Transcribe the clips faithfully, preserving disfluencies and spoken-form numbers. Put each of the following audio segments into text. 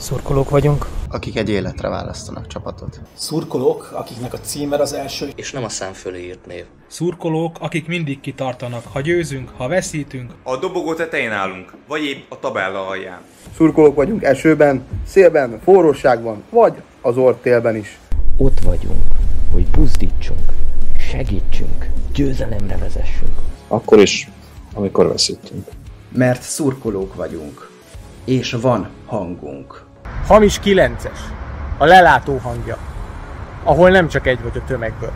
Szurkolók vagyunk, akik egy életre választanak csapatot. Szurkolók, akiknek a címer az első, és nem a szám fölé írt név. Szurkolók, akik mindig kitartanak, ha győzünk, ha veszítünk. A dobogó tetején állunk, vagy épp a tabella alján. Szurkolók vagyunk esőben, szélben, forróságban, vagy az orrtélben is. Ott vagyunk, hogy buzdítsunk, segítsünk, győzelemre vezessünk. Akkor is, amikor veszítünk. Mert szurkolók vagyunk, és van hangunk. Hamis kilences, a lelátó hangja, ahol nem csak egy vagy a tömegből.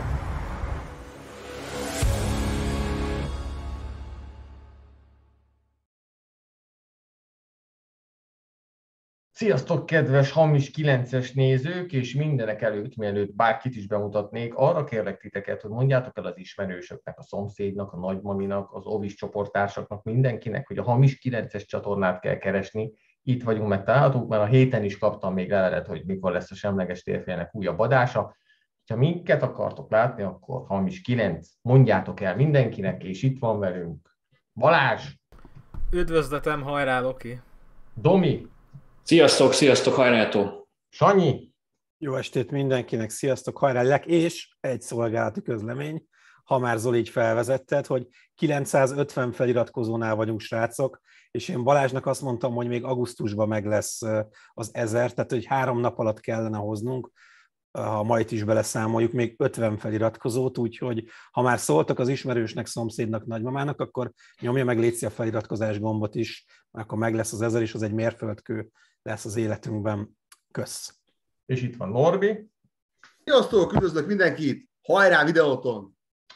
Sziasztok, kedves Hamis kilences nézők, és mindenek előtt, mielőtt bárkit is bemutatnék, arra kérlek titeket, hogy mondjátok el az ismerősöknek, a szomszédnak, a nagymaminak, az ovis csoporttársaknak, mindenkinek, hogy a Hamis kilences csatornát kell keresni. Itt vagyunk, megtalálhatók, mert a héten is kaptam még levelet, hogy mikor lesz a Semleges Térfélnek újabb adása. Ha minket akartok látni, akkor Hamis kilenc, mondjátok el mindenkinek, és itt van velünk Balázs. Üdvözletem, hajrá Loki. Domi. Sziasztok, sziasztok, hajrátó! Sanyi! Jó estét mindenkinek, sziasztok, hajrá, és egy szolgálati közlemény, ha már Zoli így felvezetted, hogy kilencszázötven feliratkozónál vagyunk, srácok, és én Balázsnak azt mondtam, hogy még augusztusban meg lesz az ezer, tehát hogy három nap alatt kellene hoznunk, ha ma itt is beleszámoljuk, még ötven feliratkozót, úgyhogy ha már szóltak az ismerősnek, szomszédnak, nagymamának, akkor nyomja meg létszi a feliratkozás gombot is, akkor meg lesz az ezer, és az egy mérföldkő lesz az életünkben. Kösz! És itt van Norbi. Sziasztok, üdvözlök mindenkit! Hajrá Videóton!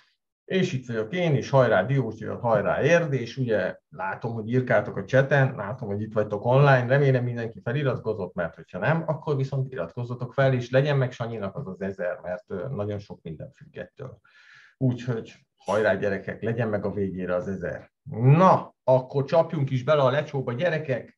És itt vagyok én is, hajrá Diósgyőr, hajrá Érdi, és ugye látom, hogy írkáltok a chaten, látom, hogy itt vagytok online, remélem mindenki feliratkozott, mert hogyha nem, akkor viszont iratkozzatok fel, és legyen meg Sanyinak az az ezer, mert nagyon sok minden függ ettől. Úgyhogy hajrá gyerekek, legyen meg a végére az ezer. Na, akkor csapjunk is bele a lecsóba, gyerekek.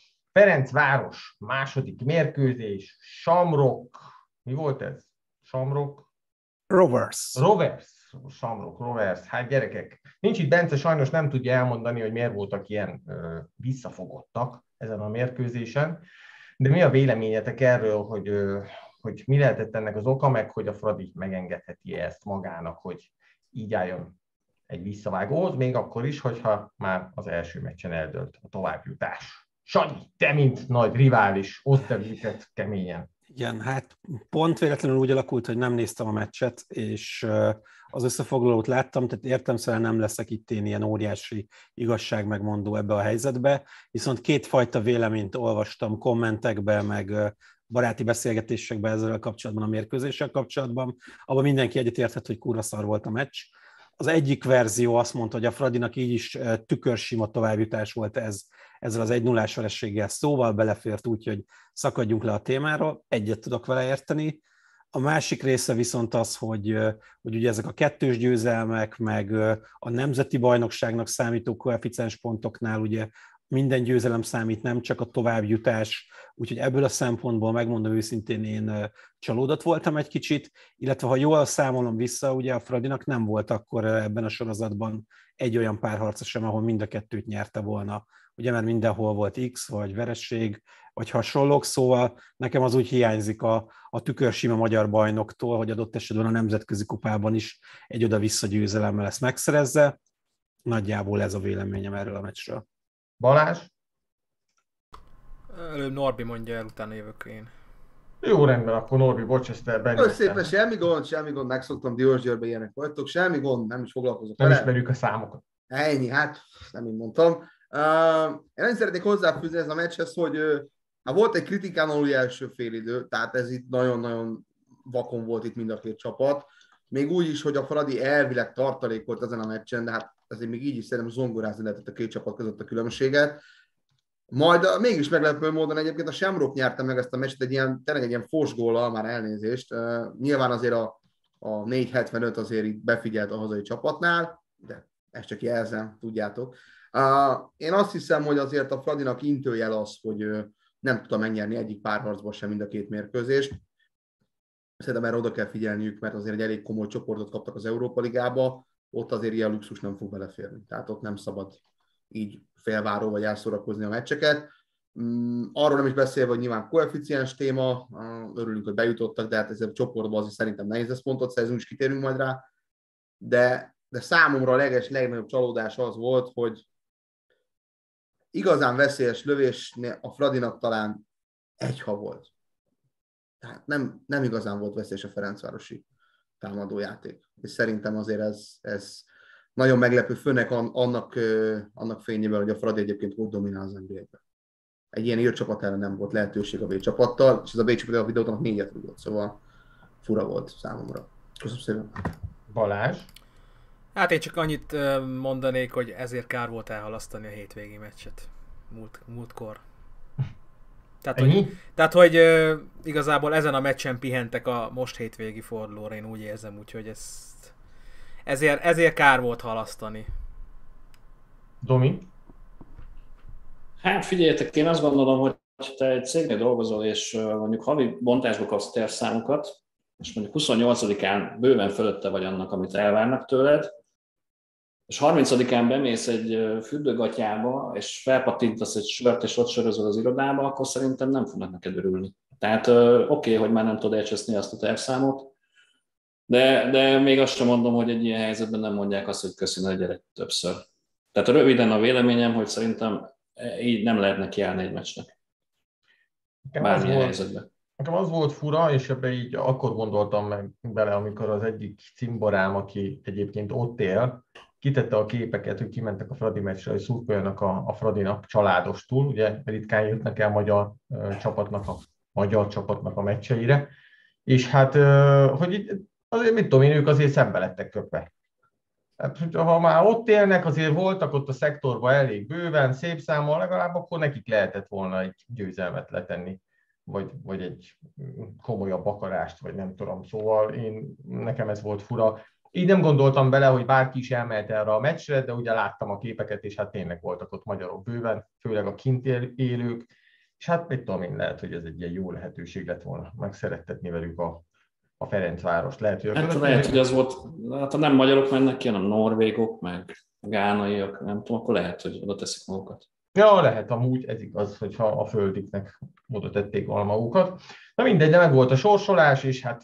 Ferencváros, második mérkőzés, Shamrock, mi volt ez? Shamrock? Rovers. Rovers. Shamrock Rovers, hát gyerekek, nincs itt Bence, sajnos nem tudja elmondani, hogy miért voltak ilyen ö, visszafogottak ezen a mérkőzésen, de mi a véleményetek erről, hogy, ö, hogy mi lehetett ennek az oka, meg hogy a Fradi megengedheti ezt magának, hogy így álljon egy visszavágóhoz, még akkor is, hogyha már az első meccsen eldőlt a továbbjutás. Sanyi, te mint nagy rivális, oszd el őket keményen. Igen, hát pont véletlenül úgy alakult, hogy nem néztem a meccset, és az összefoglalót láttam, tehát értelemszerűen nem leszek itt én ilyen óriási igazságmegmondó ebbe a helyzetbe, viszont kétfajta véleményt olvastam kommentekbe, meg baráti beszélgetésekbe ezzel kapcsolatban, a mérkőzéssel kapcsolatban, abban mindenki egyetértett, hogy kurva szar volt a meccs. Az egyik verzió azt mondta, hogy a Fradinak így is tükörsima továbbjutás volt ez, ezzel az egy nullás vereséggel, szóval belefért úgy, hogy szakadjunk le a témáról, egyet tudok vele érteni. A másik része viszont az, hogy, hogy ugye ezek a kettős győzelmek, meg a nemzeti bajnokságnak számító koeficiens pontoknál ugye minden győzelem számít, nem csak a továbbjutás, úgyhogy ebből a szempontból megmondom őszintén, én csalódott voltam egy kicsit, illetve ha jól számolom vissza, ugye a Fradinak nem volt akkor ebben a sorozatban egy olyan párharca sem, ahol mind a kettőt nyerte volna. Ugye, mert mindenhol volt X, vagy vereség, vagy hasonlók, szóval nekem az úgy hiányzik a, a tükörsima magyar bajnoktól, hogy adott esetben a nemzetközi kupában is egy oda-vissza győzelemmel ezt megszerezze. Nagyjából ez a véleményem erről a meccsről. Balázs? Előbb Norbi mondja el, utána jövök én. Jó, rendben, akkor Norbi, bocs, ezt Köszönöm szépen, semmi gond, semmi gond, megszoktam, Diósgyőrbe ilyenek vagytok, semmi gond, nem is foglalkozok. Nem vele. Ismerjük a számokat. Ennyi, hát nem így mondtam. Uh, én nem szeretnék hozzáfűzni ez a meccshez, hogy uh, hát volt egy kritikán aluli első félidő, tehát ez itt nagyon-nagyon vakon volt itt mind a két csapat. Még úgy is, hogy a Fradi elvileg tartalékolt ezen a meccsen, de hát azért még így is szerintem zongorázni lehetett a két csapat között a különbséget. Majd uh, mégis meglepő módon egyébként a Shamrock nyerte meg ezt a meccset egy ilyen, tényleg egy ilyen fos góllal, már elnézést. Uh, nyilván azért a, a négy hetvenöt azért itt befigyelt a hazai csapatnál, de ezt csak jelzem, tudjátok. Uh, én azt hiszem, hogy azért a Fradinak intőjel az, hogy uh, nem tudta megnyerni egyik párharcban sem mind a két mérkőzést. Szerintem erre oda kell figyelniük, mert azért egy elég komoly csoportot kaptak az Európa Ligába, ott azért ilyen luxus nem fog beleférni. Tehát ott nem szabad így félváró vagy elszórakozni a meccseket. Arról nem is beszélve, hogy nyilván koeficiens téma, örülünk, hogy bejutottak, de hát ez a csoportban azért szerintem nehéz lesz pontot szerzni, úgy is kitérünk majd rá. De, de számomra a leges, legnagyobb csalódás az volt, hogy igazán veszélyes lövés a Fradinak talán egy ha volt. Tehát nem, nem igazán volt veszélyes a ferencvárosi támadójáték. És szerintem azért ez, ez nagyon meglepő, főnek annak, annak fényében, hogy a Fradi egyébként hogy dominál az en bé á-ben. Egy ilyen írt csapat ellen nem volt lehetőség a B csapattal, és ez a B csapat a videóton négyet rúgott, szóval fura volt számomra. Köszönöm szépen. Balázs? Hát én csak annyit mondanék, hogy ezért kár volt elhalasztani a hétvégi meccset múlt, múltkor. Tehát, hogy, tehát, hogy uh, igazából ezen a meccsen pihentek a most hétvégi fordulóra, én úgy érzem, úgyhogy ezt, ezért, ezért kár volt halasztani. Domi? Hát figyeljetek, én azt gondolom, hogy te egy cégnél dolgozol, és mondjuk havi bontásba kapsz tervszámokat, és mondjuk huszonnyolcadikán bőven fölötte vagy annak, amit elvárnak tőled, és harmincadikán bemész egy fürdőgatyába, és felpattintasz egy sört, és ott sörözöl az irodába, akkor szerintem nem fognak neked örülni. Tehát oké, okay, hogy már nem tudod elcseszni azt a tervszámot, de, de még azt sem mondom, hogy egy ilyen helyzetben nem mondják azt, hogy köszönöm, hogy gyere többször. Tehát röviden a véleményem, hogy szerintem így nem lehet nekiállni egy meccsnek. Bármilyen helyzetben. Nekem az volt fura, és ebbe így akkor gondoltam meg bele, amikor az egyik cimborám, aki egyébként ott él, kitette a képeket, hogy kimentek a Fradi meccsre, hogy szurkoljanak a, a Fradinak családostul, ugye ritkán jöttnek el magyar uh, csapatnak, a magyar csapatnak a meccseire, és hát, uh, hogy így, azért mit tudom én, ők azért szembe lettek köpve. Hát, ha már ott élnek, azért voltak ott a szektorban elég bőven, szép számmal, legalább akkor nekik lehetett volna egy győzelmet letenni, vagy, vagy egy komolyabb akarást, vagy nem tudom. Szóval én, nekem ez volt fura. Így nem gondoltam bele, hogy bárki is elmehet erre a meccsre, de ugye láttam a képeket, és hát tényleg voltak ott magyarok bőven, főleg a kint élők, és hát mit tudom én, lehet, hogy ez egy ilyen jó lehetőség lett volna megszerettetni velük a, a Ferencvárost. Lehet, hogy, hát, lehet, hogy az volt, hát ha nem magyarok mennek ki, hanem norvégok, meg gánaiak, nem tudom, akkor lehet, hogy oda teszik magukat. Ja, lehet amúgy, ez igaz, hogyha a földiknek oda tették volna magukat. Na mindegy, de meg volt a sorsolás, és hát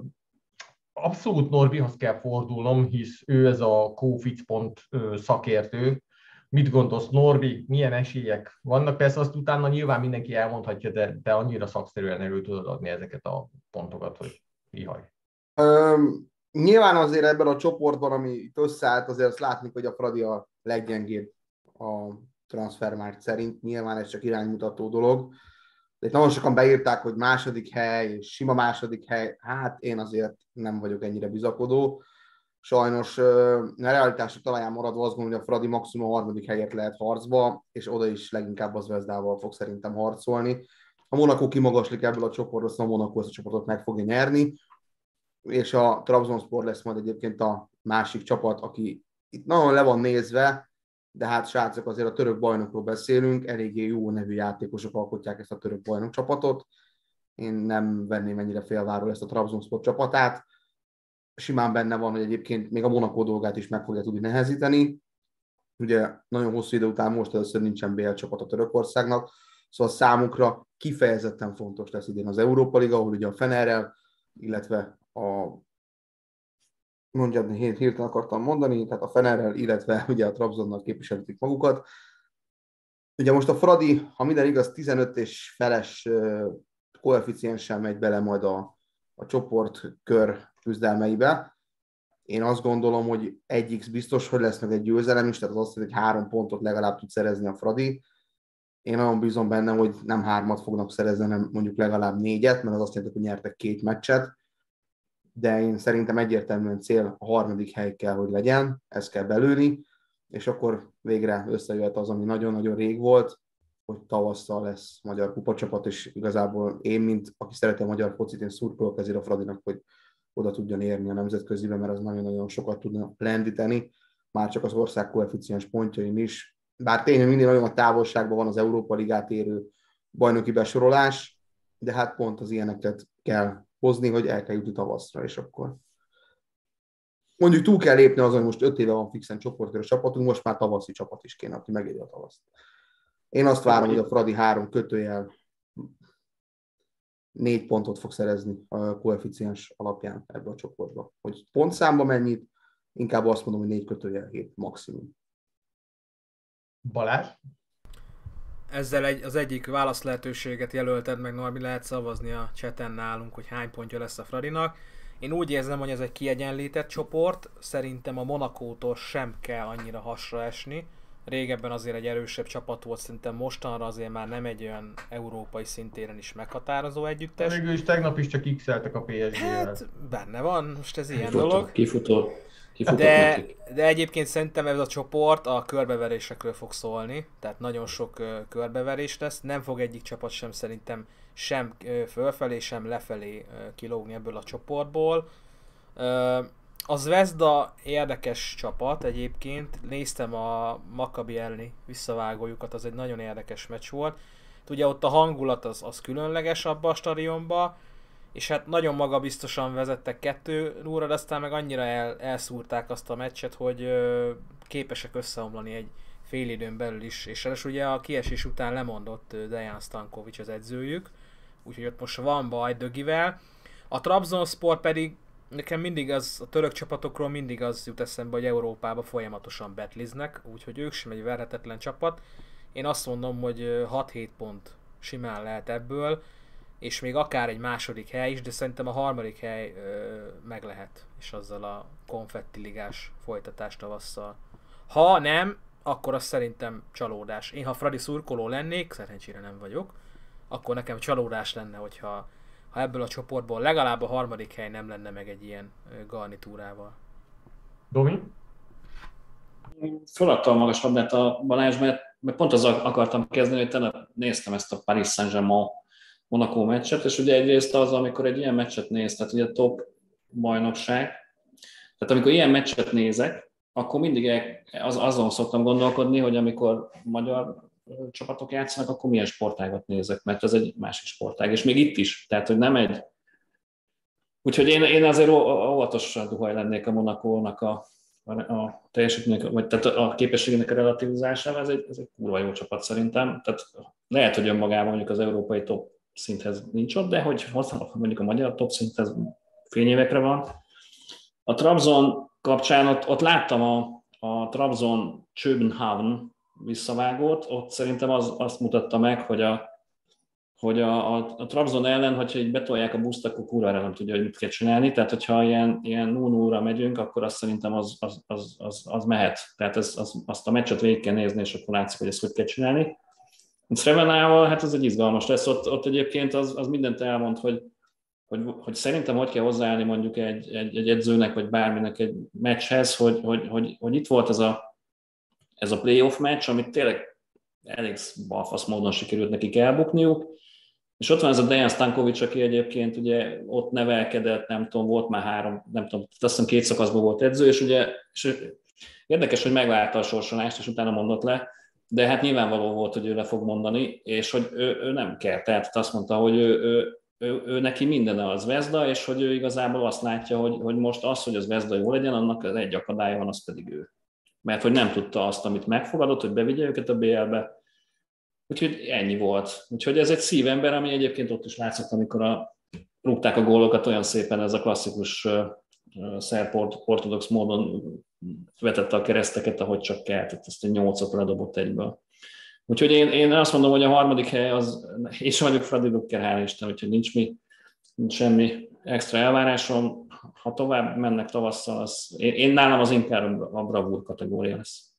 abszolút Norbihoz kell fordulnom, hisz ő ez a Kófic pont szakértő. Mit gondolsz, Norbi, milyen esélyek vannak? Persze azt utána nyilván mindenki elmondhatja, de, de annyira szakszerűen elő tudod adni ezeket a pontokat, hogy vihaj. Um, nyilván azért ebben a csoportban, ami itt összeállt, azért azt látni, hogy a Fradi a leggyengébb a Transfermarkt szerint. Nyilván ez csak iránymutató dolog. De itt nagyon sokan beírták, hogy második hely, és sima második hely. Hát én azért nem vagyok ennyire bizakodó. Sajnos a realitásra talaján maradva azt gondolom, hogy a Fradi maximum a harmadik helyet lehet harcba, és oda is leginkább az Vezdával fog szerintem harcolni. A Monaco kimagaslik ebből a csoportból, szóval a Monaco ezt a csoportot meg fogja nyerni, és a Trabzonspor lesz majd egyébként a másik csapat, aki itt nagyon le van nézve, de hát srácok, azért a török bajnokról beszélünk, eléggé jó nevű játékosok alkotják ezt a török bajnok csapatot. Én nem venném ennyire félváról ezt a Trabzonspor csapatát. Simán benne van, hogy egyébként még a Monaco dolgát is meg fogja tudni nehezíteni. Ugye nagyon hosszú idő után most először nincsen bé el csapat a Törökországnak, szóval számukra kifejezetten fontos lesz idén az Európa Liga, ahol ugye a Fenerrel, illetve a mondjam, hirtelen akartam mondani, tehát a Fenerrel, illetve ugye a Trabzonnal képviselhetik magukat. Ugye most a Fradi, ha minden igaz, tizenöt és feles koeficienssel megy bele majd a, a csoportkör küzdelmeibe. Én azt gondolom, hogy egy x biztos, hogy lesz meg egy győzelem is, tehát az azt jelenti, hogy három pontot legalább tud szerezni a Fradi. Én nagyon bízom benne, hogy nem hármat fognak szerezni, hanem mondjuk legalább négyet, mert az azt jelenti, hogy nyertek két meccset. De én szerintem egyértelműen cél a harmadik hely kell, hogy legyen, ezt kell belőni, és akkor végre összejöhet az, ami nagyon-nagyon rég volt, hogy tavasszal lesz magyar kupacsapat, és igazából én, mint aki szereti a magyar focit, én szurkolok ezért a Fradinak, hogy oda tudjon érni a nemzetközibe, mert az nagyon-nagyon sokat tudna lendíteni, már csak az ország koeficiens pontjain is. Bár tényleg mindig nagyon a távolságban van az Európa Ligát érő bajnoki besorolás, de hát pont az ilyeneket kell hozni, hogy el kell jutni tavaszra, és akkor mondjuk túl kell lépni azon, hogy most öt éve van fixen csoportkörös csapatunk, most már tavaszi csapat is kéne, aki megéri a tavaszt. Én azt várom, hogy a Fradi három kötőjel négy pontot fog szerezni a koeficiens alapján ebbe a csoportba. Hogy pontszámba mennyit, inkább azt mondom, hogy négy kötőjel hét maximum. Balázs? Ezzel egy, az egyik válasz lehetőséget jelölted meg, Norbi, lehet szavazni a chaten nálunk, hogy hány pontja lesz a Fradinak. Én úgy érzem, hogy ez egy kiegyenlített csoport, szerintem a Monakótól sem kell annyira hasra esni. Régebben azért egy erősebb csapat volt, szerintem mostanra azért már nem egy olyan európai szintéren is meghatározó együttes. Végül is tegnap is csak x-eltek a pé es gé-vel. Hát benne van, most ez ilyen Kifutó, dolog. Kifutó. De, de egyébként szerintem ez a csoport a körbeverésekről fog szólni, tehát nagyon sok uh, körbeverés lesz, nem fog egyik csapat sem szerintem sem uh, fölfelé, sem lefelé uh, kilógni ebből a csoportból. Uh, a Zvezda érdekes csapat egyébként, néztem a Maccabi elleni visszavágójukat, az egy nagyon érdekes meccs volt. Ugye ott a hangulat az, az különleges abba a stadionba, és hát nagyon magabiztosan vezettek kettő nulla, de aztán meg annyira el, elszúrták azt a meccset, hogy ö, képesek összeomlani egy fél időn belül is, és ez ugye a kiesés után lemondott Dejan Stankovic az edzőjük, úgyhogy ott most van baj Dögivel. A Trabzonspor pedig nekem mindig az, a török csapatokról mindig az jut eszembe, hogy Európába folyamatosan betliznek, úgyhogy ők sem egy verhetetlen csapat. Én azt mondom, hogy hat-hét pont simán lehet ebből, és még akár egy második hely is, de szerintem a harmadik hely ö, meg lehet, és azzal a konfetti ligás folytatást tavasszal. Ha nem, akkor az szerintem csalódás. Én ha Fradi szurkoló lennék, szerencsére nem vagyok, akkor nekem csalódás lenne, hogyha ha ebből a csoportból legalább a harmadik hely nem lenne meg egy ilyen garnitúrával. Domi? Föladtam magas labdát a Balázs, mert, mert pont azzal akartam kezdeni, hogy tegnap néztem ezt a Paris Saint-Germain Monaco meccset, és ugye egyrészt az, amikor egy ilyen meccset néz, tehát ugye top bajnokság, tehát amikor ilyen meccset nézek, akkor mindig az, azon szoktam gondolkodni, hogy amikor magyar csapatok játszanak, akkor milyen sportágat nézek, mert ez egy másik sportág, és még itt is, tehát hogy nem egy... Úgyhogy én, én azért óvatosan duhaj lennék a Monacónak a, a, a teljesítménynek, vagy tehát a képességének a relativizálásával, ez egy, ez egy kurva jó csapat szerintem, tehát lehet, hogy önmagában mondjuk az európai top szinthez nincs ott, de hogy mondjuk a magyar top szinthez fényévekre van. A Trabzon kapcsán ott, ott láttam a, a Trabzon Schöbenhavn visszavágót, ott szerintem az, azt mutatta meg, hogy a, hogy a, a, a Trabzon ellen, hogyha így betolják a buszt, akkor kurvára nem tudja, hogy mit kell csinálni, tehát hogyha ilyen, ilyen nulla nulla megyünk, akkor azt szerintem az, az, az, az, az mehet, tehát ez, az, azt a meccset végig kell nézni, és akkor látszik, hogy ezt hogy kell csinálni. Srevenával, hát ez egy izgalmas lesz, ott, ott egyébként az, az mindent elmond, hogy, hogy, hogy szerintem hogy kell hozzáállni mondjuk egy, egy, egy edzőnek, vagy bárminek egy meccshez, hogy, hogy, hogy, hogy itt volt ez a, ez a playoff meccs, amit tényleg elég balfasz módon sikerült nekik elbukniuk, és ott van ez a Dejan Stankovic, aki egyébként ugye ott nevelkedett, nem tudom, volt már három, nem tudom, azt hiszem két szakaszban volt edző, és ugye és érdekes, hogy megvárta a sorsolást, és utána mondott le, de hát nyilvánvaló volt, hogy ő le fog mondani, és hogy ő, ő nem kell. Tehát azt mondta, hogy ő, ő, ő, ő neki minden az Zvezda, és hogy ő igazából azt látja, hogy, hogy most az, hogy az Zvezda jó legyen, annak az egy akadálya van, az pedig ő. Mert hogy nem tudta azt, amit megfogadott, hogy bevigye őket a bé el-be. Úgyhogy ennyi volt. Úgyhogy ez egy szívember, ami egyébként ott is látszott, amikor a, rúgták a gólokat olyan szépen, ez a klasszikus uh, szerb ortodox módon vetette a kereszteket, ahogy csak kell, tehát ezt egy nyolcat ledobott egyből. Úgyhogy én, én azt mondom, hogy a harmadik hely az, és sem vagyok Fradi Drucker, hál' Isten, úgyhogy nincs, mi, nincs semmi extra elvárásom. Ha tovább mennek tavasszal, az, én, én nálam az inkább a bravúr kategória lesz.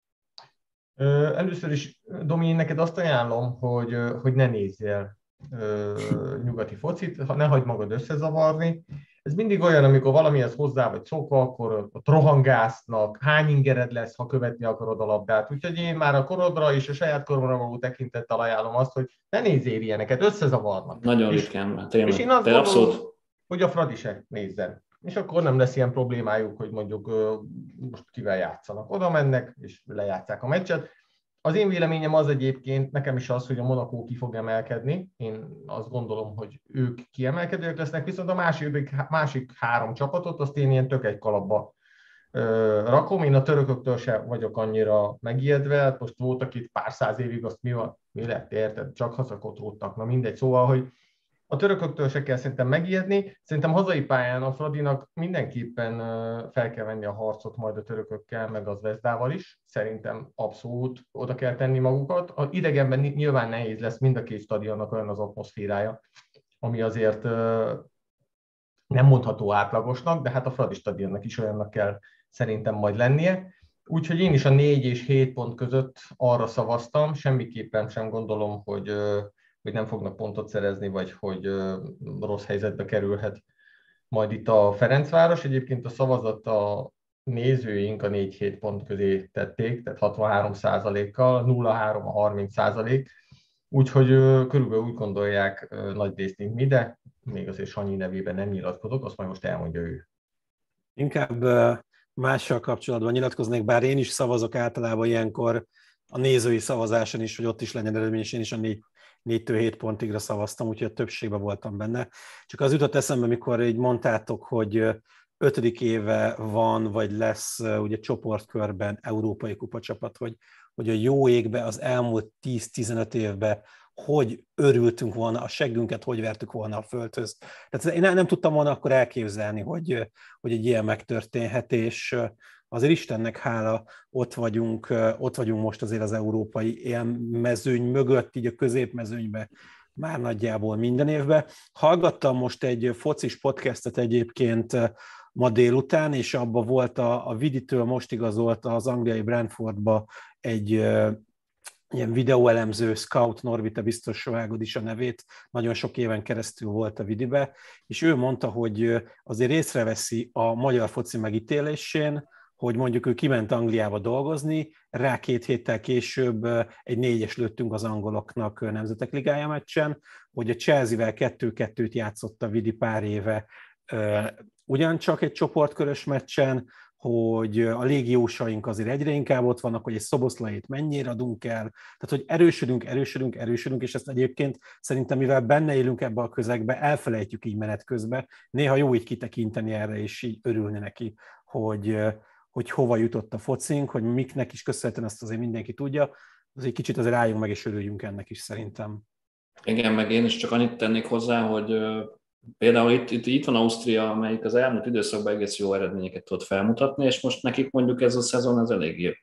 Először is, Domi, én neked azt ajánlom, hogy, hogy ne nézzél nyugati focit, ne hagyd magad összezavarni. Ez mindig olyan, amikor valamihez hozzá vagy szokva, akkor ott rohangásznak, hány ingered lesz, ha követni akarod a labdát. Úgyhogy én már a korodra és a saját koromra való tekintettel ajánlom azt, hogy ne nézzél ilyeneket, összezavarnak. Nagyon ritkán, tényleg. És én azt gondolom, abszolút... hogy a Fradi se nézzen. És akkor nem lesz ilyen problémájuk, hogy mondjuk most kivel játszanak. Oda mennek, és lejátszák a meccset. Az én véleményem az egyébként, nekem is az, hogy a Monaco ki fog emelkedni. Én azt gondolom, hogy ők kiemelkedők lesznek, viszont a másik, másik három csapatot, azt én ilyen tök egy kalapba rakom. Én a törököktől sem vagyok annyira megijedve, most voltak itt pár száz évig, azt mi, van, mi lett, érted? Csak hazakotródtak, na mindegy. Szóval, hogy a törököktől se kell szerintem megijedni. Szerintem hazai pályán a Fradinak mindenképpen fel kell venni a harcot majd a törökökkel, meg az Zvezdával is. Szerintem abszolút oda kell tenni magukat. A idegenben nyilván nehéz lesz, mind a két stadionnak olyan az atmoszférája, ami azért nem mondható átlagosnak, de hát a Fradi stadionnak is olyannak kell szerintem majd lennie. Úgyhogy én is a négy és hét pont között arra szavaztam, semmiképpen sem gondolom, hogy, hogy nem fognak pontot szerezni, vagy hogy rossz helyzetbe kerülhet majd itt a Ferencváros. Egyébként a szavazat a nézőink a négy-hét pont közé tették, tehát hatvanhárom százalékkal, nulla három a harminc százalék. Úgyhogy körülbelül úgy gondolják nagy részt, mint mi, de még azért Sanyi nevében nem nyilatkozok, azt majd most elmondja ő. Inkább mással kapcsolatban nyilatkoznék, bár én is szavazok általában ilyenkor a nézői szavazáson is, hogy ott is legyen eredmény, és én is a négytől hét pontigra szavaztam, úgyhogy a többségben voltam benne. Csak az jutott eszembe, mikor így mondtátok, hogy ötödik éve van, vagy lesz ugye csoportkörben európai kupacsapat, hogy, hogy a jó égbe az elmúlt tíz-tizenöt évben hogy örültünk volna, a seggünket hogy vertük volna a földhöz. Tehát én nem tudtam volna akkor elképzelni, hogy, hogy egy ilyen megtörténhet, és azért Istennek hála, ott vagyunk, ott vagyunk most azért az európai élmezőny mögött, így a középmezőnybe már nagyjából minden évben. Hallgattam most egy focis podcastet egyébként ma délután, és abban volt a, a Viditől most igazolta az angliai Brentfordba egy ilyen videóelemző scout, Norbi, te biztos vágod is a nevét, nagyon sok éven keresztül volt a Vidibe, és ő mondta, hogy azért észreveszi a magyar foci megítélésén, hogy mondjuk ő kiment Angliába dolgozni, rá két héttel később egy négyes lőttünk az angoloknak Nemzetek Ligája meccsen, hogy a Chelsea-vel kettő-kettőt játszott a Vidi pár éve ugyancsak egy csoportkörös meccsen, hogy a légiósaink azért egyre inkább ott vannak, hogy egy Szoboszlait mennyire adunk el, tehát hogy erősödünk, erősödünk, erősödünk, és ezt egyébként szerintem, mivel benne élünk ebbe a közegbe, elfelejtjük így menet közben. Néha jó így kitekinteni erre, és így örülni neki, hogy, hogy hova jutott a focink, hogy miknek is köszönhetően, ezt azért mindenki tudja, azért kicsit azért álljunk meg, és örüljünk ennek is szerintem. Igen, meg én is csak annyit tennék hozzá, hogy például itt, itt, itt van Ausztria, amelyik az elmúlt időszakban egész jó eredményeket tud felmutatni, és most nekik mondjuk ez a szezon az eléggé,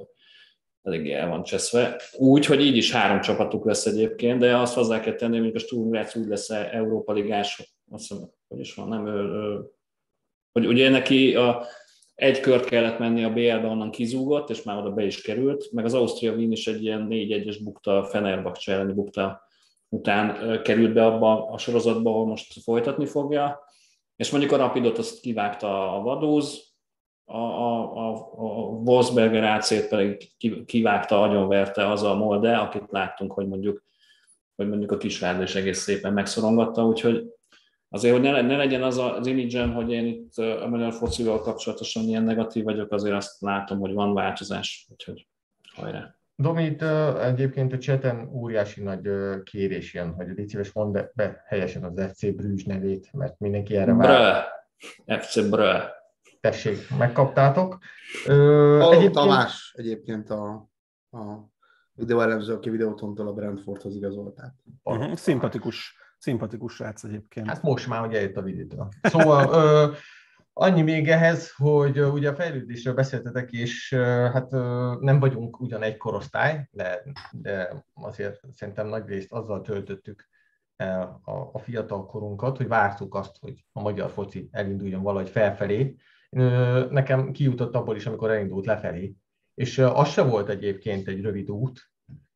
eléggé el van cseszve. Úgy, hogy így is három csapatuk lesz egyébként, de azt hozzá kell tenni, hogy a Sturm Graz úgy lesz Európa Ligás, azt hiszem, hogy is van, nem, ő, ő, hogy ugye neki a, egy kört kellett menni a bé el-be, onnan kizúgott, és már oda be is került, meg az Austria Wien is egy ilyen négy egyes bukta, Fenerbahce elleni bukta után került be abba a sorozatba, ahol most folytatni fogja, és mondjuk a Rapidot azt kivágta a Vaduz, a, a, a, a Wolfsberger á cét pedig kivágta, agyonverte az a Molde, akit láttunk, hogy mondjuk, hogy mondjuk a Kisvárda is egész szépen megszorongatta, úgyhogy azért, hogy ne, ne legyen az az imidzsem, hogy én itt a magyar focival kapcsolatosan ilyen negatív vagyok, azért azt látom, hogy van változás, úgyhogy hajrá. Domit egyébként a chaten óriási nagy kérés jön, hogy légy szíves mondd be helyesen az ef cé Bruges nevét, mert mindenki erre vár. ef cé Brö. Tessék, megkaptátok. Hallom egyébként... Tamás egyébként a, a videóelemző, aki Videótontól a Brentfordhoz igazolták. Uh-huh, szimpatikus, szimpatikus srác egyébként. Hát most már ugye eljött a Viditől. Szóval... ö, Annyi még ehhez, hogy ugye a fejlődésről beszéltetek, és hát nem vagyunk ugyan egy korosztály, de, de azért szerintem nagy részt azzal töltöttük el a, a fiatal korunkat, hogy vártuk azt, hogy a magyar foci elinduljon valahogy felfelé. Nekem kijutott abból is, amikor elindult lefelé. És az se volt egyébként egy rövid út,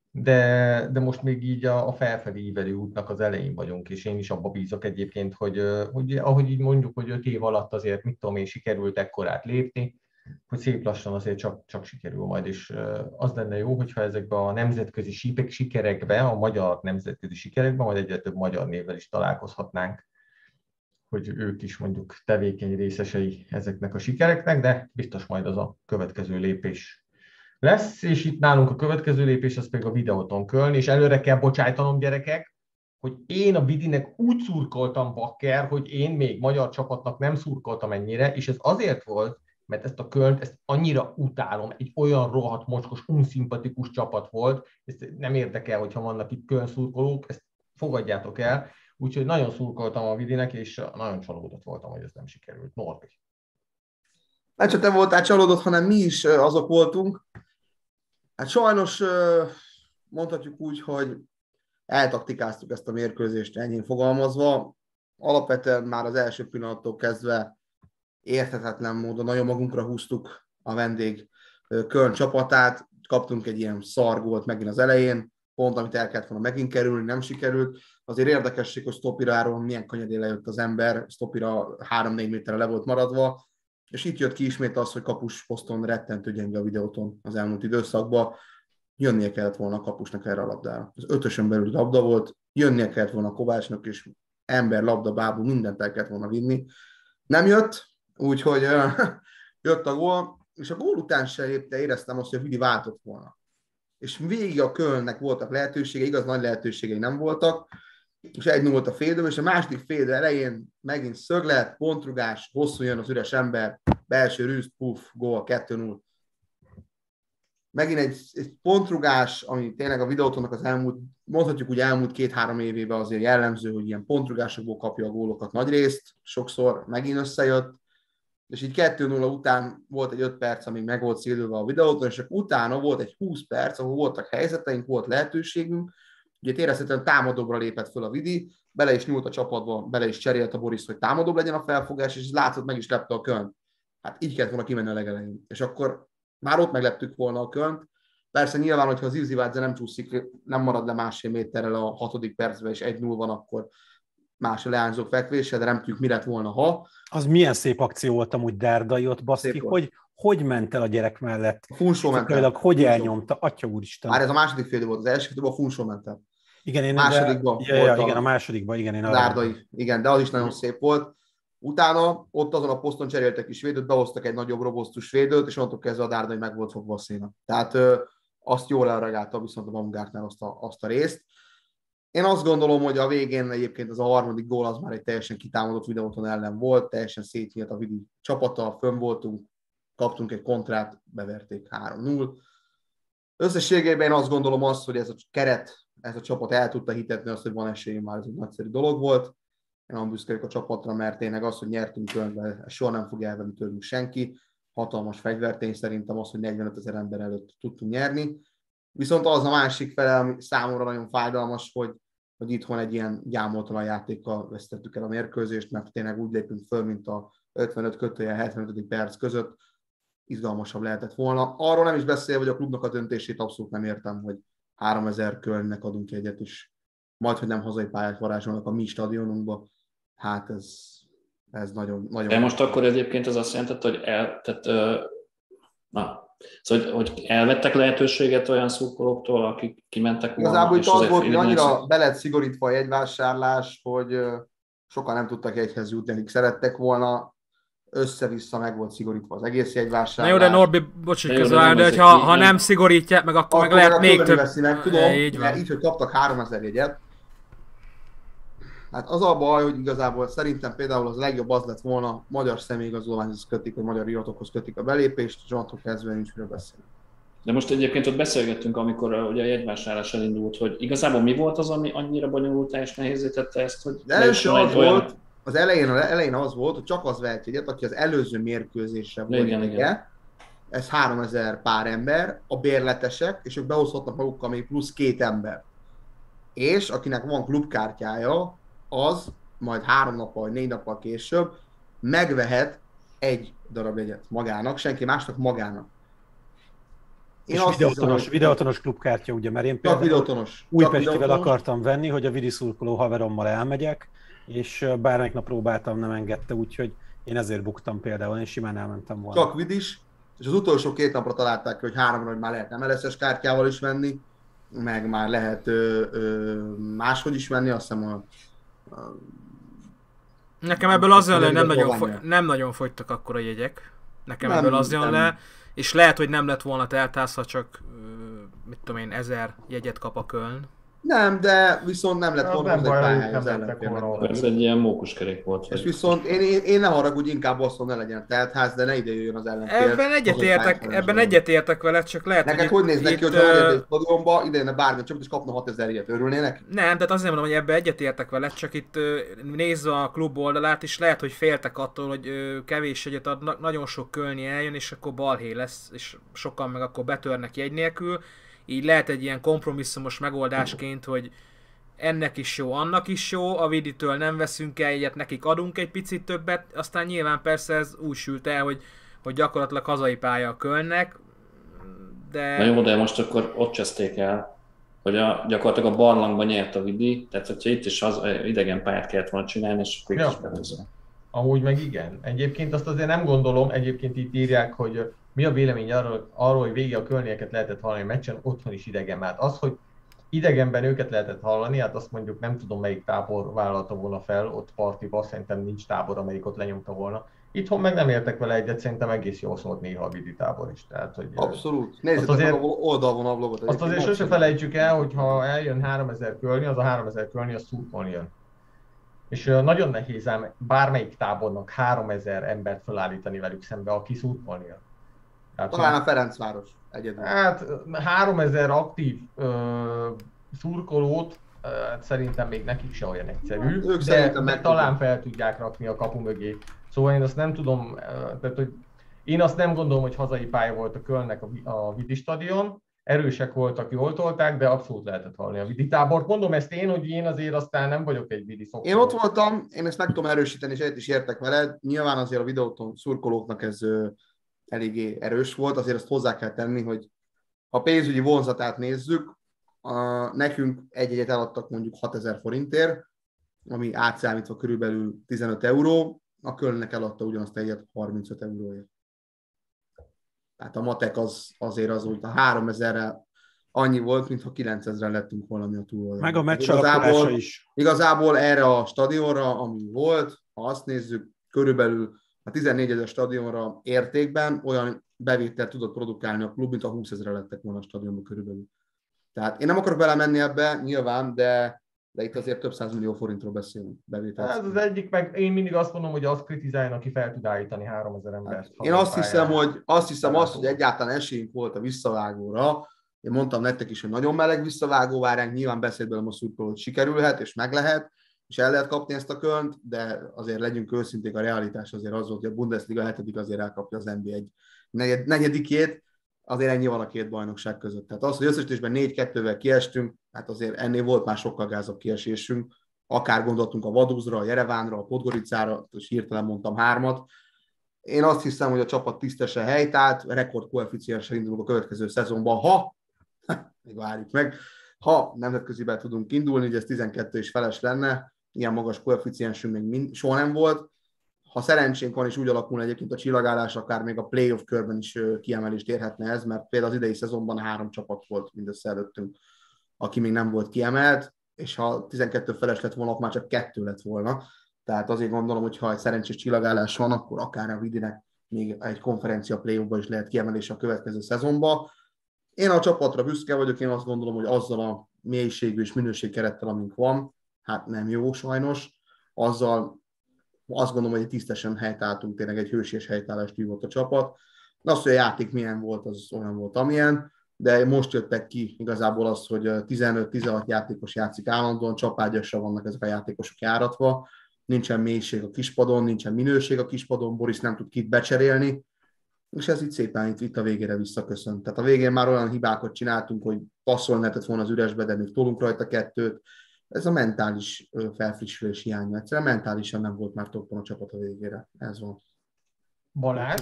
de, de most még így a, a felfelé ívelő útnak az elején vagyunk, és én is abba bízok egyébként, hogy, hogy ahogy így mondjuk, hogy öt év alatt azért, mit tudom én, sikerült ekkorát lépni, hogy szép lassan azért csak, csak sikerül majd, és az lenne jó, hogyha ezekben a nemzetközi sikerekben, a magyar nemzetközi sikerekben, majd egyre több magyar névvel is találkozhatnánk, hogy ők is mondjuk tevékeny részesei ezeknek a sikereknek, de biztos majd az a következő lépés lesz, és itt nálunk a következő lépés, az pedig a Videóton Köln, és előre kell bocsájtanom, gyerekek, hogy én a Vidinek úgy szurkoltam, bakker, hogy én még magyar csapatnak nem szurkoltam ennyire, és ez azért volt, mert ezt a Kölnt, ezt annyira utálom, egy olyan rohadt mocskos, unszimpatikus csapat volt, ezt nem érdekel, hogyha vannak itt Köln szurkolók, ezt fogadjátok el, úgyhogy nagyon szurkoltam a Vidinek, és nagyon csalódott voltam, hogy ez nem sikerült. Norbi. Nem csak te voltál csalódott, hanem mi is azok voltunk. Hát sajnos mondhatjuk úgy, hogy eltaktikáztuk ezt a mérkőzést, ennyien fogalmazva. Alapvetően már az első pillanattól kezdve érthetetlen módon nagyon magunkra húztuk a vendég Köln csapatát, kaptunk egy ilyen szargólt megint az elején, pont amit el kellett volna megint kerülni, nem sikerült. Azért érdekesség, hogy Stopiráról milyen könnyedén lejött az ember, Stopira három-négy méterre le volt maradva, és itt jött ki ismét az, hogy kapus poszton rettentő gyenge a videóton az elmúlt időszakban. Jönnie kellett volna a kapusnak erre a labdára. Az ötösön belül labda volt, jönnie kellett volna a Kovácsnak, és ember, labda, bábú, mindent el kellett volna vinni. Nem jött, úgyhogy uh, jött a gól, és a gól után se lépte, éreztem azt, hogy a Vidi váltott volna. És végig a Kölnnek voltak lehetőségei, igaz, nagy lehetőségei nem voltak, és egy null volt a fél idő, és a második fél idő elején megint szöglet, pontrugás, hosszú jön az üres ember, belső rűzt, puff, gól, kettő null. Megint egy, egy pontrugás, ami tényleg a videótonnak az elmúlt, mondhatjuk úgy elmúlt két-három évében azért jellemző, hogy ilyen pontrugásokból kapja a gólokat nagy részt, sokszor megint összejött, és így kettő null után volt egy öt perc, amíg meg volt szédülve a videóton, és utána volt egy húsz perc, ahol voltak helyzeteink, volt lehetőségünk. Ugye érezhetően támadóbra lépett föl a Vidi, bele is nyúlt a csapatba, bele is cserélt a Boris, hogy támadóbb legyen a felfogás, és látszott, meg is lepte a Kölnt. Hát így kellett volna kimenni a legelején. És akkor már ott megleptük volna a Kölnt. Persze nyilván, hogyha az Zivzivádze nem csúszik, nem marad le másfél méterrel a hatodik percben, és egy null van, akkor más a leányzó fekvése, de nem tudjuk, mi lett volna, ha. Az milyen szép akció volt amúgy Dárdai ott, baszki, hogy, hogy ment el a gyerek mellett? Funsó ment el. Hogy Funsó. Elnyomta, atya úristen. Már ez a második fél volt, az első fél a Funsó ment el. Igen, én másodikban de, ja, ja, igen, a másodikban, igen. Én Dárdai, igen, de az is nagyon szép volt. Utána ott azon a poszton cseréltek is védőt, behoztak egy nagyobb robosztus védőt, és onnantól kezdve a Dárdai meg volt fogva a széna. Tehát ö, azt jól elreagálta viszont a Baumgartner azt a, azt a részt. Én azt gondolom, hogy a végén egyébként az a harmadik gól az már egy teljesen kitámadott videóton ellen volt, teljesen szétnyílt a Vidi csapata, fönn voltunk, kaptunk egy kontrát, beverték három null. Összességében én azt gondolom azt, hogy ez a keret, ez a csapat el tudta hitetni azt, hogy van esélyünk, már ez egy nagyszerű dolog volt. Én nem büszke vagyok a csapatra, mert tényleg az, hogy nyertünk Kölnbe, soha nem fog elvenni tőlünk senki. Hatalmas fegyvertény szerintem az, hogy negyvenöt ezer ember előtt tudtunk nyerni. Viszont az a másik fele, ami számomra nagyon fájdalmas, hogy, hogy itthon egy ilyen gyámoltalan játékkal vesztettük el a mérkőzést, mert tényleg úgy lépünk föl, mint a ötvenöt kötője hetvenöt perc között, izgalmasabb lehetett volna. Arról nem is beszélve, hogy a klubnak a döntését abszolút nem értem, hogy háromezer Kölnnek adunk egyet, és majd, hogy nem hazai pályát varázsolnak a mi stadionunkba. Hát ez, ez nagyon, nagyon... De most akkor egyébként ez azt jelentette, hogy el, tehát, uh, na, szóval, hogy, hogy elvettek lehetőséget olyan szurkolóktól, akik kimentek volna. Igazából itt az volt, hogy annyira be lett szigorítva a jegyvásárlás, hogy uh, sokan nem tudtak jegyhez jutni, akik szerettek volna. Össze-vissza meg volt szigorítva az egész jegyvásárlás. Na jó, de Norbi, bocsánat, közben, de, de ha, ha nem szigorítják, meg akkor, akkor meg lehet még több... Meg, tudom, így, van. Így, hogy kaptak háromezer jegyet. Hát az a baj, hogy igazából szerintem például az legjobb az lett volna, magyar személyigazolványhoz kötik, vagy magyar iratokhoz kötik a belépést, és attól kezdve nincs miről beszélni. De most egyébként ott beszélgettünk, amikor ugye a jegyvásárlás elindult, hogy igazából mi volt az, ami annyira bonyolultá és nehézé tette ezt, hogy... De első az olyan... volt, az elején, az elején az volt, hogy csak az vehet jegyet, aki az előző mérkőzésre volt jegye. Ez háromezer pár ember, a bérletesek, és ők behozhatnak magukkal még plusz két ember. És akinek van klubkártyája, az majd három nappal vagy négy nappal később megvehet egy darab jegyet magának, senki másnak magának. Én és videótonos, hogy... videótonos klubkártya, ugye, mert én például Újpestivel akartam venni, hogy a Vidi szurkoló haverommal elmegyek, és bármelyik nap próbáltam, nem engedte, úgyhogy én ezért buktam például, én simán elmentem volna. Csak Vidis, és az utolsó két napra találták ki, hogy háromra, hogy már lehet em el es-es kártyával is venni, meg már lehet ö, ö, máshogy is venni, azt hiszem a... a Nekem ebből az jön le, nem nagyon, fogy, nem nagyon fogytak akkor a jegyek. Nekem nem, ebből az jön nem. le, és lehet, hogy nem lett volna teltház, ha csak, mit tudom én, ezer jegyet kap a Köln. Nem, de viszont nem lett volna nem az baj, egy nem pályája az lettek volna ellenfélnek. Ez egy ilyen mókuskerék volt. És viszont én, én, én nem haragudj, inkább azt mondom, ne legyen teltház, de ne ide jöjjön az ellenfél. Ebben egyetértek, ebben egyetértek veled, csak lehet, neked hogy hogy néz neki, hogy a Magyar Stadionba ide jönne bármi csapat, és kapna hatezer ilyet, örülnének? Nem, tehát azért mondom, hogy ebben egyetértek veled, csak itt nézve a klub oldalát is lehet, hogy féltek attól, hogy kevés egyet adnak, nagyon sok kölni eljön, és akkor balhé lesz, és sokan meg akkor betörnek jegy nélkül. Így lehet egy ilyen kompromisszumos megoldásként, hogy ennek is jó, annak is jó, a Viditől nem veszünk el egyet, nekik adunk egy picit többet, aztán nyilván persze ez úgy sült el, hogy, hogy gyakorlatilag hazai pálya a Kölnnek, de... Na jó, de most akkor ott cseszték el, hogy a, gyakorlatilag a barlangban nyert a Vidi, tehát hogyha itt is az, idegen pályát kellett volna csinálni, és akkor ja. is behozza. Amúgy meg igen. Egyébként azt azért nem gondolom, egyébként itt írják, hogy mi a vélemény arról, arról hogy végig a Kölnieket lehetett hallani a meccsen, otthon is idegen. Hát az, hogy idegenben őket lehetett hallani, hát azt mondjuk nem tudom melyik tábor vállalta volna fel, ott partiba, szerintem nincs tábor, amelyik ott lenyomta volna. Itthon meg nem értek vele egyet, szerintem egész jól szólt néha a Vidi tábor is. Tehát, hogy abszolút. Nézzétek azért, meg a oldalvonal azt azért sose felejtsük el, hogy ha eljön háromezer Kölni, az a háromezer Kölni, az szurkolni jön. És nagyon nehéz ám bármelyik tábornak háromezer embert felállítani velük szembe, aki szurkolni jön. Tehát, talán a Ferencváros egyedül. Hát háromezer aktív ö, szurkolót ö, szerintem még nekik se olyan egyszerű, ők de, de talán fel tudják rakni a kapu mögé. Szóval én azt nem tudom, ö, tehát, hogy én azt nem gondolom, hogy hazai pálya volt a Kölnnek a, a Vidi stadion. Erősek voltak, jól tolták, de abszolút lehetett hallani a Vidi tábort. Mondom ezt én, hogy én azért aztán nem vagyok egy Vidi szokó. Én ott voltam, én ezt meg tudom erősíteni, és egyet is értek veled. Nyilván azért a videóton szurkolóknak ez ö, eléggé erős volt, azért azt hozzá kell tenni, hogy ha pénzügyi vonzatát nézzük, a, nekünk egy-egyet eladtak mondjuk hatezer forintért, ami átszámítva körülbelül tizenöt euró, a Kölnnek eladta ugyanazt egyet harmincöt euróért. Tehát a matek az azért az úgy, a háromezerre annyi volt, mintha kilencezren lettünk valami a túloldalon. Meg a meccs alakulása is. Igazából erre a stadionra, ami volt, ha azt nézzük, körülbelül a tizennégyezer stadionra értékben olyan bevételt tudott produkálni a klub, mint a húszezre lettek volna a stadionban körülbelül. Tehát én nem akarok belemenni ebbe, nyilván, de, de itt azért több százmillió forintról beszélünk bevételt. Ez az egyik, meg én mindig azt mondom, hogy azt kritizáljon, aki fel tud állítani háromezer embert. Hát, én azt hiszem, hogy, azt hiszem azt, hogy egyáltalán esélyünk volt a visszavágóra. Én mondtam nektek is, hogy nagyon meleg visszavágó várjánk, nyilván beszélt belőlem a szurkoló, hogy sikerülhet, és meg lehet, és el lehet kapni ezt a Kölnt, de azért legyünk őszinték, a realitás azért az volt, hogy a Bundesliga hetedik azért elkapja az en bé egy negyed, negyedikét, azért ennyi van a két bajnokság között. Tehát az, hogy összesítésben négy kettővel kiestünk, hát azért ennél volt már sokkal gázabb kiesésünk, akár gondoltunk a Vaduzra, a Jerevánra, a Podgoricára, és hirtelen mondtam hármat. Én azt hiszem, hogy a csapat tisztesen helytált, rekordkoeficienssel indulunk a következő szezonban, ha, még várjuk meg, ha nemzetköziben tudunk indulni, ugye ez tizenkettő és feles lenne, ilyen magas koeficiensünk még mind, soha nem volt. Ha szerencsénk van, és úgy alakul egyébként a csillagállás, akár még a playoff körben is kiemelést érhetne ez, mert például az idei szezonban három csapat volt mindössze előttünk, aki még nem volt kiemelt, és ha tizenkettő feles lett volna, akkor már csak kettő lett volna. Tehát azért gondolom, hogy ha egy szerencsés csillagállás van, akkor akár a Vidinek még egy konferencia playoffba is lehet kiemelés a következő szezonban. Én a csapatra büszke vagyok, én azt gondolom, hogy azzal a mélységű és minőségkerettel, amink van, hát nem jó sajnos, azzal azt gondolom, hogy tisztesen helytálltunk, tényleg egy hősies helytállást hívott a csapat. Az, hogy a játék milyen volt, az olyan volt, amilyen, de most jöttek ki igazából az, hogy tizenöt-tizenhat játékos játszik állandóan, csapágyasra vannak ezek a játékosok járatva, nincsen mélység a kispadon, nincsen minőség a kispadon, Boris nem tud kit becserélni, és ez itt szépen itt, itt a végére visszaköszönt. Tehát a végén már olyan hibákat csináltunk, hogy passzolni lehetett volna az üresbe, de még tolunk rajta kettőt. Ez a mentális felfrissülés hiánya. Egyszerűen mentálisan nem volt már toppon a csapat a végére. Ez van. Balázs?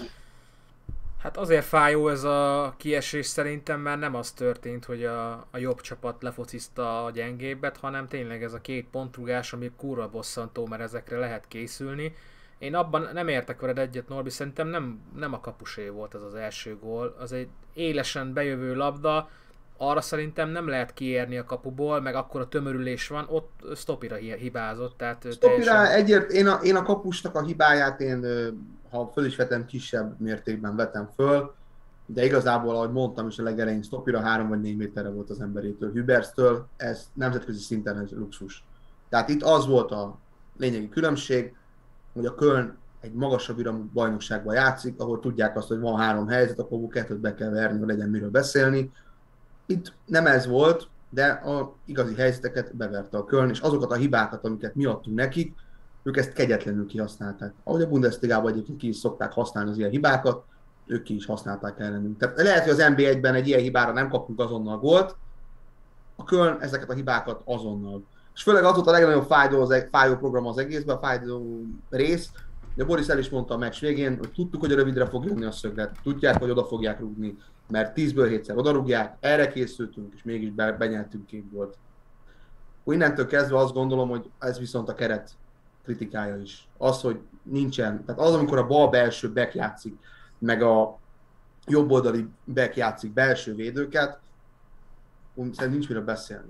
Hát azért fájó ez a kiesés szerintem, mert nem az történt, hogy a, a jobb csapat lefociszta a gyengébbet, hanem tényleg ez a két pontrugás, ami kurva bosszantó, mert ezekre lehet készülni. Én abban nem értek veled egyet, Norbi, szerintem nem, nem a kapusé volt ez az első gól. Az egy élesen bejövő labda, arra szerintem nem lehet kiérni a kapuból, meg akkor a tömörülés van, ott Stopira hibázott. Tehát Stopira teljesen... egyért, én a, én a kapusnak a hibáját, én, ha föl is vetem, kisebb mértékben vetem föl. de igazából, ahogy mondtam is a legelején, Stopira három vagy négy méterre volt az emberétől. Hüberstől ez nemzetközi szinten ez luxus. Tehát itt az volt a lényegi különbség, hogy a Köln egy magasabb iramú bajnokságban játszik, ahol tudják azt, hogy van három helyzet, akkor kettőt be kell verni, hogy legyen miről beszélni. Itt nem ez volt, de a igazi helyzeteket beverte a Köln, és azokat a hibákat, amiket mi adtunk nekik, ők ezt kegyetlenül kihasználták. Ahogy a Bundesligában egyébként ki is szokták használni az ilyen hibákat, ők ki is használták ellenünk. Tehát lehet, hogy az en bé egyben egy ilyen hibára nem kapunk azonnal gólt, a Köln ezeket a hibákat azonnal. És főleg az volt a legnagyobb fájdó, az, fájó program az egészben, a fájdó rész, de Boris el is mondta a meccs végén, hogy tudtuk, hogy a rövidre fog jönni a szöglet, tudják, hogy oda fogják rúgni, mert tízből hétszer oda rúgják, erre készültünk, és mégis be, benyeltünk két gólt. Innentől kezdve azt gondolom, hogy ez viszont a keret kritikája is. Az, hogy nincsen, tehát az, amikor a bal belső back játszik, meg a jobb oldali back játszik belső védőket, szerintem nincs miről beszélni.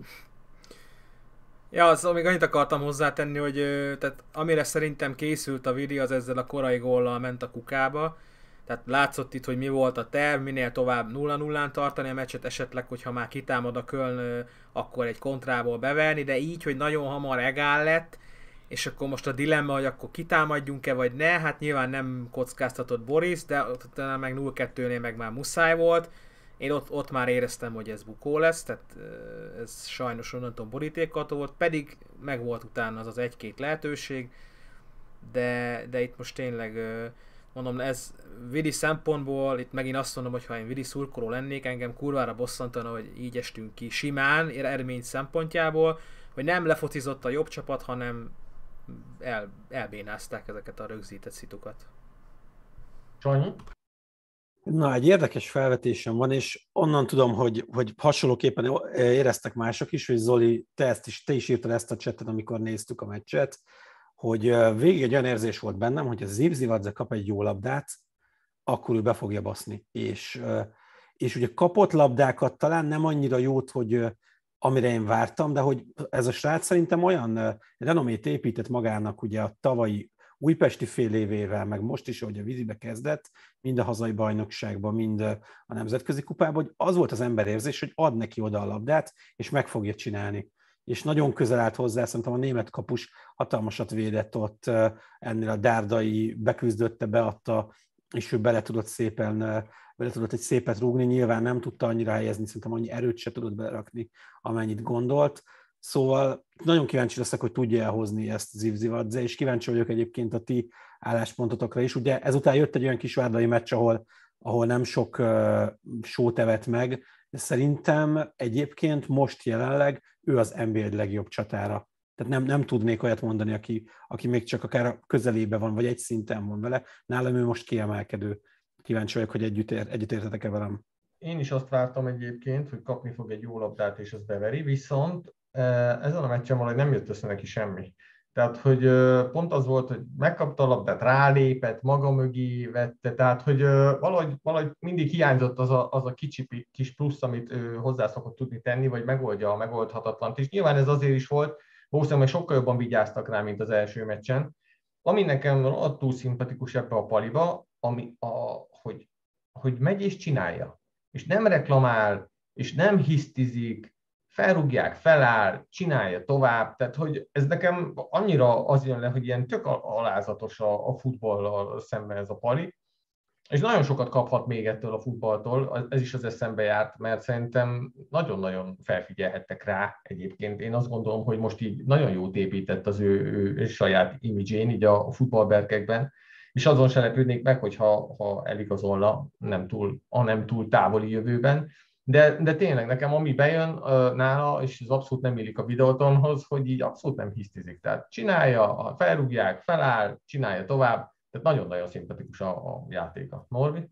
Ja, az, még annyit akartam hozzátenni, hogy tehát, amire szerintem készült a Vidi, az ezzel a korai góllal ment a kukába. Tehát látszott itt, hogy mi volt a terv, minél tovább nulla nullán tartani a meccset, esetleg, hogyha már kitámad a Köln, akkor egy kontrából beverni, de így, hogy nagyon hamar egál lett, és akkor most a dilemma, hogy akkor kitámadjunk-e vagy ne, hát nyilván nem kockáztatott Boris, de ott meg nulla kettőnél meg már muszáj volt. Én ott, ott már éreztem, hogy ez bukó lesz, tehát ez sajnos onnantól borítékható volt, pedig meg volt utána az az egy-két lehetőség, de, de itt most tényleg, mondom, ez Vidi szempontból, itt megint azt mondom, hogy ha én Vidi szurkoló lennék, engem kurvára bosszantana, hogy így estünk ki simán, eredmény szempontjából, hogy nem lefocizott a jobb csapat, hanem el, elbénázták ezeket a rögzített szitukat. Sanyi? Na, egy érdekes felvetésem van, és onnan tudom, hogy, hogy hasonlóképpen éreztek mások is, hogy Zoli, te, ezt is, te is írtad ezt a csetet, amikor néztük a meccset, hogy végig egy olyan érzés volt bennem, hogy a Zivzivadze kap egy jó labdát, akkor ő be fogja baszni. És, és ugye kapott labdákat talán nem annyira jót, hogy amire én vártam, de hogy ez a srác szerintem olyan renomét épített magának ugye a tavalyi újpesti fél évével, meg most is, hogy a vízibe kezdett, mind a hazai bajnokságban, mind a nemzetközi kupában, hogy az volt az emberérzés, hogy ad neki oda a labdát, és meg fogja csinálni. És nagyon közel állt hozzá, szerintem a német kapus hatalmasat védett ott, ennél a Dárdai beküzdötte, beadta, és ő bele tudott szépen, bele tudott egy szépet rúgni, nyilván nem tudta annyira helyezni, szerintem annyi erőt se tudott belerakni, amennyit gondolt. Szóval nagyon kíváncsi leszek, hogy tudja elhozni ezt Zivzivadze, és kíváncsi vagyok egyébként a ti álláspontotokra is. Ugye ezután jött egy olyan kis várdai meccs, ahol, ahol nem sok uh, sót evett meg, de szerintem egyébként most jelenleg ő az en bé egy legjobb csatára. Tehát nem, nem tudnék olyat mondani, aki, aki még csak akár a közelébe van, vagy egy szinten van vele. Nálam ő most kiemelkedő. Kíváncsi vagyok, hogy együtt, ér, együtt értetek-e velem. Én is azt vártam egyébként, hogy kapni fog egy jó labdát, és az beveri, viszont ezen a meccsen valahogy nem jött össze neki semmi. Tehát, hogy pont az volt, hogy megkapta a labdát, rálépett, maga mögé vette, tehát, hogy valahogy, valahogy mindig hiányzott az a, az a kicsi kis plusz, amit hozzá szokott tudni tenni, vagy megoldja a megoldhatatlant. És nyilván ez azért is volt, valószínűleg sokkal jobban vigyáztak rá, mint az első meccsen. Ami nekem attól szimpatikus ebbe a paliba, ami a, hogy, hogy megy és csinálja. És nem reklamál, és nem hisztizik, felrúgják, feláll, csinálja tovább, tehát hogy ez nekem annyira az jön le, hogy ilyen tök alázatos a, a futballal szemben ez a pali, és nagyon sokat kaphat még ettől a futballtól, ez is az eszembe járt, mert szerintem nagyon-nagyon felfigyelhettek rá egyébként. Én azt gondolom, hogy most így nagyon jót épített az ő, ő saját imidzsén, így a futballberkekben, és azon se lepődnék meg, hogyha ha eligazolna nem túl, a nem túl távoli jövőben. De, de tényleg nekem ami bejön uh, nála, és ez abszolút nem illik a Videotonhoz, hogy így abszolút nem hisztizik. Tehát csinálja, felrúgják, feláll, csinálja tovább, tehát nagyon-nagyon szimpatikus a, a játéka. Norbi?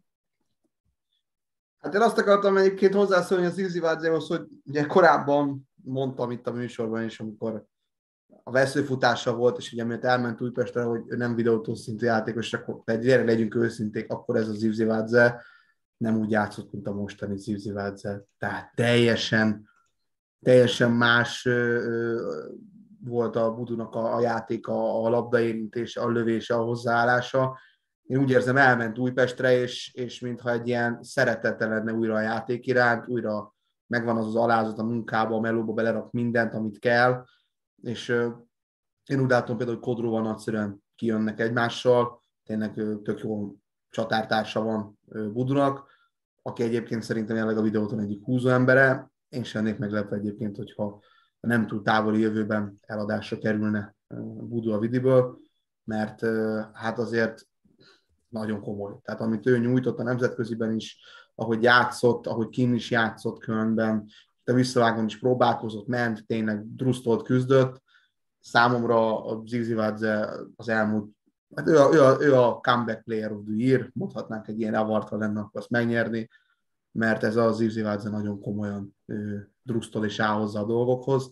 Hát én azt akartam egyébként hozzászólni az Zivzivadzehoz, hogy ugye korábban mondtam itt a műsorban is, amikor a veszőfutása volt, és ugye miért elment Újpestre, hogy ő nem Videóton szintű játékos, akkor gyere, legyünk őszinték, akkor ez a Zivzivadze nem úgy játszott, mint a mostani Zivzivadze. Tehát teljesen, teljesen más ö, volt a Budunak a, a játéka, a labdaérintése, a lövése, a hozzáállása, én úgy érzem, elment Újpestre, és, és mintha egy ilyen szeretete lenne újra a játék iránt, újra megvan az az alázat a munkába, a melóba belerak mindent, amit kell, és uh, én úgy látom például, hogy Kodróval nagyszerűen kijönnek egymással, tényleg uh, tök jó csatártársa van uh, Budunak, aki egyébként szerintem jelenleg a videóton egyik húzó embere. Én sem lennék meglepve egyébként, hogyha nem túl távoli jövőben eladásra kerülne uh, Budu a Vidiből, mert uh, hát azért nagyon komoly. Tehát amit ő nyújtott a nemzetköziben is, ahogy játszott, ahogy Kim is játszott Kölnben, de visszavágon is próbálkozott, ment, tényleg drusztolt, küzdött. Számomra a Zivzivadze az elmúlt, hát ő a, ő, a, ő a comeback player of the year, mondhatnánk egy ilyen award, ha lenne, akkor azt megnyerni, mert ez a Zivzivadze nagyon komolyan ő, drusztol és áll hozzá a dolgokhoz.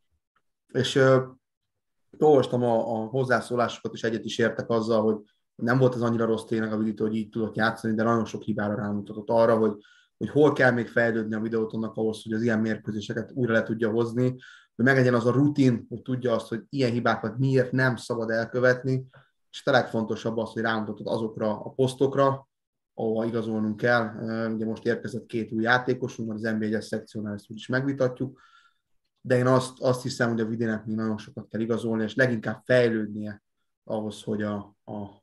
És olvastam a, a hozzászólásokat, és egyet is értek azzal, hogy nem volt ez annyira rossz tényleg a videót, hogy így tudott játszani, de nagyon sok hibára rámutatott arra, hogy, hogy hol kell még fejlődni a videótonnak ahhoz, hogy az ilyen mérkőzéseket újra le tudja hozni, hogy meglegyen az a rutin, hogy tudja azt, hogy ilyen hibákat miért nem szabad elkövetni, és a legfontosabb az, hogy rámutatott azokra a posztokra, ahova igazolnunk kell. Ugye most érkezett két új játékosunk, az en bé egyes szekciónál ezt úgyis megvitatjuk, de én azt, azt hiszem, hogy a Vidinek még nagyon sokat kell igazolni, és leginkább fejlődnie ahhoz, hogy a, a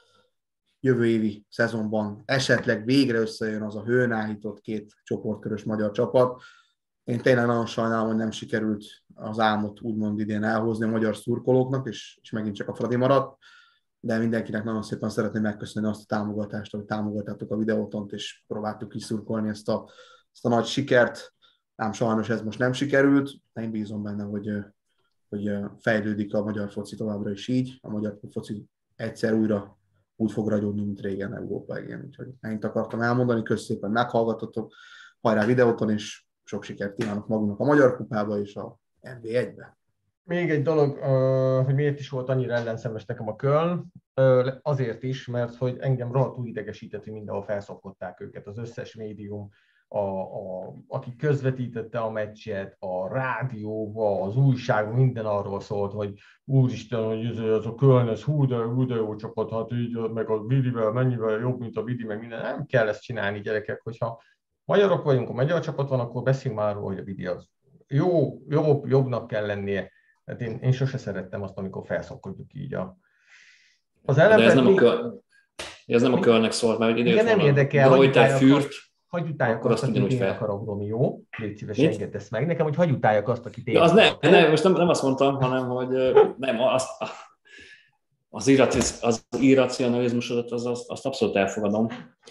jövő évi szezonban esetleg végre összejön az a hőn áhított két csoportkörös magyar csapat. Én tényleg nagyon sajnálom, hogy nem sikerült az álmot úgymond idén elhozni a magyar szurkolóknak, és, és megint csak a Fradi maradt, de mindenkinek nagyon szépen szeretném megköszönni azt a támogatást, hogy támogattátok a videótont, és próbáltuk kiszurkolni ezt a, ezt a nagy sikert. Ám sajnos ez most nem sikerült, de én bízom benne, hogy, hogy fejlődik a magyar foci továbbra is így, a magyar foci egyszer újra úgy fog ragyogni, mint régen Európa, igen. Úgyhogy ennyit akartam elmondani, köszönöm szépen, meghallgatotok, hajrá videóton, és sok sikert kívánok magunknak a Magyar Kupába és a en bé egybe. Még egy dolog, hogy miért is volt annyira ellenszemes nekem a Köln, azért is, mert hogy engem rohadtul idegesített, hogy mindenhol felszokották őket, az összes médium, a, a, aki közvetítette a meccset, a rádióba, az újság, minden arról szólt, hogy úristen, hogy ez a Köln, ez hú de, hú de jó csapat, hát így, meg a Vidivel mennyivel jobb, mint a Vidi, meg minden. Nem kell ezt csinálni, gyerekek, hogyha magyarok vagyunk, a magyar csapat van, akkor beszéljünk már arról, hogy a Vidi az jó, jobb, jobbnak kell lennie. Hát én, én sose szerettem azt, amikor felszokkodjuk így a... Az de ez nem, a Köln, ez nem a Kölnnek szólt, mert ide igen, nem érdekel, hogy te fürt, hagy utáljak azt, akit én akarok, Romi, jó? Légy szíves, engedd ezt meg nekem, hogy hagy utáljak azt, akit én akarok. Az nem, nem, most nem, nem azt mondtam, hanem, hogy nem, az, az, irraci, az irracionalizmusodat, az, az, azt abszolút elfogadom.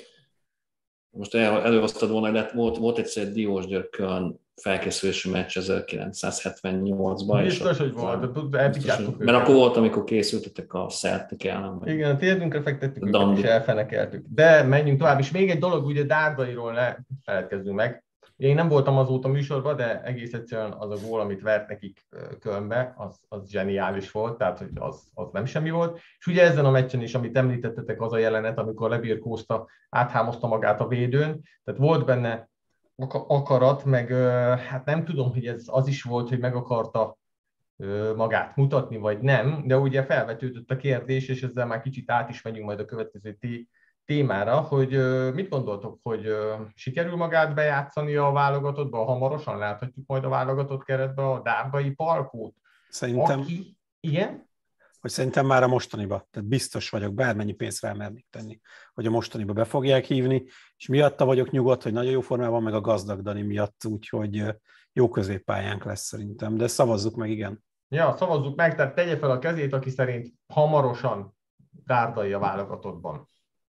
Most el, előhoztad volna, hogy lett, volt, volt egyszer egy Diósgyőr-Köln felkészülési meccs ezerkilencszázhetvennyolcban. Biztos, hogy volt, elpicsátok őket. Mert akkor volt, amikor készültetek a Celtic ellen. Igen, a térdünkre fektettük őket, és elfenekeltük. De menjünk tovább, és még egy dolog, ugye Dárdairól ne feledkezzünk meg. Én nem voltam azóta műsorban, de egész egyszerűen az a gól, amit vert nekik Kölnbe, az, az zseniális volt, tehát hogy az, az nem semmi volt. És ugye ezen a meccsen is, amit említettetek, az a jelenet, amikor lebirkózta, áthámozta magát a védőn, tehát volt benne akarat, meg hát nem tudom, hogy ez az is volt, hogy meg akarta magát mutatni, vagy nem, de ugye felvetődött a kérdés, és ezzel már kicsit át is megyünk majd a következő témára, hogy mit gondoltok, hogy sikerül magát bejátszani a válogatottba, hamarosan láthatjuk majd a válogatott keretbe a Dárdai Palkót? Szerintem, Aki... Igen? Hogy szerintem már a mostaniba, tehát biztos vagyok, bármennyi pénzt rá mernék tenni, hogy a mostaniba be fogják hívni, és miatta vagyok nyugodt, hogy nagyon jó formában, meg a Gazdag Dani miatt, úgyhogy jó középpályánk lesz szerintem, de szavazzuk meg, igen. Ja, szavazzuk meg, tehát tegye fel a kezét, aki szerint hamarosan Dárdai a válogatottban.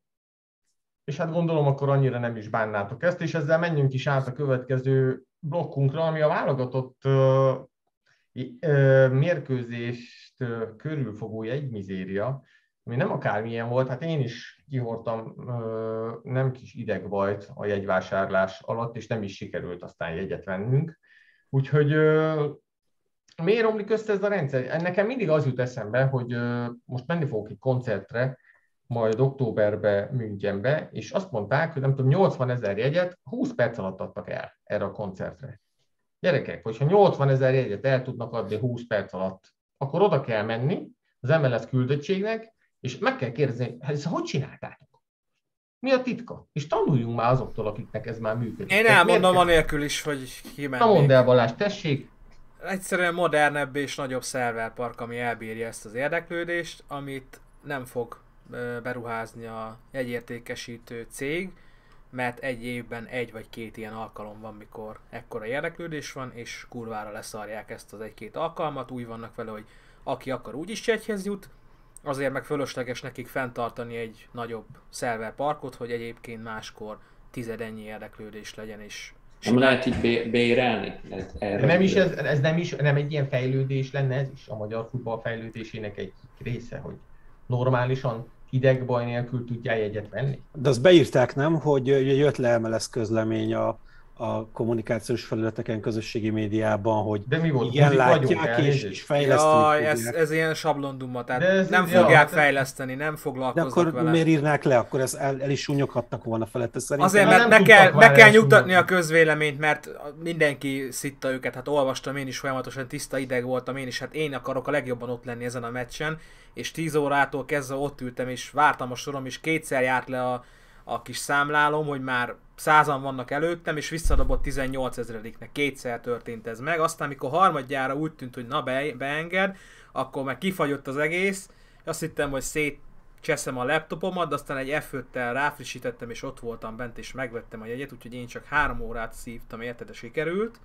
És hát gondolom, akkor annyira nem is bánnátok ezt, és ezzel menjünk is át a következő blokkunkra, ami a válogatott uh, uh, mérkőzést uh, körülfogó jegymizéria, ami nem akármilyen volt, hát én is kihordtam uh, nem kis idegbajt a jegyvásárlás alatt, és nem is sikerült aztán jegyet vennünk. Úgyhogy uh, miért romlik össze ez a rendszer? Nekem mindig az jut eszembe, hogy uh, most menni fogok egy koncertre, majd októberbe Münchenbe, és azt mondták, hogy nem tudom, nyolcvanezer jegyet húsz perc alatt adtak el erre a koncertre. Gyerekek, hogyha nyolcvanezer jegyet el tudnak adni húsz perc alatt, akkor oda kell menni az em el es küldöttségnek, És meg kell kérdezni, hát ezt hogy csináltátok? Mi a titka? És tanuljunk már azoktól, akiknek ez már működik. Én elmondom anélkül is, hogy kimennék. Na mondd el, Balázs, tessék! Egyszerűen modernebb és nagyobb szerverpark, ami elbírja ezt az érdeklődést, amit nem fog beruházni a jegyértékesítő cég, mert egy évben egy vagy két ilyen alkalom van, mikor ekkora érdeklődés van, és kurvára leszarják ezt az egy-két alkalmat, úgy vannak vele, hogy aki akar úgyis jegyhez jut, azért meg fölösleges nekik fenntartani egy nagyobb szerverparkot, hogy egyébként máskor tizedennyi érdeklődés legyen, és nem lehet így bérelni? Nem is ez, ez nem is nem egy ilyen fejlődés lenne, ez is a magyar futball fejlődésének egy része, hogy normálisan hidegbaj nélkül tudjál jegyet venni. De azt beírták, nem, hogy jött le em el es közlemény a, a kommunikációs felületeken, közösségi médiában, hogy de mi volt? igen, látják és, és fejleszteni Jaj, ez, ez ilyen sablonduma, tehát ez nem ez fogják ja, fejleszteni, nem foglalkoznak vele. De akkor vele. miért írnák le? Akkor ez el, el is súnyoghattak volna felette szerintem. Azért, mert be kell, be kell nyugtatni a közvéleményt, mert mindenki szitta őket, hát olvastam én is folyamatosan, tiszta ideg voltam én is, hát én akarok a legjobban ott lenni ezen a meccsen, és tíz órától kezdve ott ültem, és vártam a sorom, és kétszer járt le a, a kis számlálom, hogy már százan vannak előttem, és visszadobott tizennyolcezrediknek. Kétszer történt ez meg. Aztán, amikor harmadjára úgy tűnt, hogy na be, beenged, akkor meg kifagyott az egész. Azt hittem, hogy szétcseszem a laptopomat, de aztán egy ef öttel ráfrissítettem, és ott voltam bent, és megvettem a jegyet, úgyhogy én csak három órát szívtam, érted, de sikerült.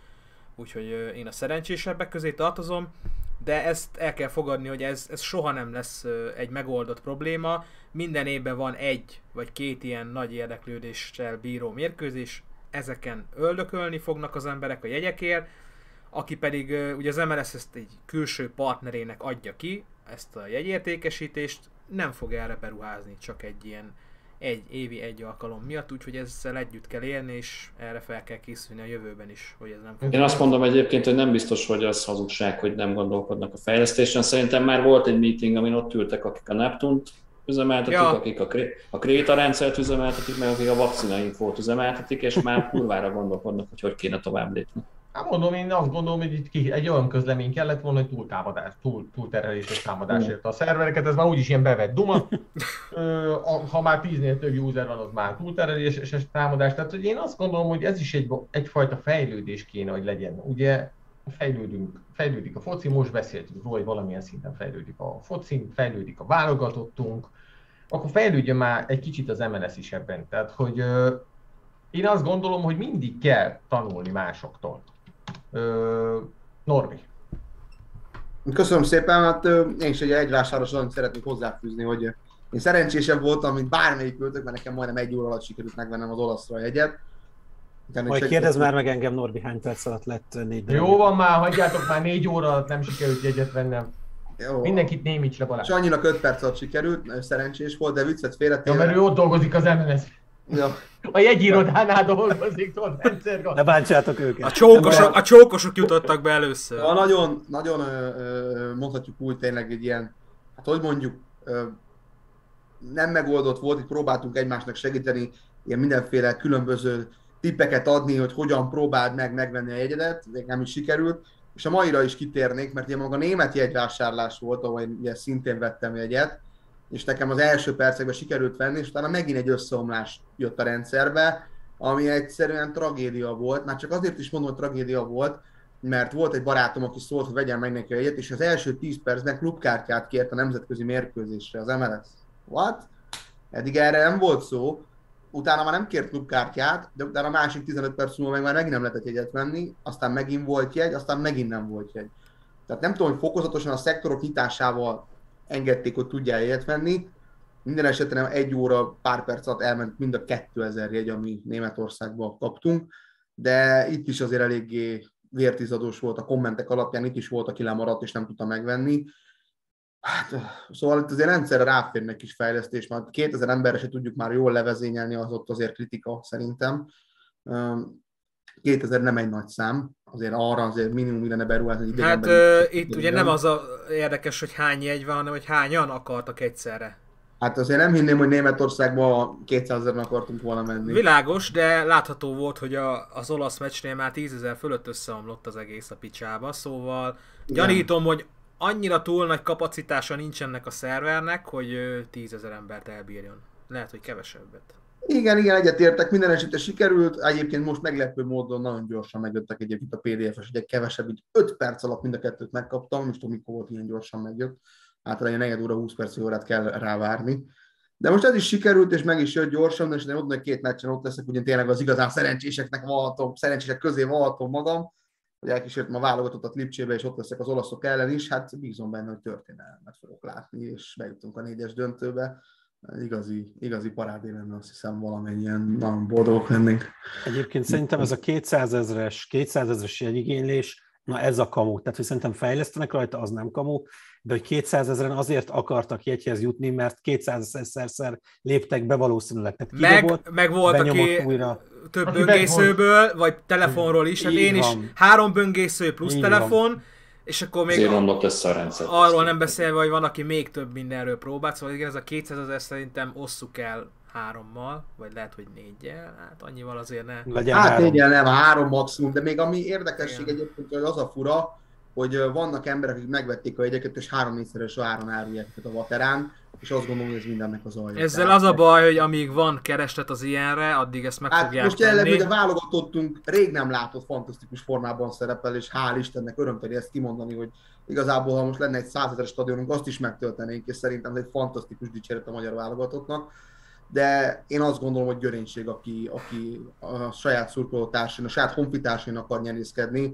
Úgyhogy én a szerencsésebbek közé tartozom. De ezt el kell fogadni, hogy ez, ez soha nem lesz egy megoldott probléma. Minden évben van egy vagy két ilyen nagy érdeklődéssel bíró mérkőzés, ezeken öldökölni fognak az emberek a jegyekért, aki pedig ugye az em el es ezt egy külső partnerének adja ki, ezt a jegyértékesítést, nem fog erre beruházni, csak egy ilyen egy évi egy alkalom miatt, úgyhogy ezzel együtt kell élni, és erre fel kell készülni a jövőben is, hogy ez nem fog. Én azt mondom egyébként, hogy nem biztos, hogy az hazugság, hogy nem gondolkodnak a fejlesztésen. Szerintem már volt egy meeting, amin ott ültek, akik a Neptunt üzemeltetik, ja. akik a, Kré- a Kréta rendszert üzemeltetik, meg akik a vakcina infót üzemeltetik, és már kurvára gondolkodnak, hogy hogy kéne tovább lépni. Hát mondom, én azt gondolom, hogy itt ki, egy olyan közlemény kellett volna, hogy túltámadás, túl, túltereléses támadás érte a szervereket, ez már úgyis ilyen bevett duma. Ö, ha már tíznél több user van, az már túltereléses támadás. Tehát hogy én azt gondolom, hogy ez is egy, egyfajta fejlődés kéne, hogy legyen. Ugye fejlődünk, fejlődik a foci, most beszéltünk róla, hogy valamilyen szinten fejlődik a foci, fejlődik a válogatottunk, akkor fejlődjön már egy kicsit az em el es is ebben. Tehát, hogy ö, én azt gondolom, hogy mindig kell tanulni másoktól. Ö, Norbi. Köszönöm szépen, hát én is egy egyvásáros annyit szeretnék hozzáfűzni, hogy én szerencsésebb voltam, mint bármelyik költök, mert nekem majdnem egy óra alatt sikerült megvennem az olaszra a jegyet. Majd kérdezz már meg engem, Norbi, hány perc alatt lett négy darab. Jó van már, hagyjátok már, négy óra alatt nem sikerült jegyet vennem. Jó. Mindenkit némíts le, Balázs. Sanyinak öt perc alatt sikerült, szerencsés volt, de viccet félretéve. Ja, mert ő ott dolgozik az em el es. Ja. A jegyirodánál dolgozik, tudod, rendszer. Ne bántsátok őket. A csókosok, a csókosok jutottak be először. Ja, nagyon, nagyon mondhatjuk úgy tényleg egy ilyen, hát hogy mondjuk, nem megoldott volt, itt próbáltunk egymásnak segíteni, ilyen mindenféle különböző tippeket adni, hogy hogyan próbáld meg megvenni a jegyedet, még nem is sikerült. És a maira is kitérnék, mert ugye maga a német jegyvásárlás volt, ahol én ugye szintén vettem jegyet, és nekem az első percekben sikerült venni, és utána megint egy összeomlás jött a rendszerbe, ami egyszerűen tragédia volt. Már csak azért is mondom, hogy tragédia volt, mert volt egy barátom, aki szólt, hogy vegyen meg neki a jegyet, és az első tíz percben klubkártyát kért a nemzetközi mérkőzésre az em el es. What? Eddig erre nem volt szó. Utána már nem kért klubkártyát, de utána a másik tizenöt perc múlva meg már megint nem lehetett jegyet venni, aztán megint volt jegy, aztán megint nem volt jegy. Tehát nem tudom, hogy fokozatosan a szektorok nyitásával engedték, hogy tudjál jegyet venni. Minden esetben egy óra, pár perc alatt elment mind a kétezer jegy, ami Németországban kaptunk, de itt is azért eléggé vértizadós volt a kommentek alapján, itt is volt, aki lemaradt és nem tudta megvenni. Hát, szóval itt azért rendszerre ráférnek kis fejlesztés, mert kétezer emberre se tudjuk már jól levezényelni, az ott azért kritika szerintem. kétezer nem egy nagy szám, azért arra azért minimum illene beruházni idegenben. Hát ö, itt ugye nem az a érdekes, hogy hány jegy van, hanem hogy hányan akartak egyszerre. Hát azért nem hinném, hogy Németországban kétszázezren akartunk volna menni. Világos, de látható volt, hogy a, az olasz meccsnél már tízezer fölött összeomlott az egész a picsába, szóval gyanítom, hogy annyira túl nagy kapacitása nincs ennek a szervernek, hogy tízezer embert elbírjon. Lehet, hogy kevesebbet. Igen, igen, egyetértek, minden esetre sikerült. Egyébként most meglepő módon nagyon gyorsan megjöttek egyébként a pé dé ef-es, egy kevesebb, így öt perc alatt mind a kettőt megkaptam, és tudom, mikor volt ilyen gyorsan megjött. Általában negyed óra, húsz perc órát kell rávárni. De most ez is sikerült, és meg is jött gyorsan, és ott hogy két meccsen ott leszek, ugye tényleg az igazán szerencséseknek valhatom, szerencsések közé valhatom magam, hogy elkísértem a válogatottat Lipcsébe, és ott leszek az olaszok ellen is, hát bízom benne, hogy történelmet fogok látni, és bejutunk a négyes döntőbe. Igazi, igazi parádé lenne, azt hiszem, valamennyien nagyon boldogok lennénk. Egyébként szerintem ez a kétszázezres, kétszázezres jegyigénylés, na ez a kamu. Tehát, hogy szerintem fejlesztenek rajta, az nem kamu, de hogy kétszázezren azért akartak jegyhez jutni, mert kétszázezerszer léptek be valószínűleg. Tehát meg, kidobott, meg volt, aki újra. több Aki böngészőből, vagy telefonról is, hát én is három böngésző plusz így telefon, van. És akkor még romlott össze a rendszer. Arról nem beszélve, hogy van, aki még több mindenről próbált, szóval igen, ez a kétszázezer szerintem osszuk el hárommal, vagy lehet, hogy négyel, hát annyival azért ne. Legyen hát négyel nem, három maximum, de még ami érdekesség igen. Egyébként, hogy az a fura, hogy vannak emberek, akik megvették a jegyeket, és három-négyszeres áron árulják a Vaterán, és azt gondolom, hogy ez mindennek az alja. Ezzel tehát, az a baj, hogy amíg van kereslet az ilyenre, addig ezt meg hát fogják most tenni. jelenleg, hogy a válogatottunk rég nem látott fantasztikus formában szerepel, és hál' Istennek örömteli ezt kimondani, hogy igazából, ha most lenne egy százezer stadionunk, azt is megtöltenénk, és szerintem ez egy fantasztikus dicséret a magyar válogatottnak. De én azt gondolom, hogy Görénység, aki, aki a saját szurkolótársain, a saját honfitársain akar nyerészkedni,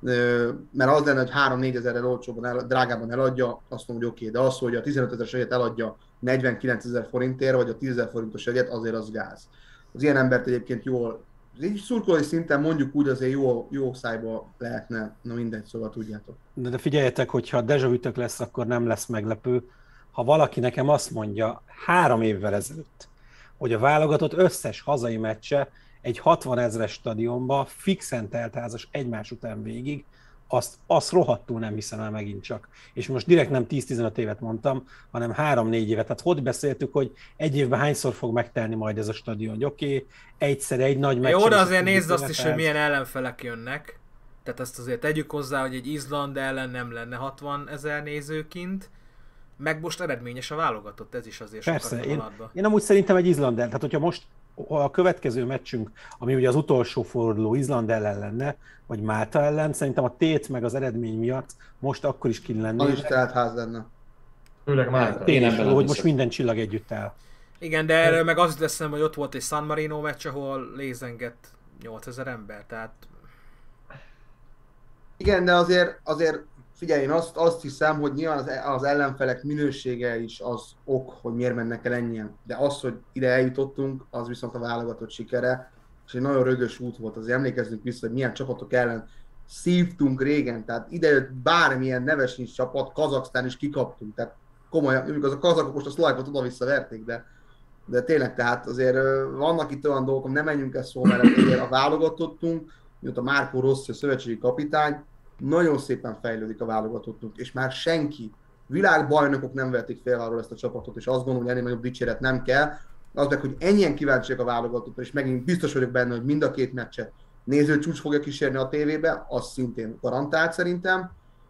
mert az lenne, hogy három-négyezerrel olcsóban, el, drágában eladja, azt mondom, hogy oké, okay, de az, hogy a tizenötezeres egyet eladja negyvenkilencezer forintért, vagy a tízezer forintos egyet, azért az gáz. Az ilyen embert egyébként jól, így szurkolói szinten mondjuk úgy azért jó, jó szájba lehetne, na mindegy, szóval tudjátok. De, de figyeljetek, hogyha déjà vu-tök lesz, akkor nem lesz meglepő. Ha valaki nekem azt mondja három évvel ezelőtt, hogy a válogatott összes hazai meccse egy hatvanezres stadionba fixen teltházas egymás után végig, azt, azt rohadtul nem hiszem el megint csak. És most direkt nem tíz-tizenöt évet mondtam, hanem három-négy évet. Tehát hogy beszéltük, hogy egy évben hányszor fog megtelni majd ez a stadion. Oké, okay, egyszer egy nagy meccs. Jó, de azért nézd azt is, hogy milyen ellenfelek jönnek. Tehát ezt azért tegyük hozzá, hogy egy Izland ellen nem lenne hatvanezer nézőkint. Meg most eredményes a válogatott, ez is azért persze, én, én amúgy szerintem egy Izland ellen, tehát hogyha most a következő meccsünk, ami ugye az utolsó forduló Izland ellen lenne, vagy Málta ellen, szerintem a tét meg az eredmény miatt most akkor is ki lenne. Az is teltház lenne. Főleg Málta. Én ebben hogy most minden csillag együtt áll. Igen, de erről meg azt teszem, hogy ott volt egy San Marino meccs, ahol lézengett nyolcezer ember, tehát... Igen, de azért, azért figyelj, én azt, azt hiszem, hogy nyilván az, az ellenfelek minősége is az ok, hogy miért mennek el ennyien. De az, hogy ide eljutottunk, az viszont a válogatott sikere, és egy nagyon rögös út volt. Azért emlékezzünk vissza, hogy milyen csapatok ellen szívtunk régen. Tehát ide jött bármilyen neves nincs csapat, Kazaksztán is kikaptunk. Tehát komolyan, mondjuk az a kazakok most a szlajkot oda-vissza verték, de, de tényleg, tehát azért vannak itt olyan dolgok, nem menjünk ezt szó mellett, azért a válogatottunk, mióta Márkó Rossi a szövetségi kapitány, nagyon szépen fejlődik a válogatottunk, és már senki, világbajnokok nem vették fél arról ezt a csapatot, és azt gondolom, hogy ennél nagyobb dicséret nem kell. Az meg, hogy ennyien kíváncsiak a válogatottra, és megint biztos vagyok benne, hogy mind a két meccset nézőcsúcs fogja kísérni a tévébe, az szintén garantált szerintem.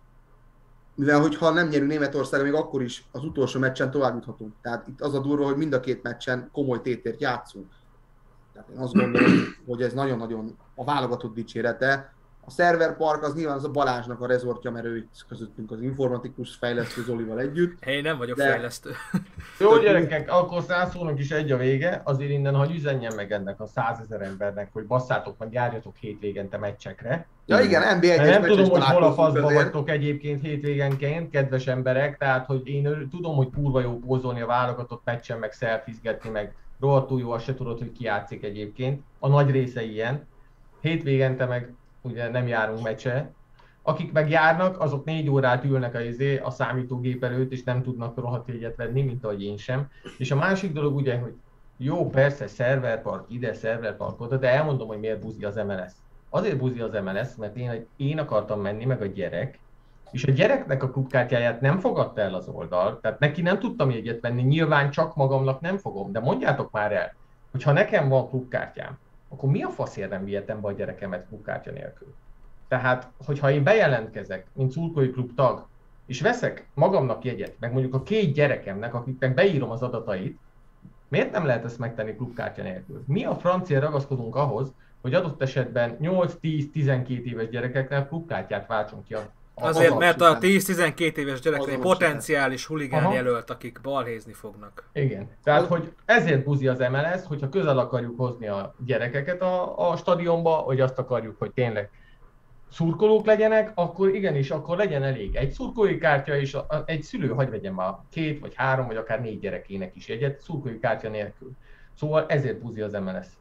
Mivel hogyha nem nyerünk Németország, még akkor is az utolsó meccsen tovább juthatunk. Tehát itt az a durva, hogy mind a két meccsen komoly tétért játszunk. Tehát én azt gondolom, hogy ez nagyon-nagyon a válogatott dicsérete. A szerverpark az nyilván az a Balázsnak a rezortja, mert ő itt közöttünk az informatikus fejlesztő Zolival együtt. Én nem vagyok de... fejlesztő. Jó gyerekek, akkor százszónak is egy a vége, azért innen hagyj üzenjen meg ennek a százezer embernek, hogy basszátok meg, járjatok hétvégente meccsekre. Ja igen, en bé egy-es nem tudom, hogy hol a faszba vagytok egyébként hétvégenként, kedves emberek, tehát hogy én tudom, hogy kurva jó pózolni a válogatott meccsen, meg szelfizgetni, meg rohadtul jó, azt se tudod, hogy ki játszik egyébként. A nagy része ilyen. Hétvégente meg ugye nem járunk meccse. Akik meg járnak, azok négy órát ülnek a, izé, a számítógép előtt, és nem tudnak rohadt jegyet venni, mint ahogy én sem. És a másik dolog ugye, hogy jó, persze, szerverpark ide, szerverpark oda, de elmondom, hogy miért buzi az em el es. Azért buzi az em el es, mert én, én akartam menni, meg a gyerek, és a gyereknek a klubkártyáját nem fogadta el az oldal, tehát neki nem tudtam jegyet venni, nyilván csak magamnak nem fogom, de mondjátok már el, hogy ha nekem van klubkártyám, akkor mi a faszért nem vihetem be a gyerekemet klubkártya nélkül? Tehát, hogyha én bejelentkezek, mint szurkolói klub tag, és veszek magamnak jegyet, meg mondjuk a két gyerekemnek, akiknek beírom az adatait, miért nem lehet ezt megtenni klubkártya nélkül? Mi a francia ragaszkodunk ahhoz, hogy adott esetben nyolc-tíz-tizenkét éves gyerekeknek klubkártyát váltsunk ki a Azért, mert a tíz-tizenkét éves gyerekek potenciális huligán jelölt, akik balhézni fognak. Igen. Tehát, hogy ezért buzi az em el es, hogyha közel akarjuk hozni a gyerekeket a, a stadionba, hogy azt akarjuk, hogy tényleg szurkolók legyenek, akkor igenis, akkor legyen elég egy szurkolói kártya, és a, a, egy szülő hagy vegyen már két, vagy három, vagy akár négy gyerekének is egyet, szurkolói kártya nélkül. Szóval ezért buzi az em el es.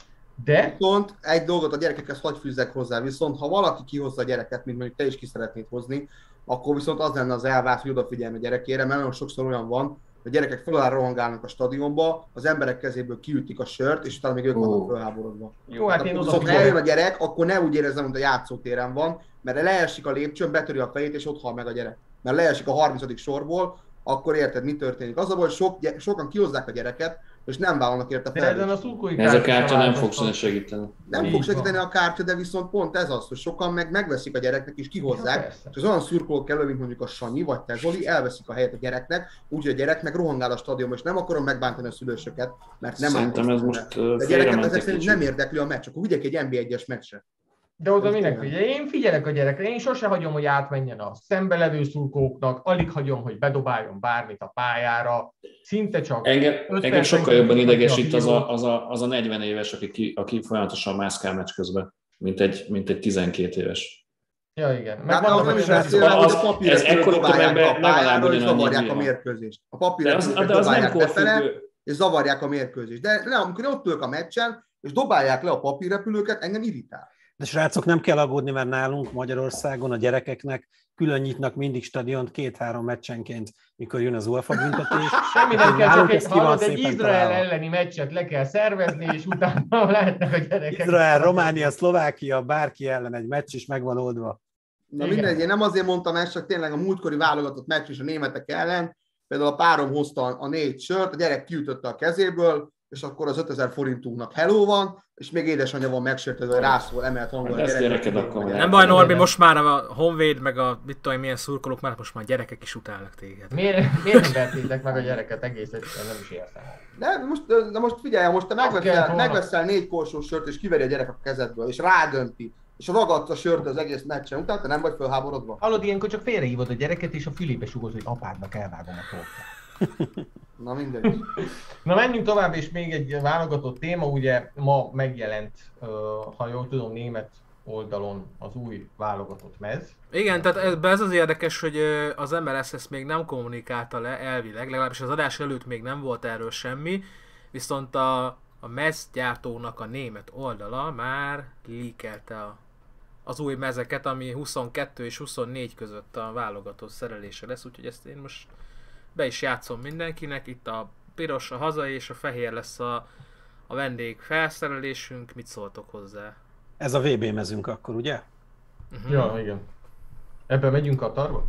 De... Viszont egy dolgot a gyerekekhez hagy fűzzek hozzá, viszont ha valaki kihozza a gyereket, mint mondjuk te is ki szeretnéd hozni, akkor viszont az lenne az elvárás, hogy odafigyelni a gyerekére, mert nagyon sokszor olyan van, hogy a gyerekek föláll rohangálnak a stadionba, az emberek kezéből kiütik a sört, és utána még ők vannak fölháborodva. Jó, hát én viszont ha eljön a gyerek, akkor ne úgy érezzem, hogy a játszótéren van, mert leesik a lépcsőn, betöri a fejét, és ott hal meg a gyerek. Mert leesik a harmincadik sorból, akkor érted, mi történik. Az a baj, hogy sok, sokan kihozzák a gyereket, és nem vállalnak érte fel. Ez a kártya nem fog segíteni. Nem fog segíteni a kártya, de viszont pont ez az, hogy sokan meg megveszik a gyereknek és kihozzák, ja, és az olyan szurkolók kell, mint mondjuk a Sanyi vagy te Zoli, elveszik a helyet a gyereknek, úgyhogy a gyerek meg rohangál a stadionba, és nem akarom megbántani a szülősöket, mert nem Szerintem ez most a gyereket ezek szerint nem érdekli a meccs, akkor vigyek egy en bé egyes meccsre. De oda minek figyelj, én figyelek a gyerekre, én sose hagyom, hogy átmenjen a szembelevő szurkolóknak, alig hagyom, hogy bedobáljon bármit a pályára, szinte csak... Engem, engem sokkal jobban idegesít az a, az, a, az a negyven éves, aki, ki, aki folyamatosan mászkál meccs közben, mint egy, mint egy tizenkét éves. Ja, igen. Meg hát az, az, az, az, az ez ekkora tömegben legalább ugyanannyi a mérkőzést. A papírrepülőket dobálják befele, és zavarják a mérkőzést. De nem, amikor ott ülök a meccsen, és dobálják le a papírrepülőket, engem irritál. De srácok, nem kell aggódni, mert nálunk Magyarországon a gyerekeknek külön nyitnak mindig stadiont két-három meccsenként, mikor jön az UEFA büntetés. Semmi nem kell, csak egy, hallod, egy Izrael elleni meccset le kell szervezni, és utána lehetnek a gyerekek. Izrael, Románia, Szlovákia, bárki ellen egy meccs is meg van oldva. Na mindegy, én nem azért mondtam ezt, csak tényleg a múltkori válogatott meccs is a németek ellen, például a párom hozta a négy sört, a gyerek kiütötte a kezéből, és akkor az ötezer forintunknak hello van, és még édesanyja van megsértődve, hogy rászól emelt hangon a gyereket. Nem baj, Norbi, most már a Honvéd, meg a mit tudom, milyen szurkolók, már most már gyerekek is utálnak téged. Miért, miért nem vertétek meg a gyereket egész egyszerűen, nem is értem. De most, de most figyelj, most te megveszel, megveszel négy korsó sört, és kiveri a gyerek a kezedből, és rádönti, és ragadsz a sört az egész meccsen, utána te nem vagy fölháborodva. Hallod, ilyenkor csak félrehívod a gyereket, és a fülébe sugod, hogy apádnak elvágom a tortát. Na mindegy. Na menjünk tovább, és még egy válogatott téma, ugye ma megjelent, ha jól tudom, német oldalon az új válogatott mez. Igen, tehát ez az érdekes, hogy az em el es ezt még nem kommunikálta le elvileg, legalábbis az adás előtt még nem volt erről semmi, viszont a, a mez gyártónak a német oldala már leakelte a, az új mezeket, ami huszonkettő és huszonnégy között a válogatott szerelése lesz, úgyhogy ezt én most be is játszom mindenkinek, itt a piros, a hazai és a fehér lesz a, a vendég felszerelésünk, mit szóltok hozzá? Ez a vé bé mezünk akkor, ugye? Uh-huh. Ja, igen. Ebben megyünk Katarba?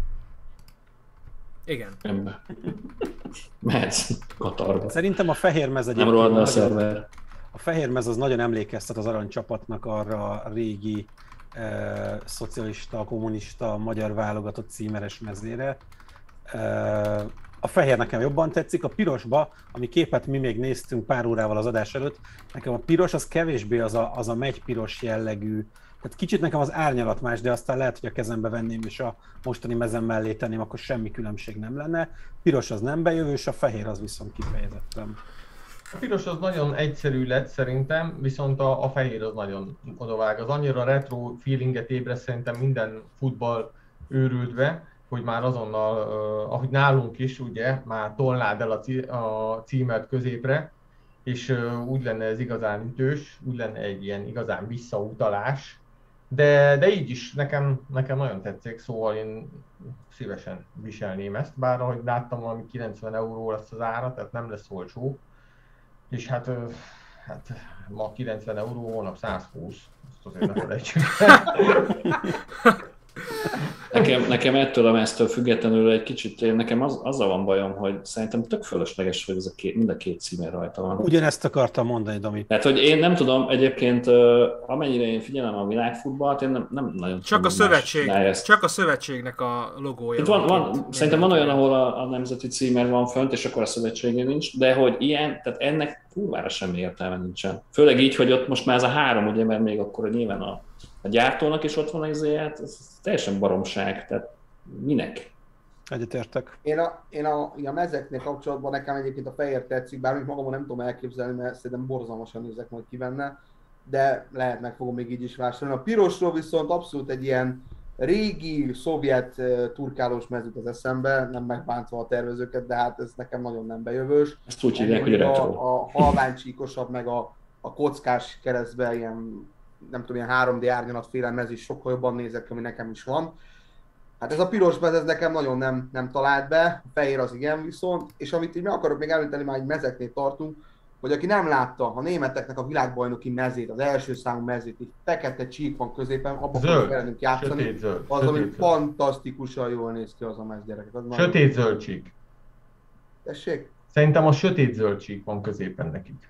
Igen. Ebbe. Mehetsz Katarba. Szerintem a fehér mez egyébként... Nem rohadna a szerver. A fehér mez az nagyon emlékeztet az aranycsapatnak arra a régi eh, szocialista, kommunista, magyar válogatott címeres mezére. Eh, A fehér nekem jobban tetszik, a pirosba, ami képet mi még néztünk pár órával az adás előtt, nekem a piros az kevésbé az a, az a megypiros jellegű, tehát kicsit nekem az árnyalat más, de aztán lehet, hogy a kezembe venném és a mostani mezem mellé tenném, akkor semmi különbség nem lenne. Piros az nem bejövős, a fehér az viszont kifejezetten. A piros az nagyon egyszerű lett szerintem, viszont a, a fehér az nagyon odavág. Az annyira retro feelinget ébreszt szerintem minden futball őrültbe, hogy már azonnal, uh, ahogy nálunk is, ugye, már tolnád el a, cí- a címet középre, és uh, úgy lenne ez igazán ütős, úgy lenne egy ilyen igazán visszautalás, de, de így is nekem, nekem nagyon tetszik, szóval én szívesen viselném ezt, bár ahogy láttam, valami kilencven euró lesz az ára, tehát nem lesz olcsó, és hát, uh, hát ma kilencven euró, holnap száz húsz, azt azért ne felejtsük. Nekem, nekem ettől a meztől függetlenül egy kicsit, én nekem az, azzal van bajom, hogy szerintem tök fölösleges, hogy ez a két, mind a két címer rajta van. Ugyanezt akartam mondani, Dami. Tehát, hogy én nem tudom, egyébként amennyire én figyelem a világfutballt, én nem, nem nagyon csak a szövetség, csak a szövetségnek a logója. Van, van, van, szerintem van olyan, ahol a, a nemzeti címer van fönt, és akkor a szövetségén nincs, de hogy ilyen, tehát ennek kurvára semmi értelme nincsen. Főleg így, hogy ott most már ez a három, ugye, mert még akkor nyilván a, a gyártónak is ott van az izéját, ez teljesen baromság, tehát minek? Egyetértek. Én a, én a, a mezeknél kapcsolatban nekem egyébként a fehér tetszik, bár magamon nem tudom elképzelni, mert szerintem borzalmasan nézek majd ki benne, de lehet meg fogom még így is vásárolni. A pirosról viszont abszolút egy ilyen régi szovjet turkálós mezőt az eszembe, nem megbántva a tervezőket, de hát ez nekem nagyon nem bejövős. Ezt úgy hívják, hogy retro. A, a halványcsíkosabb, meg a, a kockás keresztben ilyen, nem tudom, ilyen három dé árnyalatféle mez is sokkal jobban nézek, ami nekem is van. Hát ez a piros mez, ez nekem nagyon nem, nem talált be, a fehér az igen viszont, és amit így meg akarok még említeni, már egy mezeknél tartunk, hogy aki nem látta a németeknek a világbajnoki mezét, az első számú mezét, így fekete csík van középen, abban fogunk velünk játszani, sötét zöld, az, ami zöld. Fantasztikusan jól néz ki az a mez, gyerekek. Az sötét zöld csík. Tessék? Szerintem a sötét zöld csík van középen nekik.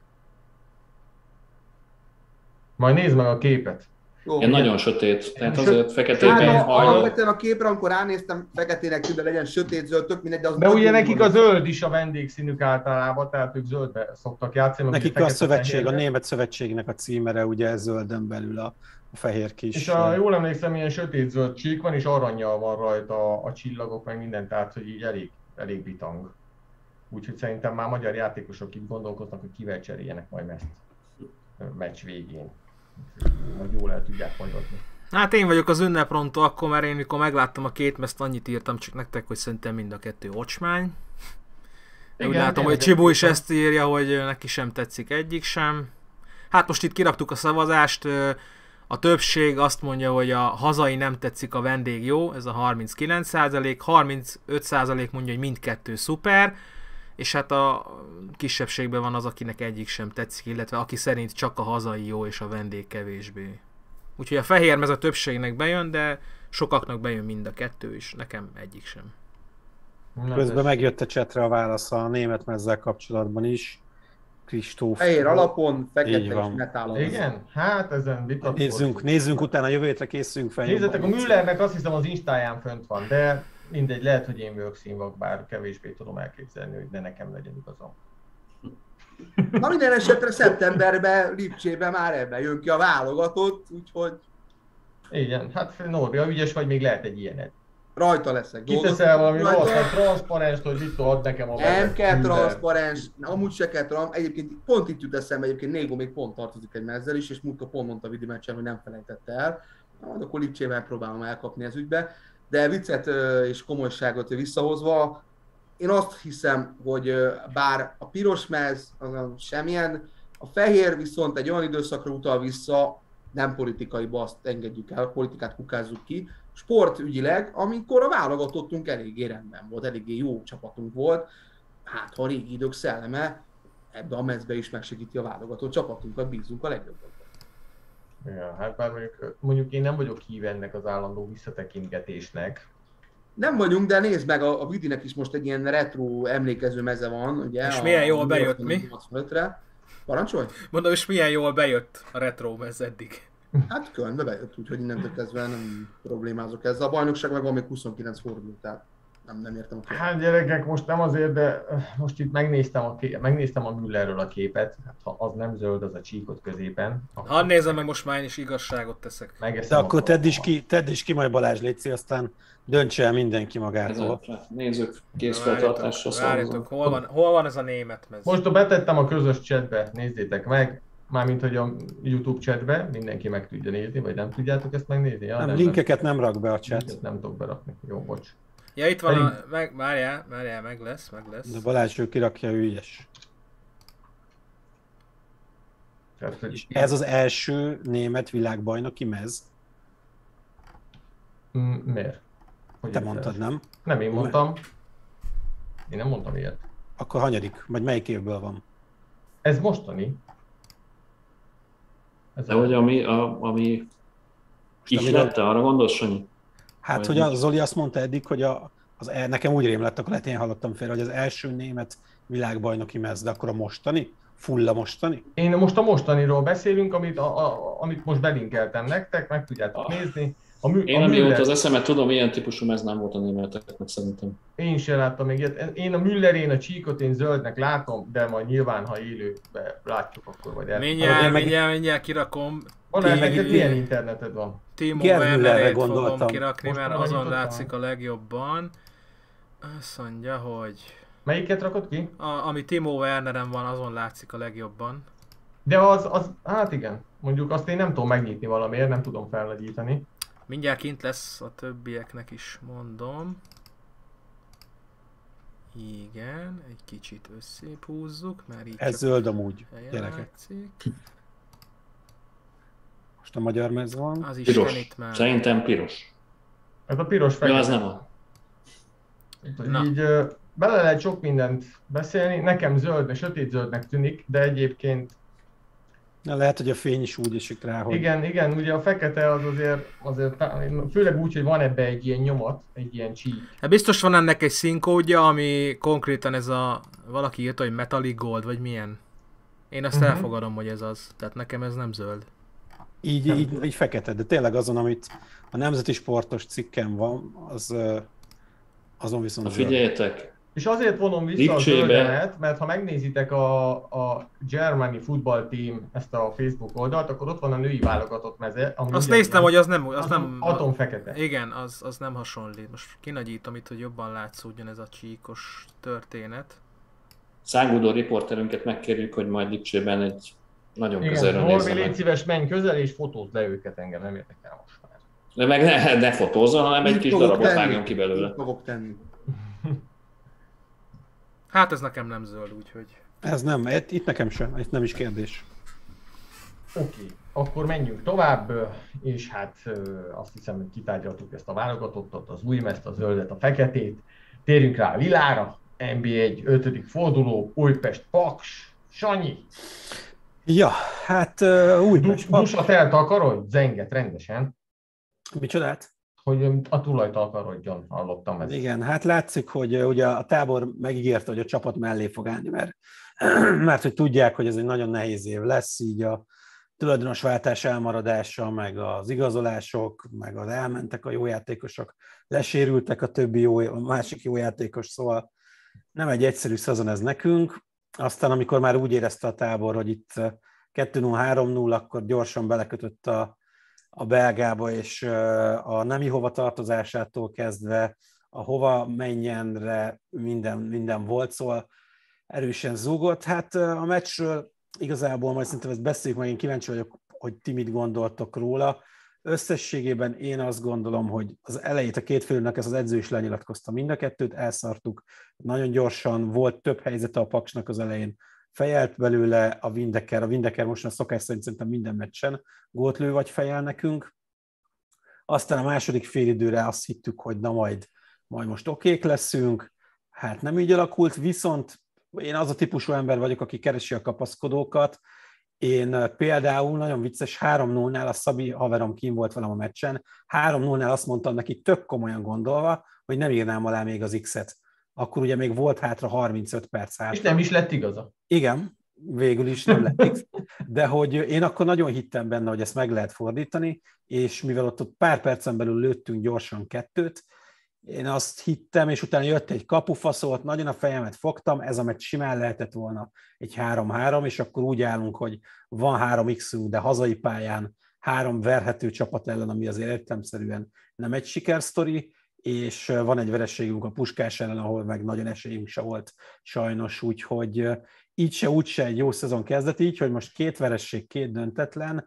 Majd nézd meg a képet. Jó, ilyen nagyon sötét, tehát azért feketében hát, hajló. Alapvetően a képre, amikor ránéztem, feketének tűnt, de legyen sötét zöld, tök mindegy, de az... De ugye nekik a zöld is a vendégszínük általában, tehát ők zöldbe szoktak játszani. Nekik a szövetség, fehérbe. A német szövetségnek a címere ugye zölden belül a, a fehér kis... És a, jól emlékszem, ilyen sötét zöld csík van, és arannyal van rajta a, a csillagok, meg minden, tehát hogy így elég, elég bitang. Úgyhogy szerintem már magyar játékosok itt gondolkoznak, hogy kivel cseréljenek majd ezt meccs végén. Majd jól el tudják majd adni. Hát én vagyok az ünneprontó, akkor már én mikor megláttam a két mezt, annyit írtam csak nektek, hogy szerintem mind a kettő ocsmány. Úgy látom, hogy Csibó is ezt írja, hogy neki sem tetszik egyik sem. Hát most itt kiraktuk a szavazást, a többség azt mondja, hogy a hazai nem tetszik, a vendég jó, ez a harminckilenc százalék, harmincöt százalék mondja, hogy mindkettő szuper, és hát a kisebbségben van az, akinek egyik sem tetszik, illetve aki szerint csak a hazai jó és a vendég kevésbé. Úgyhogy a fehér mez a többségnek bejön, de sokaknak bejön mind a kettő is, nekem egyik sem. Közben megjött a csetre a válasz a német mezzel kapcsolatban is. Kristóf. Fehér alapon, fekete és metál. Igen? Hát ezen vitatkozunk. Nézzünk, nézzünk utána, jövő hétre készülünk fel. Nézzetek, a Müllernek azt hiszem az Instáján fönt van, de mindegy, lehet, hogy én vagyok színvak, bár kevésbé tudom elképzelni, hogy ne nekem legyen igazam. Na minden esetre szeptemberben, Lipcsében már ebben jön ki a válogatott, úgyhogy... Igen, hát Norbi, ha ügyes vagy, még lehet egy ilyenet. Rajta leszek. Kiteszel valami rossz, transzparenst, hogy mit ad nekem a Nem kell transzparens, amúgy se kell transz. Egyébként pont itt jut eszembe, egyébként Négo még pont tartozik egy mezzel is, és múltkor pont mondta a Vidi meccsen, hogy nem felejtette el. Na, majd akkor Lipcsével próbálom elkapni ez ügybe. De viccet és komolyságot visszahozva, én azt hiszem, hogy bár a piros mez az semmilyen, a fehér viszont egy olyan időszakra utal vissza, nem politikai baszt engedjük el, a politikát kukázzuk ki, sportügyileg, amikor a válogatottunk eléggé rendben volt, eléggé jó csapatunk volt, hát ha a régi idők szelleme ebbe a mezbe is megsegíti a válogatott csapatunkat, bízunk a legjobbakban. Ja, hát bár mondjuk, mondjuk én nem vagyok híve ennek az állandó visszatekintgetésnek. Nem vagyunk, de nézd meg, a, a Vidinek is most egy ilyen retro emlékező meze van, ugye? És milyen jól bejött, mi? nyolcvanötre. Parancsolj? Mondom, és milyen jól bejött a retro mez eddig. Hát különben bejött, úgyhogy innentől kezdve nem problémázok ezzel. A bajnokság meg van még huszonkilenc forduló, tehát nem, nem értem a képet. Hát gyerekek, most nem azért, de most itt megnéztem a, kép, megnéztem a Müllerről a képet, hát ha az nem zöld, az a csíkot középen. Ha nézem meg, most már én is igazságot teszek. De akkor tedd is ki, tedd is ki majd Balázs, létszi, aztán döntse el mindenki magától. Nézzük, készfeltartásra szavazunk. Hol van, hol van ez a német mez? Most betettem a közös chatbe, nézzétek meg. Mármint, hogy a YouTube chatbe mindenki meg tudja nézni, vagy nem tudjátok ezt megnézni? Ja, nem, nem, linkeket nem rak be a chat. Nem tudok berakni. Jó, bocs. Ja, itt van a... Meg, várjál, várjál, meg lesz, meg lesz. De Balázs, ő kirakja, ő ügyes. Tehát, és ez az első német világbajnoki mez? M- miért? Hogy te mondtad, nem? Nem, én mondtam. Én nem mondtam ilyet. Akkor hanyadik? Vagy melyik évből van? Ez mostani. Ez De hogy ami, a, ami ihletте, arra gondolsz, Sanyi? Hát, hogy a Zoli azt mondta eddig, hogy a, az, nekem úgy rém lett, akkor lehet én hallottam félre, hogy az első német világbajnoki mez, de akkor a mostani? Fulla mostani? Én most a mostaniról beszélünk, amit, a, a, amit most belinkeltem nektek, meg tudjátok ah. nézni. A mű, én a amióta Müller... az eszemet tudom, ilyen típusú mez nem volt a németeknek szerintem. Én sem láttam még ilyet. Én a Müllerén, a Csíkot én zöldnek látom, de majd nyilván, ha élőben látjuk, akkor vagy el. Mindjárt, meg... mindjárt, mindjárt kirakom. Van neked milyen interneted van? Timo Wernerét fogom kirakni, most mert azon látszik a legjobban. Azt mondja, hogy... Melyiket rakod ki? A, ami Timo Werneren van, azon látszik a legjobban. De az, az, hát igen, mondjuk azt én nem tudom megnyitni valamiért, nem tudom felnagyítani. Mindjárt kint lesz a többieknek is, mondom. Igen, egy kicsit összébb húzzuk, mert így ez zöld amúgy, gyerekek. Látszik. Most a magyar mez van. Az is piros. Már. Szerintem piros. Ez a piros fekete. Ja, az nem a... Így bele lehet sok mindent beszélni, nekem zöld, sötét zöldnek tűnik, de egyébként... Na, lehet, hogy a fény is úgy esik rá, hogy... Igen, igen, ugye a fekete az azért, azért főleg úgy, hogy van ebbe egy ilyen nyomat, egy ilyen csík. Hát biztos van ennek egy színkódja, ami konkrétan ez a... Valaki írta, hogy Metallic Gold, vagy milyen. Én azt uh-huh. elfogadom, hogy ez az. Tehát nekem ez nem zöld. Így, így, így fekete, de tényleg azon, amit a nemzeti sportos cikken van, az... Azon viszont Na, figyeljetek! És azért vonom vissza Lipcsébe. A zöldenet, mert ha megnézitek a, a Germany Football Team ezt a Facebook oldalt, akkor ott van a női válogatott meze. Azt néztem, hogy az nem... Az, az nem atom fekete. Igen, az, az nem hasonlít. Most kinagyítom itt, hogy jobban látszódjon ez a csíkos történet. Szágúdó riporterünket megkérjük, hogy majd Lipcsében egy nagyon közelről nézze meg. Norbi, légy szíves, menj közel és fotózd le őket, engem nem érdekel most már. De meg ne, ne fotózzon, hanem egy kis darabot vágjon ki belőle. Fogok tenni. Hát ez nekem nem zöld, úgyhogy... Ez nem, itt nekem sem, itt nem is kérdés. Oké, okay. Akkor menjünk tovább, és hát azt hiszem, hogy kitárgyaltuk ezt a válogatottat, az új mezt, a zöldet, a feketét. Térjünk rá a lilára, en bé egy ötödik forduló, Újpest Paks, Sanyi. Ja, hát uh, Újpest Paks. Dusat eltakarodj, zenget rendesen. Micsodát? Hogy a tulajt alkarodjon, hallottam ezt. Igen, hát látszik, hogy ugye a tábor megígérte, hogy a csapat mellé fog állni, mert, mert hogy tudják, hogy ez egy nagyon nehéz év lesz, így a tulajdonosváltás elmaradása, meg az igazolások, meg az elmentek a jó játékosok, lesérültek a többi jó, a másik jó játékos, szóval nem egy egyszerű szezon ez nekünk. Aztán amikor már úgy érezte a tábor, hogy itt kettő null három null, akkor gyorsan belekötött a a belgába, és a nemi hova tartozásától kezdve a hova menjenre minden, minden volt, szóval erősen zúgott. Hát a meccsről igazából majd szerintem ezt beszéljük, meg én kíváncsi vagyok, hogy ti mit gondoltok róla. Összességében én azt gondolom, hogy az elejét a két félnek ez az edző is lenyilatkozta mind a kettőt, elszartuk. Nagyon gyorsan volt több helyzete a Paksnak az elején, fejelt belőle a Windecker, a Windecker most a szokás szerint szerintem minden meccsen gólt lő vagy fejel nekünk. Aztán a második félidőre azt hittük, hogy na majd, majd most okék leszünk, hát nem így alakult, viszont én az a típusú ember vagyok, aki keresi a kapaszkodókat. Én például nagyon vicces, három nullnál a Szabi haverom kín volt velem a meccsen, három nullnál azt mondtam neki tök komolyan gondolva, hogy nem írnám alá még az X-et. Akkor ugye még volt hátra harmincöt perc hátra. És nem is lett igaza. Igen, végül is nem lett X. De hogy én akkor nagyon hittem benne, hogy ezt meg lehet fordítani, és mivel ott, ott pár percen belül lőttünk gyorsan kettőt, én azt hittem, és utána jött egy kapufaszolt, nagyon a fejemet fogtam, ez a meccs simán lehetett volna egy három három, és akkor úgy állunk, hogy van három X-ünk, de hazai pályán három verhető csapat ellen, ami azért értelemszerűen nem egy sikersztori, és van egy vereségünk a Puskás ellen, ahol meg nagyon esélyünk se volt sajnos, úgyhogy így se, úgy se egy jó szezon kezdett, így, hogy most két veresség, két döntetlen,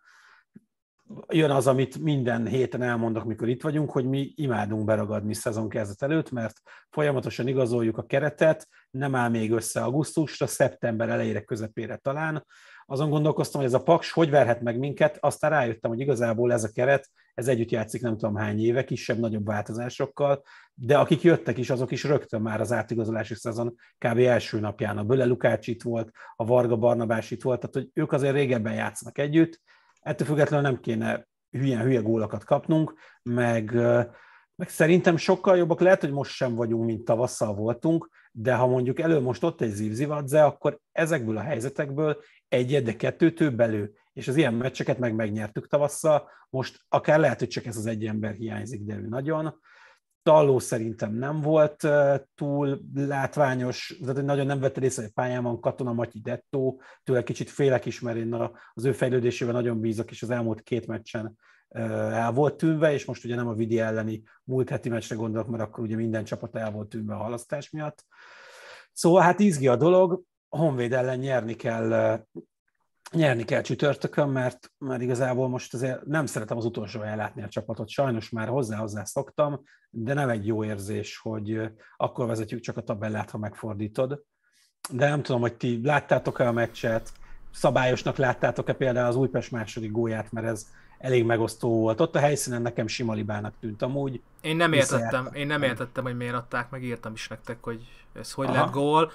jön az, amit minden héten elmondok, mikor itt vagyunk, hogy mi imádunk beragadni szezon kezdet előtt, mert folyamatosan igazoljuk a keretet, nem áll még össze augusztusra, szeptember elejére, közepére talán. Azon gondolkoztam, hogy ez a Paks hogy verhet meg minket, aztán rájöttem, hogy igazából ez a keret, ez együtt játszik nem tudom hány éve, kisebb-nagyobb változásokkal, de akik jöttek is, azok is rögtön már az átigazolási szezon kb. Első napján. A Böle Lukács itt volt, a Varga Barnabás itt volt, tehát hogy ők azért régebben játszanak együtt, ettől függetlenül nem kéne hülyen hülye gólokat kapnunk, meg, Meg szerintem sokkal jobbak, lehet, hogy most sem vagyunk, mint tavasszal voltunk, de ha mondjuk elő most ott egy Zivzivadze, akkor ezekből a helyzetekből egyet, de kettő több elő. És az ilyen meccseket meg megnyertük tavasszal, most akár lehet, hogy csak ez az egy ember hiányzik, de ő nagyon. Talló szerintem nem volt túl látványos, tehát nagyon nem vette részt, hogy pályán Katona, Matyi, Dettó, tőle kicsit félek is, mert én az ő fejlődésével nagyon bízok, és az elmúlt két meccsen el volt tűnve, és most ugye nem a Vidi elleni múlt heti meccsre gondolok, mert akkor ugye minden csapat el volt tűnve a halasztás miatt. Szóval hát izgi a dolog, a Honvéd ellen nyerni kell, nyerni kell csütörtökön, mert, mert igazából most azért nem szeretem az utolsó helyen látni a csapatot, sajnos már hozzá-hozzá szoktam, de nem egy jó érzés, hogy akkor vezetjük csak a tabellát, ha megfordítod. De nem tudom, hogy ti láttátok-e a meccset, szabályosnak láttátok-e például az Újpest második gólját, mert ez elég megosztó volt. Ott a helyszínen nekem sima libának tűnt amúgy. Én nem értettem, én nem értettem, hogy miért adták, meg írtam is nektek, hogy ez hogy Aha. lett gól.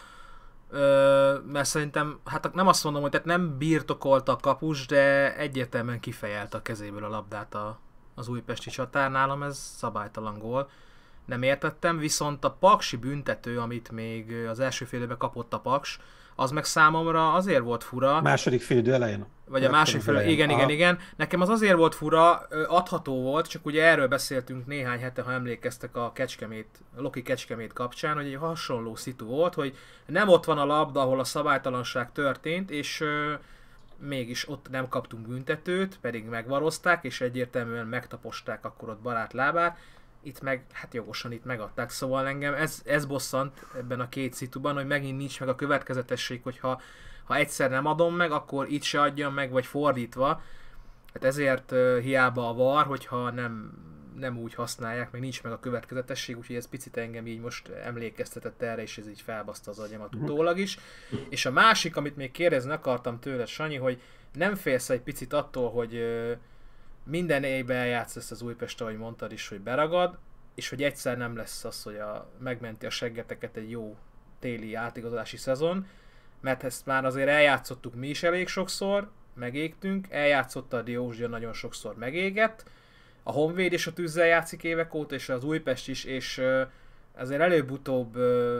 Ö, mert szerintem, hát nem azt mondom, hogy tehát nem birtokolta a kapus, de egyértelműen kifejelte a kezéből a labdát a, az újpesti csatár. Nálam ez szabálytalan gól. Nem értettem, viszont a paksi büntető, amit még az első fél időben kapott a Paks, az meg számomra azért volt fura. Második fél idő elején. Vagy a második fél idő, igen, igen, igen. Nekem az azért volt fura, adható volt, csak ugye erről beszéltünk néhány hete, ha emlékeztek a Kecskemét, a Loki Kecskemét kapcsán, hogy egy hasonló szitu volt, hogy nem ott van a labda, ahol a szabálytalanság történt, és euh, mégis ott nem kaptunk büntetőt, pedig megvarozták, és egyértelműen megtaposták akkor ott Barát lábát. Itt meg, hát jogosan itt megadták, szóval engem ez, ez bosszant ebben a két szituban, hogy megint nincs meg a következetesség, hogyha ha egyszer nem adom meg, akkor itt se adjam meg, vagy fordítva. Hát ezért uh, hiába a var, hogyha nem, nem úgy használják, meg nincs meg a következetesség, úgyhogy ez picit engem így most emlékeztetett erre, és ez így felbaszta az agyamat utólag is. És a másik, amit még kérdezni akartam tőled, Sanyi, hogy nem félsz egy picit attól, hogy uh, minden évben eljátsz ezt az Újpest, ahogy mondtad is, hogy beragad, és hogy egyszer nem lesz az, hogy a, megmenti a seggeteket egy jó téli átigazolási szezon, mert ezt már azért eljátszottuk mi is elég sokszor, megégtünk, eljátszotta a Diósgyőr nagyon sokszor megégett, a Honvéd és a Tűzzel játszik évek óta, és az Újpest is, és azért előbb-utóbb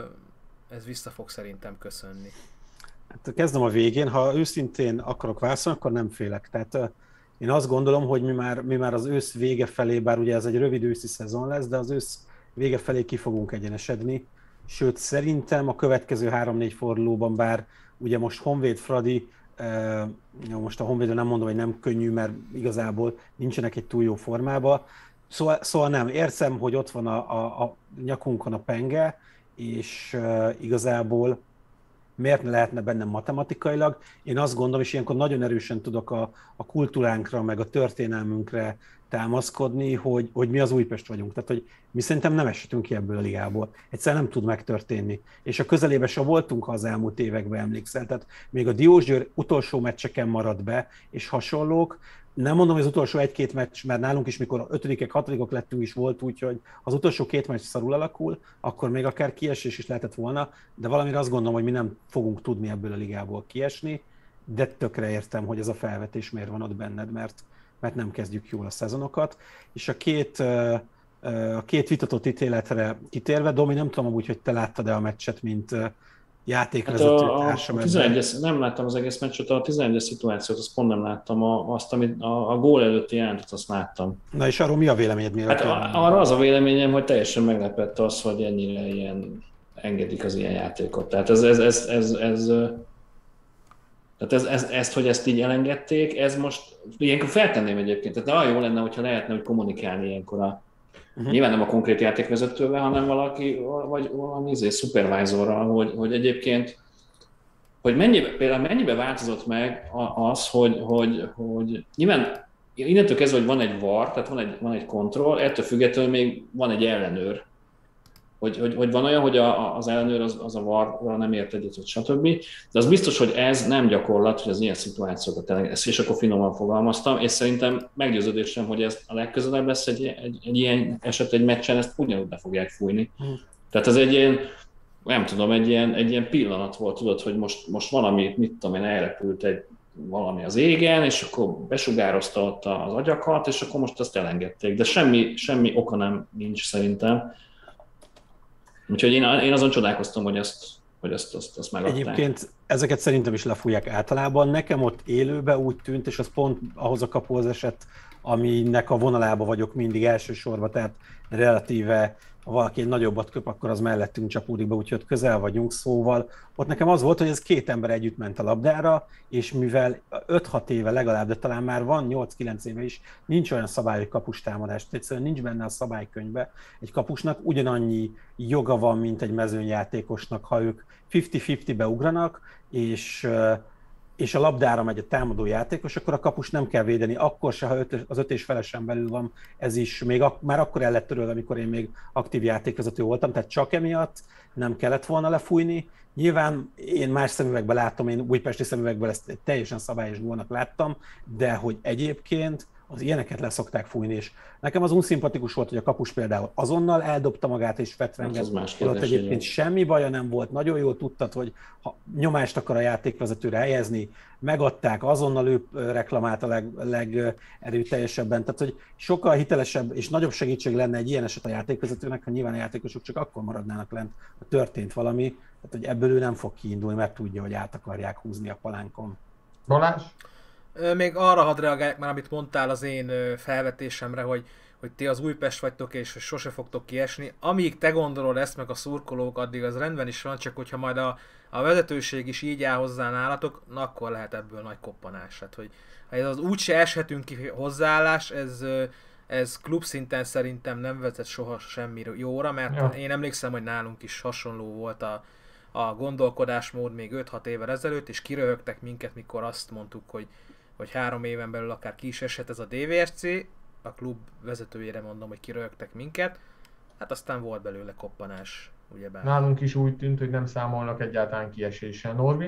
ez vissza fog szerintem köszönni. Hát kezdem a végén, ha őszintén akarok válaszolni, akkor nem félek. Tehát én azt gondolom, hogy mi már, mi már az ősz vége felé, bár ugye ez egy rövid őszi szezon lesz, de az ősz vége felé ki fogunk egyenesedni. Sőt, szerintem a következő három-négy fordulóban, bár ugye most Honvéd, Fradi, eh, most a Honvédről nem mondom, hogy nem könnyű, mert igazából nincsenek egy túl jó formában. Szóval, szóval nem, érzem, hogy ott van a, a, a nyakunkon a penge, és eh, igazából miért ne lehetne bennem matematikailag. Én azt gondolom, és ilyenkor nagyon erősen tudok a, a kultúránkra, meg a történelmünkre támaszkodni, hogy, hogy mi az Újpest vagyunk. Tehát, hogy mi szerintem nem eshetünk ki ebből a ligából. Egyszerűen nem tud megtörténni. És a közelében se voltunk, ha az elmúlt években emlékszel. Tehát még a Diósgyőr utolsó meccseken marad be, és hasonlók. Nem mondom, hogy az utolsó egy-két meccs, mert nálunk is, mikor ötödikek, hatodikok lettünk is volt úgy, hogy az utolsó két meccs szarul alakul, akkor még akár kiesés is lehetett volna, de valamire azt gondolom, hogy mi nem fogunk tudni ebből a ligából kiesni, de tökre értem, hogy ez a felvetés miért van ott benned, mert, mert nem kezdjük jól a szezonokat. És a két, a két vitatott ítéletre kitérve, Domi, nem tudom amúgy, hogy te láttad-e a meccset, mint játékvezető hát társam. A, a tizenegyes, nem láttam az egész meccset, a tizenegyes szituációt, azt pont nem láttam, a, azt, amit a, a gól előtti jelentet, azt láttam. Na és arról mi a véleményed? Hát a, arra az a véleményem, hogy teljesen meglepett az, hogy ennyire ilyen engedik az ilyen játékot. Tehát ez, ez, ez, ez, ez, tehát ez, ez, ezt, hogy ezt így elengedték, ez most, ilyenkor feltenném egyébként, tehát nagyon jó lenne, hogyha lehetne hogy kommunikálni ilyenkor a Uh-huh. Nyilván nem a konkrét játékvezetővel, hanem valaki, vagy valami izé, supervisorral, hogy, hogy egyébként, hogy mennyibe, például mennyibe változott meg az, hogy, hogy, hogy nyilván innentől kezdve, hogy van egy var, tehát van egy, van egy kontroll, ettől függetlenül még van egy ellenőr. Hogy, hogy, hogy van olyan, hogy a, az ellenőr az, az a varra nem ért egyet, vagy stb. De az biztos, hogy ez nem gyakorlat, hogy az ilyen szituációkat elengedsz, és akkor finoman fogalmaztam, és szerintem meggyőződésem, hogy ez a legközelebb lesz egy, egy, egy ilyen eset, egy meccsen, ezt ugyanúgy be fogják fújni. Hmm. Tehát ez egy ilyen, nem tudom, egy ilyen, egy ilyen pillanat volt, tudod, hogy most, most valami, mit tudom én, elrepült egy valami az égen, és akkor besugározta ott az agyakat, és akkor most azt elengedték. De semmi, semmi oka nem nincs szerintem. Úgyhogy én, én azon csodálkoztam, hogy ezt, hogy ezt, ezt, ezt megadták. Egyébként ezeket szerintem is lefújják általában. Nekem ott élőben úgy tűnt, és az pont ahhoz a kapuhoz esett, aminek a vonalába vagyok mindig elsősorban, tehát relatíve, ha valaki egy nagyobbat köp, akkor az mellettünk csapódik be, úgyhogy közel vagyunk, szóval ott nekem az volt, hogy ez két ember együtt ment a labdára, és mivel öt-hat éve legalább, de talán már van nyolc-kilenc éve is, nincs olyan szabály, hogy kapustámadás, egyszerűen nincs benne a szabálykönyvbe. Egy kapusnak ugyanannyi joga van, mint egy mezőnyjátékosnak, ha ők fifty-fifty-be ugranak, és és a labdára megy a támadó játékos, akkor a kapus nem kell védeni, akkor se, ha öt, az öt és felesen belül van, ez is még ak- már akkor el lett törölve, amikor én még aktív játékvezető voltam, tehát csak emiatt nem kellett volna lefújni. Nyilván én más szemüvegben látom, én újpesti szemüvegből ezt teljesen szabályos gólnak láttam, de hogy egyébként az ilyeneket leszokták fújni, és nekem az unszimpatikus volt, hogy a kapus például azonnal eldobta magát és fetrengett, ott egyébként semmi baja nem volt, nagyon jól tudtad, hogy ha nyomást akar a játékvezetőre helyezni, megadták, azonnal ő reklamált a leg, legerőteljesebben, tehát hogy sokkal hitelesebb és nagyobb segítség lenne egy ilyen eset a játékvezetőnek, ha nyilván a játékosok csak akkor maradnának lent, ha történt valami, tehát hogy ebből ő nem fog kiindulni, mert tudja, hogy át akarják húzni a palánkon. Balázs? Még arra hadd reagálják már, amit mondtál az én felvetésemre, hogy, hogy ti az Újpest vagytok, és sose fogtok kiesni. Amíg te gondolod ezt, meg a szurkolók, addig az rendben is van, csak hogyha majd a, a vezetőség is így áll hozzá nálatok, na akkor lehet ebből nagy koppanás. Hát, hogy ez az úgyse eshetünk ki hozzáállás, ez, ez klubszinten szerintem nem vezet soha semmi jóra, mert ja. Én emlékszem, hogy nálunk is hasonló volt a, a gondolkodásmód még öt-hat évvel ezelőtt, és kiröhögtek minket, mikor azt mondtuk, hogy hogy három éven belül akár ki is eshet ez a dé vé es cé, a klub vezetőjére mondom, hogy kiröhögtek minket, hát aztán volt belőle koppanás, ugyebár. Nálunk is úgy tűnt, hogy nem számolnak egyáltalán kiesésen. Norbi?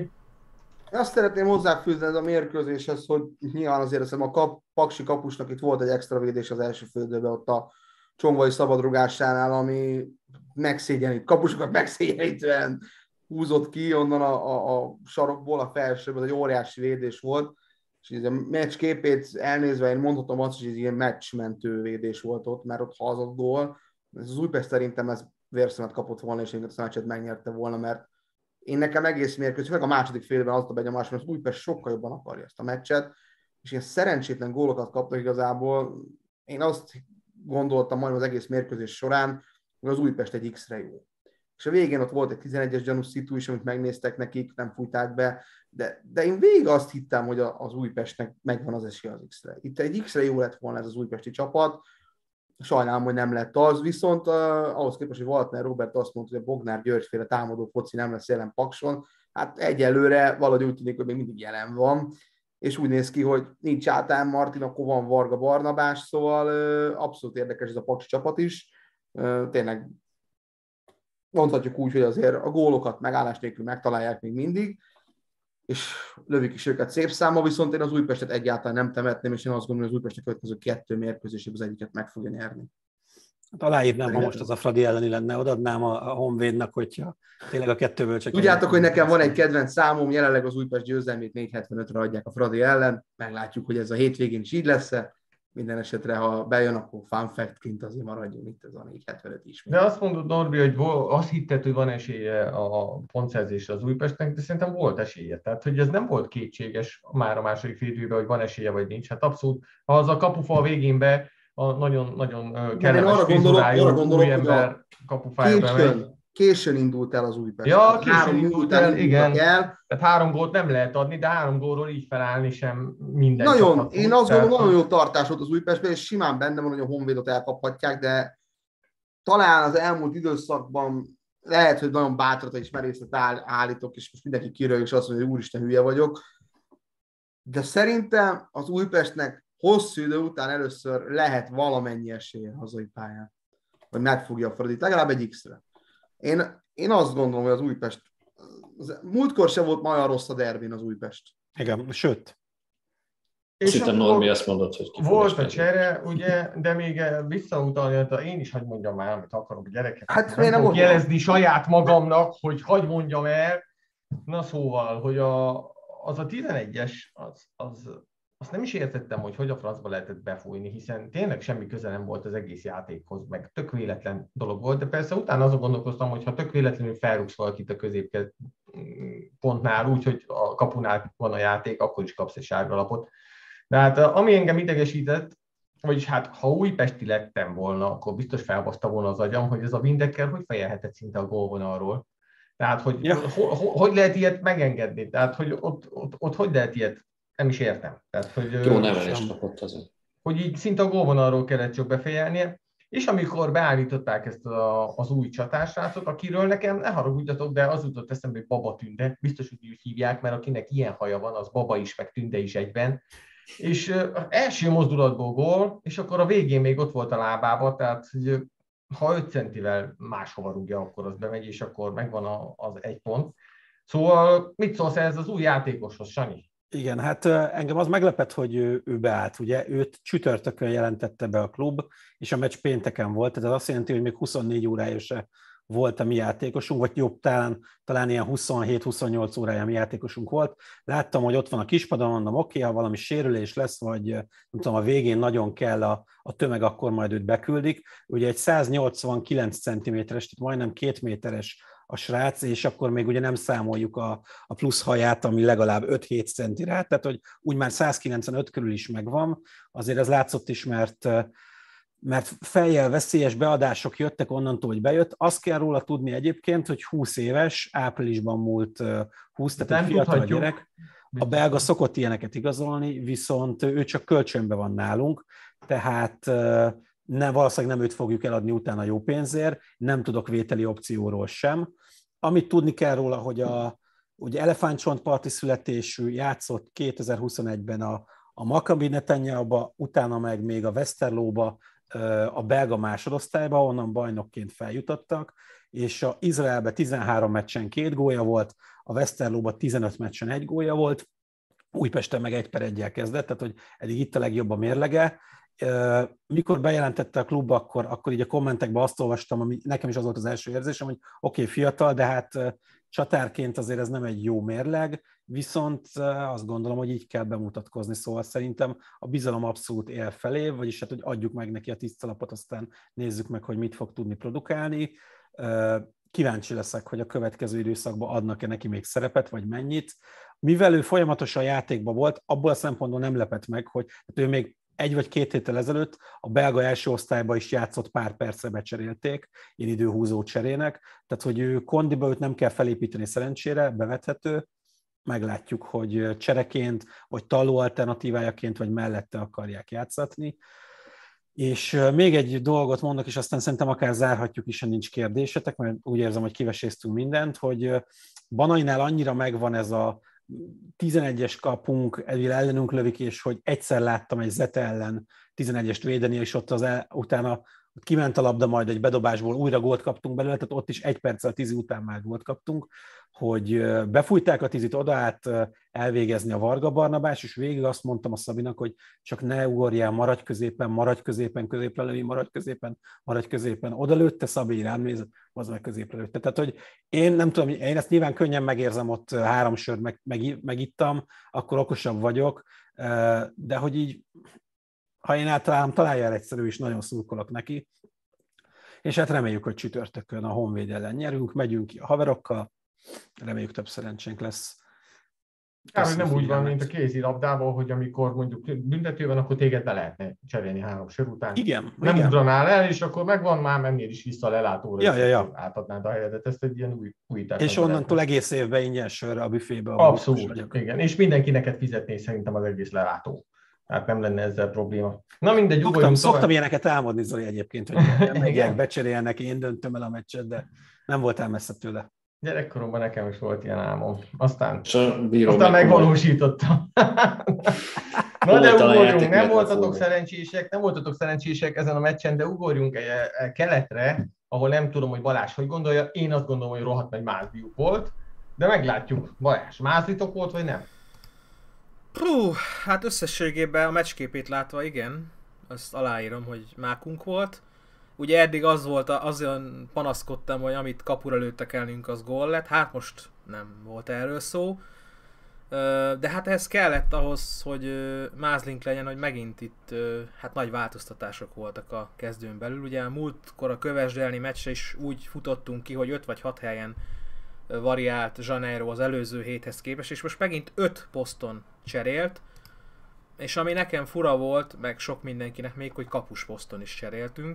Én azt szeretném hozzáfűzni ez a mérkőzéshez, hogy nyilván azért hiszem a kap, Paksi kapusnak itt volt egy extra védés az első félidőben ott a Csongvai szabadrugásánál, ami megszégyenít, kapusokat megszégyenítően húzott ki onnan a, a, a sarokból, a felsőből, egy óriási védés volt. És ez a meccs képét elnézve én mondhatom azt, hogy ez ilyen meccsmentő védés volt ott, mert ott hazott gól. Ez az Újpest szerintem ez vérszemet kapott volna, és én a meccset megnyerte volna, mert én nekem egész mérkőzés, meg a második félben az a benyomás, mert az Újpest sokkal jobban akarja ezt a meccset, és ilyen szerencsétlen gólokat kaptak igazából. Én azt gondoltam majd az egész mérkőzés során, hogy az Újpest egy X-re jó. És a végén ott volt egy tizenegyes gyanús szitu is, amit megnéztek nekik, nem fújták be, de, de én végig azt hittem, hogy az Újpestnek megvan az esélye az X-re. Itt egy X-re jó lett volna ez az újpesti csapat, sajnálom, hogy nem lett az, viszont uh, ahhoz képest, hogy Waltner Robert azt mondta, hogy a Bognár Györgyféle támadó foci nem lesz jelen Pakson, hát egyelőre valahogy úgy tűnik, hogy még mindig jelen van, és úgy néz ki, hogy nincs Átán Martin, akkor van Varga Barnabás, szóval uh, abszolút érdekes ez a paksi csapat is, uh, tényleg mondhatjuk úgy, hogy azért a gólokat megállás nélkül megtalálják még mindig, és lövik is őket szép számmal, viszont én az Újpestet egyáltalán nem temetném, és én azt gondolom, hogy az Újpestek következő kettő mérkőzésében az egyiket meg fogja nyerni. Hát aláírnám, ha most az a Fradi elleni lenne, odaadnám a Honvédnak, hogyha tényleg a kettőből csak... Tudjátok, hogy nekem van egy kedvenc számom, jelenleg az Újpest győzelmét négy hetvenötre adják a Fradi ellen, meglátjuk, hogy ez a hétvégén is így lesz-e. Minden esetre, ha bejön, akkor fun fact-ként azért maradjon itt ez a négy hetvenöt is. De azt mondod, Norbi, hogy azt hitted, hogy van esélye a pontszerzésre az Újpestnek, de szerintem volt esélye. Tehát, hogy ez nem volt kétséges már a második félidőben, hogy van esélye vagy nincs. Hát abszolút, ha az a kapufa végén be, a nagyon-nagyon kellemes frizurájú új ember kapufájába megy. Későn indult el az Újpest. Ja, későn három indult el, igen. El. Tehát három gólt nem lehet adni, de három gólról így felállni sem minden. Nagyon, csapatot. Én azt gondolom, nagyon jó tartás volt az Újpestben, és simán benne van, hogy a Honvédot elkaphatják, de talán az elmúlt időszakban lehet, hogy nagyon bátrat és merészet állítok, és most mindenki kirög, és azt mondja, hogy úristen, hülye vagyok. De szerintem az Újpestnek hosszú idő után először lehet valamennyi esélye hazai pályán, hogy megfogja a Fradit, legalább egy X-re. Én, én azt gondolom, hogy az Újpest, az, múltkor sem volt már olyan rossz a derbin az Újpest. Igen, sőt. Azt hittem, Normi azt mondod, hogy ki volt a csere, ugye, de még visszautalni, hogy én is hagyd mondjam már, amit akarok, gyerekek. Hát nem nem fogok jelezni saját magamnak, hogy hagyd mondjam el. Na szóval, hogy a, az a tizenegyes, az, az, azt nem is értettem, hogy hogy a francba lehetett befújni, hiszen tényleg semmi köze nem volt az egész játékhoz, meg tök véletlen dolog volt, de persze utána azon gondolkoztam, hogy ha tök véletlenül felrúgsz valakit a középpontnál úgy, hogy a kapunál van a játék, akkor is kapsz egy sárga lapot. De hát ami engem idegesített, vagyis hát ha újpesti lettem volna, akkor biztos felbaszta volna az agyam, hogy ez a Windecker hogy fejelhetett szinte a gólvonalról. Tehát, hogy ja. ho, ho, hogy lehet ilyet megengedni? Tehát, hogy ott, ott, ott hogy lehet ilyet? Nem is értem. Tehát, hogy, jó nevelést kapott azért. Hogy így szinte a gólvonalról kellett csak befejelnie, és amikor beállították ezt a, az új csatásrácot, akiről nekem, ne haragudjatok, de az jutott eszembe, hogy Baba Tünde, biztos, hogy úgy hívják, mert akinek ilyen haja van, az Baba is, meg Tünde is egyben. És az első mozdulatból gól, és akkor a végén még ott volt a lábába, tehát hogy ha öt centivel máshova rúgja, akkor az bemegy, és akkor megvan a, az egy pont. Szóval mit szólsz ez az új játékoshoz, Sanyi? Igen, hát engem az meglepett, hogy ő, ő beállt, ugye, őt csütörtökön jelentette be a klub, és a meccs pénteken volt, tehát az azt jelenti, hogy még huszonnégy órája se volt a mi játékosunk, vagy jobb, talán, talán ilyen huszonhét-huszonnyolc órája mi játékosunk volt. Láttam, hogy ott van a kispadon, mondom, oké, okay, ha valami sérülés lesz, vagy nem tudom, a végén nagyon kell a, a tömeg, akkor majd őt beküldik. Ugye egy száznyolcvankilenc centiméteres, tehát majdnem két méteres a srác, és akkor még ugye nem számoljuk a, a plusz haját, ami legalább öt-hét centi rá, tehát hogy úgy már százkilencvenöt körül is megvan. Azért ez látszott is, mert mert fejjel veszélyes beadások jöttek onnantól, hogy bejött. Azt kell róla tudni egyébként, hogy húsz éves, áprilisban múlt húsz, tehát egy fiatal gyerek. A belga szokott ilyeneket igazolni, viszont ő csak kölcsönbe van nálunk, tehát nem, valószínűleg nem őt fogjuk eladni utána jó pénzért, nem tudok vételi opcióról sem. Amit tudni kell róla, hogy a ugye elefántcsontparti születésű, játszott kétezer-huszonegyben a, a Maccabi Netanyahuba, utána meg még a Westerloba, a belga másodosztályba, onnan bajnokként feljutottak, és a Izraelbe tizenhárom meccsen két gólja volt, a Westerloba tizenöt meccsen egy gólja volt, Újpesten meg egy per egyel kezdett, tehát hogy eddig itt a legjobb a mérlege. Mikor bejelentette a klub, akkor, akkor így a kommentekben azt olvastam, ami nekem is az volt az első érzésem, hogy oké, okay, fiatal, de hát csatárként azért ez nem egy jó mérleg, viszont azt gondolom, hogy így kell bemutatkozni, szóval szerintem a bizalom abszolút él felé, vagyis hát, hogy adjuk meg neki a tisztalapot, aztán nézzük meg, hogy mit fog tudni produkálni. Kíváncsi leszek, hogy a következő időszakban adnak-e neki még szerepet, vagy mennyit. Mivel ő folyamatosan játékban volt, abból a szempontból nem lepett meg, hogy hát ő még egy vagy két héttel ezelőtt a belga első osztályban is játszott, pár percre becserélték, ilyen időhúzó cserének, tehát hogy ő kondiba őt nem kell felépíteni szerencsére, bevethető, meglátjuk, hogy csereként, vagy taló alternatívájaként, vagy mellette akarják játszatni. És még egy dolgot mondok, és aztán szerintem akár zárhatjuk is, ha nincs kérdésetek, mert úgy érzem, hogy kiveséztünk mindent, hogy Banainál annyira megvan ez a tizenegyes kapunk, elvére ellenünk lövik, és hogy egyszer láttam egy Zete ellen tizenegyest védeni, és ott az el, utána kiment a labda, majd egy bedobásból újra gólt kaptunk belőle, tehát ott is egy perccel a tizi után már gólt kaptunk, hogy befújták a tizit oda át elvégezni a Varga Barnabás, és végig azt mondtam a Szabinak, hogy csak ne ugorjál, maradj középen, maradj középen, középre lőni, maradj középen, maradj középen. Oda lőtte, Szabi rám nézett, az meg középre lőtte. Tehát, hogy én nem tudom, én ezt nyilván könnyen megérzem, ott három sört meg, meg, megittam, akkor okosabb vagyok, de hogy így, ha én általában találja el egyszerű, is nagyon szurkolok neki, és hát reméljük, hogy csütörtökön a Honvéd ellen nyerünk, megyünk ki a haverokkal, reméljük több szerencsénk lesz. Hát, nem úgy van, mint a kézilabdában, hogy amikor mondjuk büntető van, akkor téged be lehetne cserélni három sör után. Igen. Nem igen. ugranál el, és akkor megvan, már mennél is vissza a lelátóra, ja, és ja, ja. átadnád a helyedet. Ezt egy ilyen új újítás. És onnantól egész évben ingyen sörre a büfébe. Abszolút, igen. És mindenki neked fizetné szerintem az egész lelátó. Tehát nem lenne ezzel probléma. Na mindegy, Szoktam, szoktam ilyeneket álmodni, Zoli, egyébként, hogy megyek, becserélnek, én döntöm el a meccset, de nem voltál messze tőle. Gyerekkoromban nekem is volt ilyen álmom. Aztán, bíró aztán megvalósítottam. Na de ugorjunk, nem voltatok szerencsések, nem voltatok szerencsések ezen a meccsen, de ugorjunk keletre, ahol nem tudom, hogy Balázs hogy gondolja. Én azt gondolom, hogy rohadt nagy mázdiuk volt, de meglátjuk. Balázs, mázlitok volt, vagy nem? Hú, hát összességében a meccsképét látva igen, azt aláírom, hogy mákunk volt. Ugye eddig az volt, azon panaszkodtam, hogy amit kapura lőttek elnünk, az gól lett, hát most nem volt erről szó. De hát ehhez kellett ahhoz, hogy mázlink legyen, hogy megint itt hát nagy változtatások voltak a kezdőn belül. Ugye múltkor a kövesdelni meccsre is úgy futottunk ki, hogy öt vagy hat helyen variált Janeiro az előző héthez képest, és most megint öt poszton cserélt, és ami nekem fura volt, meg sok mindenkinek még, hogy kapus poszton is cseréltünk.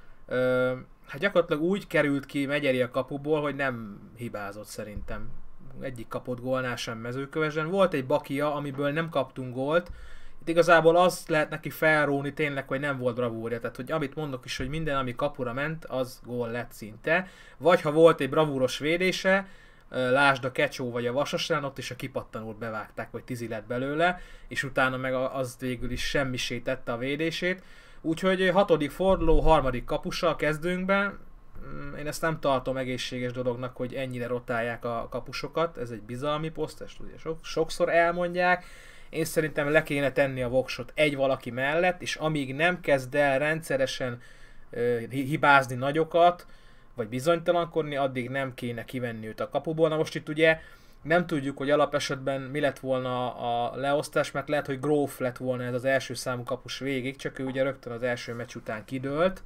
Hát gyakorlatilag úgy került ki Megyeri a kapuból, hogy nem hibázott szerintem. Egyik kapott gólnál sem Mezőkövesden. Volt egy bakia, amiből nem kaptunk gólt. Itt igazából azt lehet neki felróni tényleg, hogy nem volt bravúrja. Tehát, hogy amit mondok is, hogy minden, ami kapura ment, az gól lett szinte. Vagy ha volt egy bravúros védése, lásd a Kecsó vagy a Vasasrán, ott is a kipattanót bevágták, vagy tízi lett belőle, és utána meg az végül is semmisé tette a védését. Úgyhogy hatodik forduló, harmadik kapusa a kezdőnkben. Én ezt nem tartom egészséges dolognak, hogy ennyire rotálják a kapusokat, ez egy bizalmi poszt, ezt ugye sok, sokszor elmondják. Én szerintem le kéne tenni a voksot egy valaki mellett, és amíg nem kezd el rendszeresen uh, hibázni nagyokat, vagy bizonytalankodni, addig nem kéne kivenni őt a kapuból. Na most itt ugye nem tudjuk, hogy alapesetben mi lett volna a leosztás, mert lehet, hogy Gróf lett volna ez az első számú kapus végig, csak ő ugye rögtön az első meccs után kidőlt,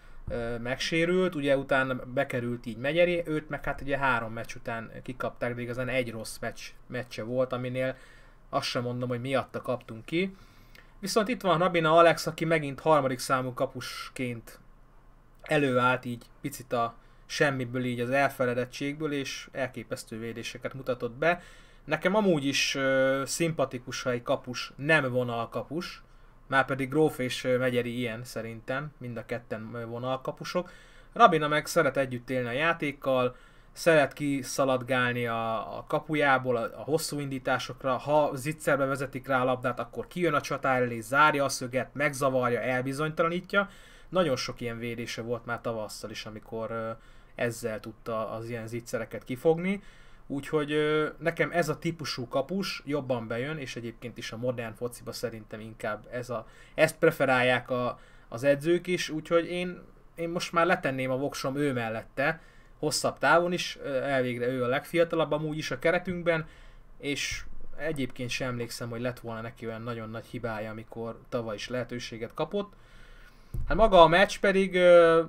megsérült, ugye utána bekerült így Megyeri, őt meg hát ugye három meccs után kikapták, de igazán egy rossz meccs, meccse volt, aminél azt sem mondom, hogy miatta kaptunk ki. Viszont itt van Rabina Alex, aki megint harmadik számú kapusként előállt így picit a semmiből, így az elfeledettségből, és elképesztő védéseket mutatott be. Nekem amúgy is uh, szimpatikus, ha egy kapus nem vonalkapus, márpedig Gróf és Megyeri ilyen szerintem, mind a ketten vonalkapusok. Rabina meg szeret együtt élni a játékkal, szeret kiszaladgálni a, a kapujából a, a hosszú indításokra, ha zicserbe vezetik rá a labdát, akkor kijön a csatár elé, zárja a szöget, megzavarja, elbizonytalanítja. Nagyon sok ilyen védése volt már tavasszal is, amikor uh, ezzel tudta az ilyen zicsereket kifogni. Úgyhogy uh, nekem ez a típusú kapus jobban bejön, és egyébként is a modern fociba szerintem inkább ez a, ezt preferálják a, az edzők is, úgyhogy én, én most már letenném a voksom ő mellette, hosszabb távon is, elvégre ő a legfiatalabb amúgy is a keretünkben, és egyébként sem emlékszem, hogy lett volna neki olyan nagyon nagy hibája, amikor tavaly is lehetőséget kapott. Hát maga a meccs pedig,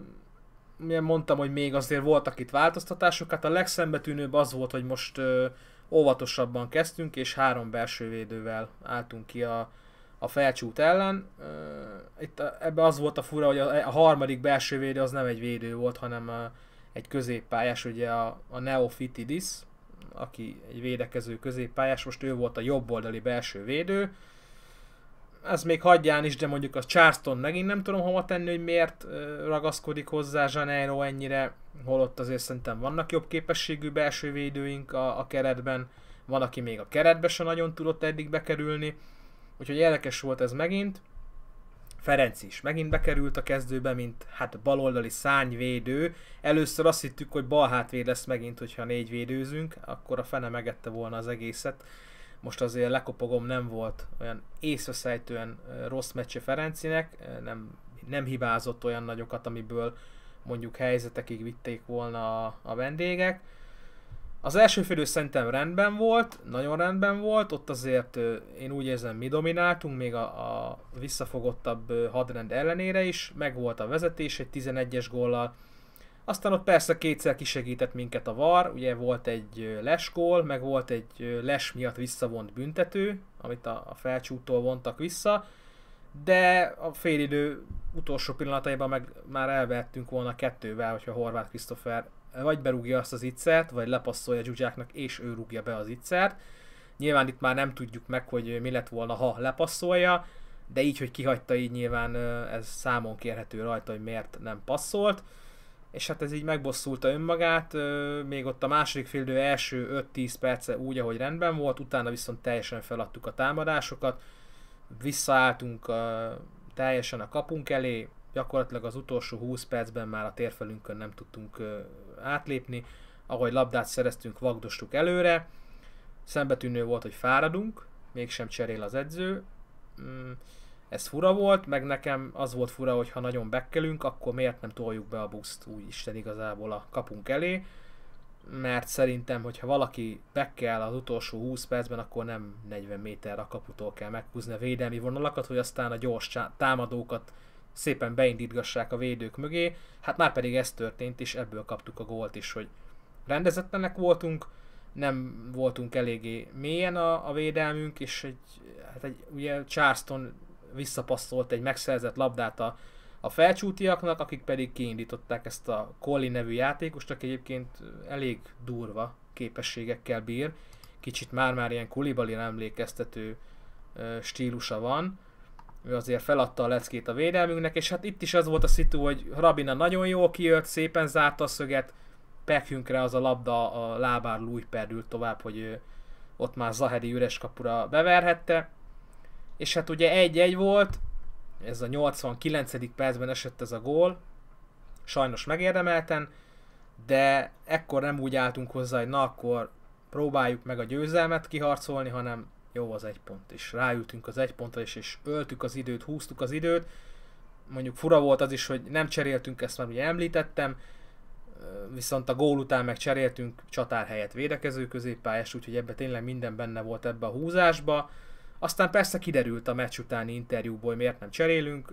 uh, mondtam, hogy még azért voltak itt változtatások, hát a legszembetűnőbb az volt, hogy most uh, óvatosabban kezdtünk, és három belső védővel álltunk ki a, a Felcsút ellen. Uh, itt a, ebbe az volt a fura, hogy a, a harmadik belső védő az nem egy védő volt, hanem a, egy középpályás, ugye a, a Neofitidis, aki egy védekező középpályás, most ő volt a jobboldali belső védő. Ez még hagyján is, de mondjuk a Charleston megint nem tudom hova tenni, hogy miért ragaszkodik hozzá Janeiro ennyire, holott azért szerintem vannak jobb képességű belső védőink a, a keretben, van, aki még a keretbe se nagyon tudott eddig bekerülni, úgyhogy érdekes volt ez megint. Ferenc is megint bekerült a kezdőbe, mint hát baloldali szárnyvédő. Először azt hittük, hogy balhátvéd lesz megint, hogyha négy védőzünk, akkor a fene megette volna az egészet. Most azért lekopogom, nem volt olyan észreszejtően rossz meccse Ferencinek, nem, nem hibázott olyan nagyokat, amiből mondjuk helyzetekig vitték volna a, a vendégek. Az első félidő szerintem rendben volt, nagyon rendben volt, ott azért én úgy érzem, mi domináltunk, még a, a visszafogottabb hadrend ellenére is, meg volt a vezetés egy tizenegyes góllal. Aztán ott persze kétszer kisegített minket a VAR, ugye volt egy lesgól, meg volt egy les miatt visszavont büntető, amit a, a Felcsúttól vontak vissza, de a félidő utolsó pillanataiban meg már elvettünk volna kettővel, hogyha Horváth Krisztófer vagy berúgja azt az iccert, vagy lepasszolja Zsuzsáknak, és ő rúgja be az iccert. Nyilván itt már nem tudjuk meg, hogy mi lett volna, ha lepasszolja, de így, hogy kihagyta, így nyilván ez számon kérhető rajta, hogy miért nem passzolt. És hát ez így megbosszulta önmagát, még ott a második félidő első öt-tíz perce úgy, ahogy rendben volt, utána viszont teljesen feladtuk a támadásokat, visszaálltunk teljesen a kapunk elé, gyakorlatilag az utolsó húsz percben már a térfelünkön nem tudtunk átlépni, ahogy labdát szereztünk, vagdostuk előre, szembetűnő volt, hogy fáradunk, mégsem cserél az edző, ez fura volt, meg nekem az volt fura, hogy ha nagyon bekkelünk, akkor miért nem toljuk be a buszt úgy Isten igazából a kapunk elé. mert szerintem, hogyha valaki bekkel az utolsó húsz percben, akkor nem negyven méter a kaputól kell meghúzni a védelmi vonalakat, hogy aztán a gyors támadókat szépen beindítgassák a védők mögé. Hát már pedig ez történt, és ebből kaptuk a gólt is, hogy rendezetlenek voltunk, nem voltunk eléggé mélyen a, a védelmünk, és egy, hát egy, ugye Charleston visszapasszolt egy megszerzett labdát a, a felcsútiaknak, akik pedig kiindították ezt a Collin nevű játékost, aki egyébként elég durva képességekkel bír, kicsit már-már ilyen Koulibalira emlékeztető uh, stílusa van. Ő azért feladta a leckét a védelmünknek, és hát itt is az volt a szitu, hogy Rabina nagyon jól kijött, szépen zárta a szöget, Pekhünkre az a labda a lábáról úgy perdült tovább, hogy ő ott már Zahedi üres kapura beverhette. És hát ugye egy-egy volt, ez a nyolcvankilencedik percben esett ez a gól, sajnos megérdemelten, de ekkor nem úgy álltunk hozzá, hogy na akkor próbáljuk meg a győzelmet kiharcolni, hanem jó az egy pont, és ráültünk az egy pontra is, és öltük az időt, húztuk az időt. Mondjuk fura volt az is, hogy nem cseréltünk, ezt már ugye említettem, viszont a gól után meg cseréltünk csatár helyett védekező középpályást, úgyhogy ebben tényleg minden benne volt ebbe a húzásba. Aztán persze kiderült a meccs utáni interjúból, hogy miért nem cserélünk.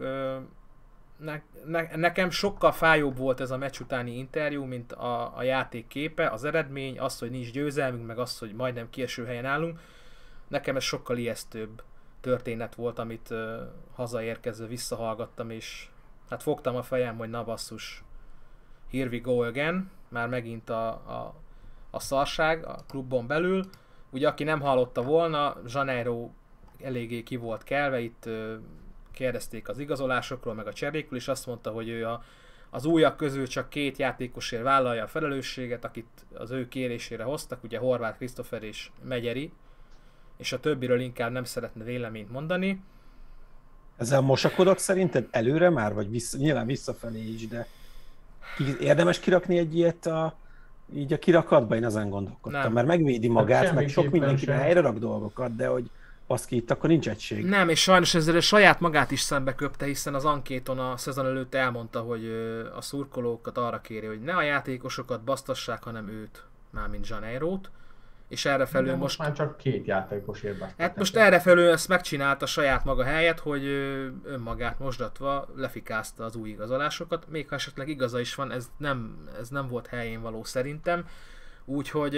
Ne, ne, nekem sokkal fájóbb volt ez a meccs utáni interjú, mint a, a játék képe, az eredmény, az, hogy nincs győzelmünk, meg az, hogy majdnem kieső helyen állunk. Nekem ez sokkal ijesztőbb történet volt, amit uh, hazaérkezve visszahallgattam, és hát fogtam a fejem, hogy na basszus, here we go again, már megint a, a, a szarság a klubon belül. Ugye aki nem hallotta volna, Janeiro eléggé ki volt kelve, itt uh, kérdezték az igazolásokról, meg a cserékről, és azt mondta, hogy ő a, az újak közül csak két játékosért vállalja a felelősséget, akit az ő kérésére hoztak, ugye Horváth Krisztófer és Megyeri, és a többiről inkább nem szeretne véleményt mondani. Ezzel mosakodok szerinted előre már, vagy vissza, nyilván visszafelé is, de érdemes kirakni egy ilyet a, így a kirakatba? Én ezen gondolkodtam, nem. Mert megvédi magát, meg sok mindenki helyre rak dolgokat, de hogy azt ki itt, akkor nincs egység. Nem, és sajnos ezzel a saját magát is szembe köpte, hiszen az ankéton a szezon előtt elmondta, hogy a szurkolókat arra kéri, hogy ne a játékosokat basztassák, hanem őt, mármint Janeirót. És errefelül most, most... már csak két játékosért basztatják. Hát most errefelül ezt megcsinálta saját maga helyett, hogy önmagát mosdatva lefikázta az új igazolásokat. Még ha esetleg igaza is van, ez nem, ez nem volt helyén való szerintem. Úgyhogy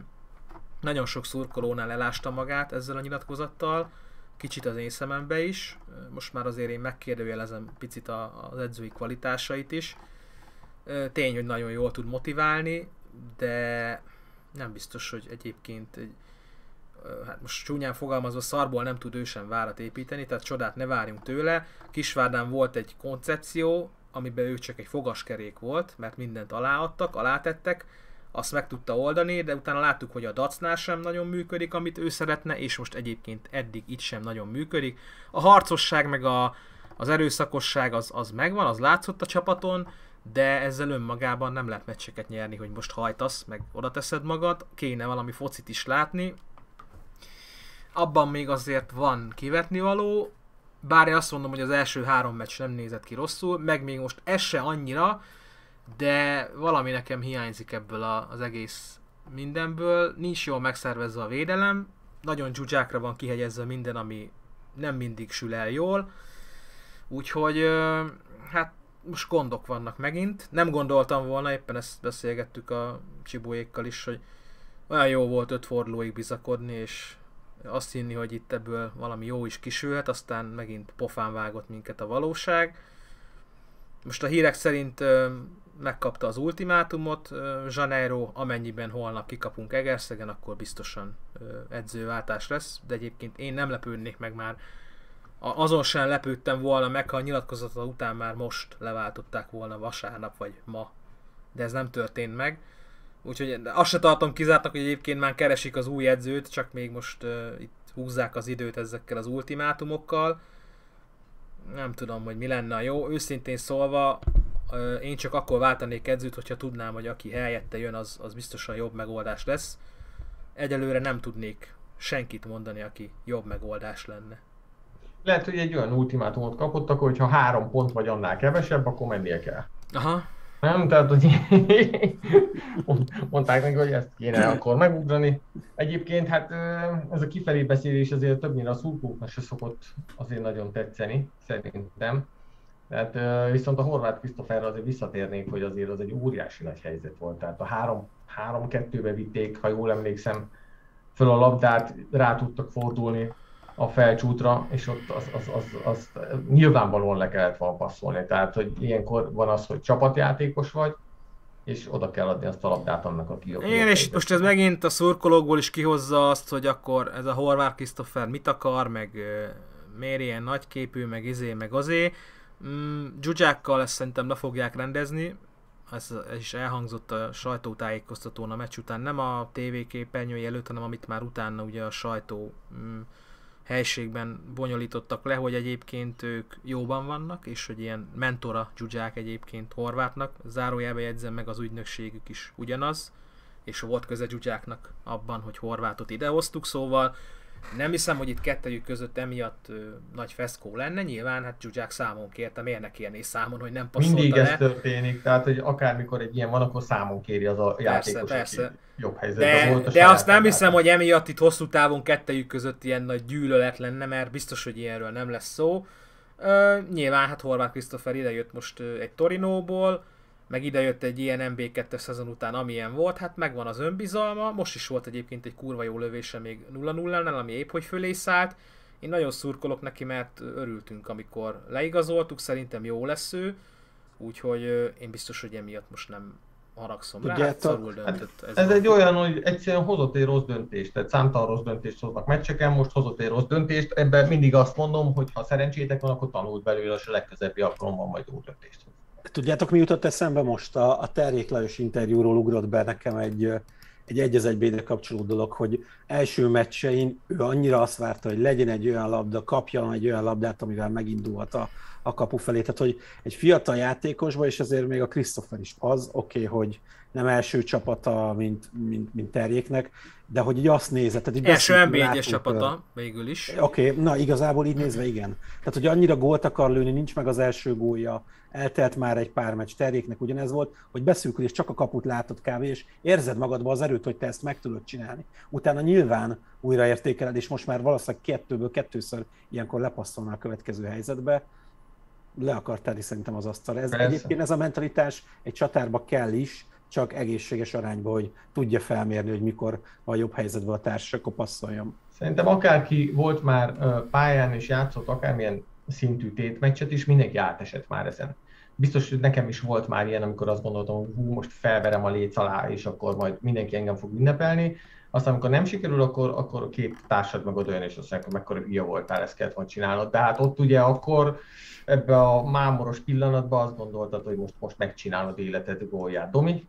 nagyon sok szurkolónál elásta magát ezzel a nyilatkozattal. Kicsit az én szemembe is. Most már azért én megkérdőjelezem picit az edzői kvalitásait is. Tény, hogy nagyon jól tud motiválni, de nem biztos, hogy egyébként egy, hát most csúnyán fogalmazva szarból nem tud ő sem várat építeni, tehát csodát ne várjunk tőle. Kisvárdán volt egy koncepció, amiben ő csak egy fogaskerék volt, mert mindent aláadtak, alátettek, azt meg tudta oldani, de utána láttuk, hogy a dacnál sem nagyon működik, amit ő szeretne, és most egyébként eddig itt sem nagyon működik. A harcosság meg a, az erőszakosság az, az megvan, az látszott a csapaton, de ezzel önmagában nem lehet meccseket nyerni, hogy most hajtasz, meg oda teszed magad, kéne valami focit is látni. Abban még azért van kivetnivaló, bár én azt mondom, hogy az első három meccs nem nézett ki rosszul, meg még most ez se annyira, de valami nekem hiányzik ebből az egész mindenből. Nincs jól megszervezve a védelem, nagyon dzsuzsákra van kihegyezve minden, ami nem mindig sül el jól, úgyhogy hát most gondok vannak megint. Nem gondoltam volna, éppen ezt beszélgettük a Csibóékkal is, hogy olyan jó volt öt fordulóig bizakodni, és azt hinni, hogy itt ebből valami jó is kisülhet, aztán megint pofán vágott minket a valóság. Most a hírek szerint ö, megkapta az ultimátumot ö, Janeiro, amennyiben holnap kikapunk Egerszegen, akkor biztosan ö, edzőváltás lesz, de egyébként én nem lepődnék meg már. Azon sem lepődtem volna meg, ha a nyilatkozata után már most leváltották volna vasárnap vagy ma. De ez nem történt meg. Úgyhogy azt se tartom kizártnak, hogy egyébként már keresik az új edzőt, csak még most uh, itt húzzák az időt ezekkel az ultimátumokkal. Nem tudom, hogy mi lenne a jó. Őszintén szólva, uh, én csak akkor váltanék edzőt, hogyha tudnám, hogy aki helyette jön, az, az biztosan jobb megoldás lesz. Egyelőre nem tudnék senkit mondani, aki jobb megoldás lenne. Lehet, hogy egy olyan ultimátumot kapott, akkor hogyha három pont vagy annál kevesebb, akkor mennie kell. Aha. Nem, tehát, hogy mondták neki, hogy ezt kéne akkor megugrani. Egyébként hát ez a kifelé beszélés azért többnyire a szurkolóknak se szokott azért nagyon tetszeni, szerintem. Tehát viszont a Horváth Krisztóferre azért visszatérnék, hogy azért az egy óriási nagy helyzet volt. Tehát a három kettőbe vitték, ha jól emlékszem, föl a labdát, rá tudtak fordulni a felcsútra, és ott az, az, az, az nyilvánvalóan le kellett volna passzolni. Tehát, hogy ilyenkor van az, hogy csapatjátékos vagy, és oda kell adni azt a labdát annak, aki jobb. Igen, és most ez megint a szurkolókból is kihozza azt, hogy akkor ez a Horváth Krisztófer mit akar, meg miért ilyen nagyképű, meg izé, meg azé. Mm, Zsuzsákkal ezt szerintem le fogják rendezni, ez, ez is elhangzott a sajtótájékoztatón a meccs után, nem a tévéképernyői előtt, hanem amit már utána ugye a sajtó mm, helységben bonyolítottak le, hogy egyébként ők jóban vannak, és hogy ilyen mentora Zsuzsák egyébként Horvátnak, zárójelbe jegyzem meg, az ügynökségük is ugyanaz, és volt köze Zsuzsáknak abban, hogy Horvátot idehoztuk, szóval nem hiszem, hogy itt kettejük között emiatt ö, nagy feszkó lenne, nyilván hát Zsuzsák számon kérte, miért ne kérné számon, hogy nem passzolta Mindig le. ez történik, tehát hogy akármikor egy ilyen van, akkor számon kéri az a persze, játékos, persze. aki jobb helyzetben de, volt. A de azt nem saját hiszem, hogy emiatt itt hosszú távon kettejük között ilyen nagy gyűlölet lenne, mert biztos, hogy ilyenről nem lesz szó. Ö, nyilván hát Horváth Krisztófer idejött most ö, egy Torinóból, meg idejött egy ilyen em bé kettes szezon után, amilyen volt, hát megvan az önbizalma, most is volt egyébként egy kurva jó lövése még nulla nullánál, ami épp hogy fölé szállt. Én nagyon szurkolok neki, mert örültünk, amikor leigazoltuk, szerintem jó lesz ő, úgyhogy én biztos, hogy emiatt most nem haragszom rá, hát szarul döntött. Ez, ez egy olyan, hogy egyszerűen hozott egy rossz döntést, tehát számtalan rossz döntést hoznak meccseken, most hozott egy rossz döntést, ebben mindig azt mondom, hogy ha szerencsétek van, akkor tanult belőle, és a legközelebbi alkalommal majd jó döntést hoz. Tudjátok, mi jutott eszembe most? A, a Terjék Lajos interjúról ugrott be nekem egy, egy egy az egybe kapcsolódó dolog, hogy első meccsein ő annyira azt várta, hogy legyen egy olyan labda, kapjon egy olyan labdát, amivel megindulhat a, a kapu felé. Tehát, hogy egy fiatal játékosban, és azért még a Krisztófer is az, oké, okay, hogy nem első csapata, mint, mint, mint Terjéknek, de hogy így azt nézett. Tehát így első en bé egyes csapata, végül is. Oké, okay, na igazából így nézve igen. Tehát, hogy annyira gólt akar lőni, nincs meg az első gólja, eltelt már egy pár meccs, Terjéknek ugyanez volt, hogy beszűkül, és csak a kaput látod kb. És érzed magadba az erőt, hogy te ezt meg tudod csinálni. Utána nyilván újra értékeled, és most már valószínűleg kettőből kettőször ilyenkor lepasszolnál a következő helyzetbe. Le akar tenni szerintem az asztalra. Ez, egyébként ez a mentalitás egy csatárba kell is, csak egészséges arányba, hogy tudja felmérni, hogy mikor van jobb helyzetben a társ, akkor passzoljon. Szerintem akárki volt már pályán és játszott akármilyen szintű tétmeccset is, mindenki átesett már ezen. Biztos, hogy nekem is volt már ilyen, amikor azt gondoltam, hogy hú, most felverem a léc alá, és akkor majd mindenki engem fog ünnepelni. Aztán, amikor nem sikerül, akkor, akkor két társad meg odajön, és azt mondják, hogy mekkora hülye voltál, ezt kellett volna csinálnod. De hát ott ugye akkor ebbe a mámoros pillanatban azt gondoltad, hogy most, most megcsinálod életed gólját. Domi?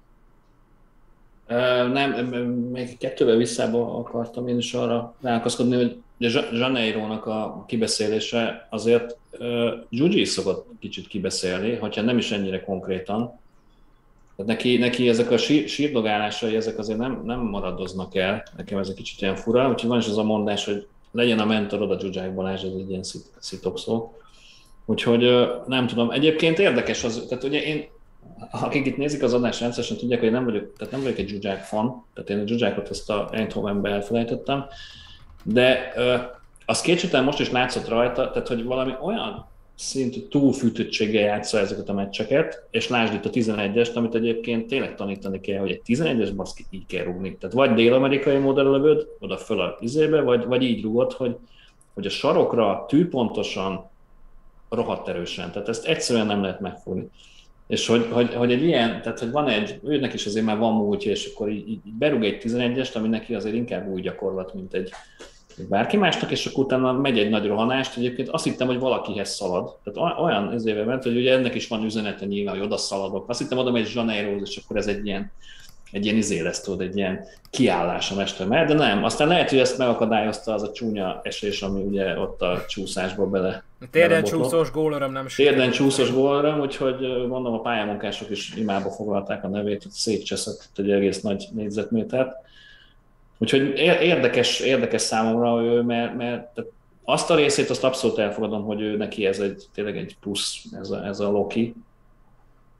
Uh, nem, még kettővel visszába akartam én is arra rákaszkodni, hogy Janeirónak a kibeszélése azért uh, Gyugyi is szokott kicsit kibeszélni, hogyha nem is ennyire konkrétan. Tehát neki, neki ezek a sír, sírdogálásai, ezek azért nem, nem maradoznak el, nekem ez egy kicsit ilyen fura, úgyhogy van is az a mondás, hogy legyen a mentorod a Zsuzsák Balázs, ez egy ilyen szitokszó. Úgyhogy uh, nem tudom, egyébként érdekes az, tehát ugye én akik itt nézik az adást rendszeresen tudják, hogy nem vagyok, tehát nem vagyok egy Zsuzsák fan, tehát én a Zsuzsákot ezt a Eindhovenbe elfelejtettem, de ö, az kétségtelen most is látszott rajta, tehát hogy valami olyan szintű túlfűtöttséggel játsza ezeket a meccseket, és lásd itt a tizenegyest, amit egyébként tényleg tanítani kell, hogy egy tizenegyes baszki így kell rúgni. Tehát vagy dél-amerikai módon lövöd, oda föl a izébe, vagy, vagy így rúgod, hogy, hogy a sarokra tűpontosan, rohadt erősen. Tehát ezt egyszerűen nem lehet megfogni. És hogy, hogy, hogy egy ilyen, tehát hogy van egy, őnek is azért már van múltja, és akkor így, így berúg egy tizenegyest, ami neki azért inkább új gyakorlat, mint egy, egy bárki másnak, és akkor utána megy egy nagy rohanást. Egyébként azt hittem, hogy valakihez szalad. Tehát olyan ezével ment, hogy ugye ennek is van üzenete nyilván, hogy oda szaladok. Azt hittem, oda megy Janeiróhoz, és akkor ez egy ilyen, egy ilyen izé lesz, tudod, egy ilyen kiállás a mester mellett, de nem. Aztán lehet, hogy ezt megakadályozta az a csúnya esés, ami ugye ott a csúszásba bele. Térden csúszós gólöröm nem sikerült. Térden csúszós gólöröm, úgyhogy mondom, a pályamunkások is imába foglalták a nevét, hogy szétcseszett egy egész nagy négyzetmétert. Úgyhogy érdekes, érdekes számomra, mert, mert azt a részét azt abszolút elfogadom, hogy ő neki ez egy, tényleg egy plusz, ez a, ez a Loki.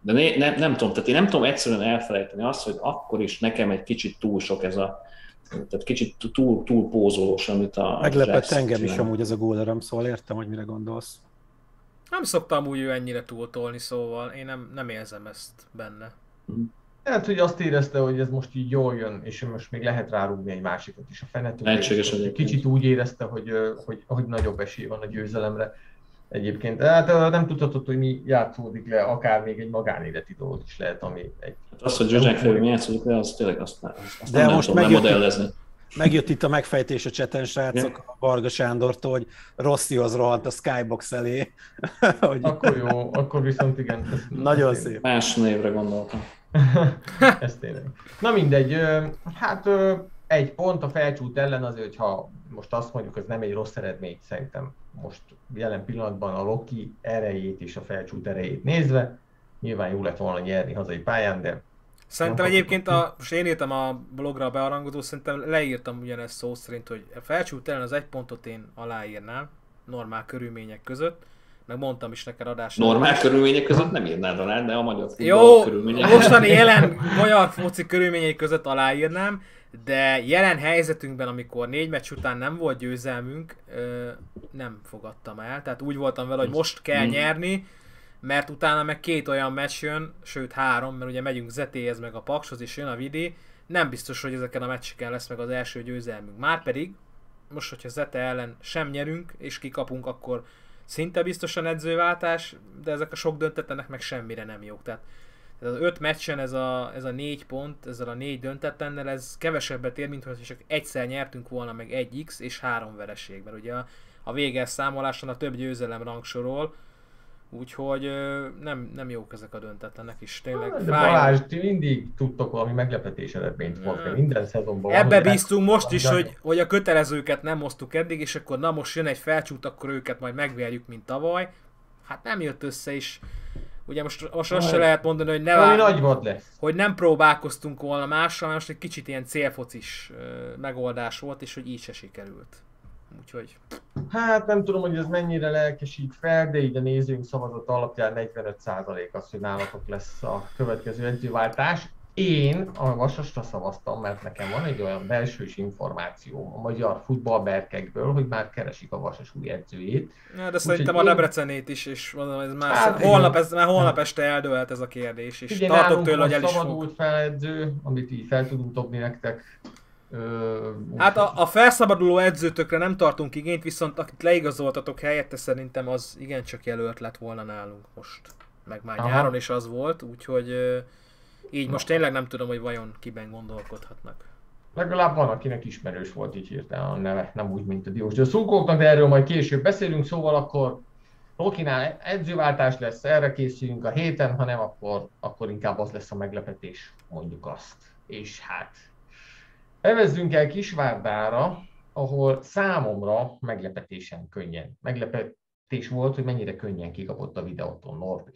De né, nem, nem tudom, tehát én nem tudom egyszerűen elfelejteni azt, hogy akkor is nekem egy kicsit túl sok ez a, tehát kicsit túl, túl pózolós, amit a... Meglepett engem is amúgy ez a gólöröm, szóval értem, hogy mire gondolsz. Nem szoktam úgy ő ennyire túltolni, szóval én nem, nem érzem ezt benne. Hát, hogy azt érezte, hogy ez most így jól jön, és most még lehet rárúgni egy másikat is a fenetőt. Lehetséges, hogy kicsit úgy érezte, hogy, hogy, hogy nagyobb esély van a győzelemre. Egyébként, hát nem tudhatod, hogy mi játszódik le, akár még egy magánéleti dolog is lehet, ami egy... Hát az, hogy Zsuzsák felé mi játszódik le, az tényleg azt, azt de nem most tudom megjött, modellezni. Megjött itt a megfejtés a cseten, srácok, a Varga Sándortól, hogy Rosszihoz rohant a Skybox elé. hogy... Akkor jó, akkor viszont igen. Nagyon szép. Más névre gondoltam. Ez tényleg. Na mindegy, hát egy pont a Felcsút ellen azért, hogyha most azt mondjuk, ez nem egy rossz eredmény, szerintem most jelen pillanatban a Loki erejét és a Felcsút erejét nézve, nyilván jó lett volna nyerni hazai pályán, de... Szerintem egyébként, a, most én írtam a blogra a bearangozó, szerintem leírtam ugyanezt szó szerint, hogy a Felcsút ellen az egy pontot én aláírnám, normál körülmények között, meg mondtam is neked adásra. Normál körülmények között nem írnád alá, de a magyar futball jó, körülmények között. Mostani jelen magyar foci körülmények között aláírnám, de jelen helyzetünkben, amikor négy meccs után nem volt győzelmünk, nem fogadtam el. Tehát úgy voltam vele, hogy most kell nyerni, mert utána meg két olyan meccs jön, sőt három, mert ugye megyünk Zetéhez meg a Pakshoz, és jön a Vidi. Nem biztos, hogy ezeken a meccseken lesz meg az első győzelmünk. Márpedig, most, hogyha Zete ellen sem nyerünk, és kikapunk, akkor szinte biztosan edzőváltás, de ezek a sok döntetlenek meg semmire nem jók. Tehát ez az öt meccsen ez a, ez a négy pont, ezzel a négy döntetlennel, ez kevesebbet ér, mint hogy csak egyszer nyertünk volna meg egy X és három vereség, mert ugye a, a véges számoláson a több győzelem rangsorol, úgyhogy nem, nem jók ezek a döntetlenek is. Tényleg de Balázs, ti mindig tudtok valami meglepetés eredményt hozni, minden szezonban. Ebbe bíztunk most is, hogy, hogy a kötelezőket nem hoztuk eddig, és akkor na most jön egy Felcsút, akkor őket majd megverjük, mint tavaly. Hát nem jött össze is. Ugye most, most azt se lehet mondani, hogy, ne vár... nagy vad lesz. hogy nem próbálkoztunk volna mással, most egy kicsit ilyen célfocis megoldás volt, és hogy így se sikerült. Úgyhogy... Hát nem tudom, hogy ez mennyire lelkesít fel, de így a nézőink szavazat alapján negyvenöt százalék az, hogy nálatok lesz a következő edzőváltás. Én a Vasasra szavaztam, mert nekem van egy olyan belsős információ a magyar futballberkekből, hogy már keresik a Vasas új edzőjét. Ja, de szerintem a Debrecenét is, és mondom, ez már, hát, holnap, ez, már holnap este eldőlt ez a kérdés, és igen, tartok tőle, hogy el is szabadult fel edző, amit így fel tudunk dobni nektek. Ö, hát a, a felszabaduló edzőtökre nem tartunk igényt, viszont akit leigazoltatok helyette, szerintem az igencsak jelölt lett volna nálunk most. Meg már aha. Nyáron is az volt, úgyhogy így most tényleg nem tudom, hogy vajon kiben gondolkodhatnak. Legalább van, akinek ismerős volt így hirtelen a neve, nem úgy, mint a Diós. De a szurkolóknak, de erről majd később beszélünk, szóval akkor Lokinál edzőváltás lesz, erre készülünk a héten, ha nem, akkor, akkor inkább az lesz a meglepetés, mondjuk azt. És hát evezzünk el Kisvárdára, ahol számomra meglepetésen könnyen. Meglepetés volt, hogy mennyire könnyen kikapott a Videóton Norbi.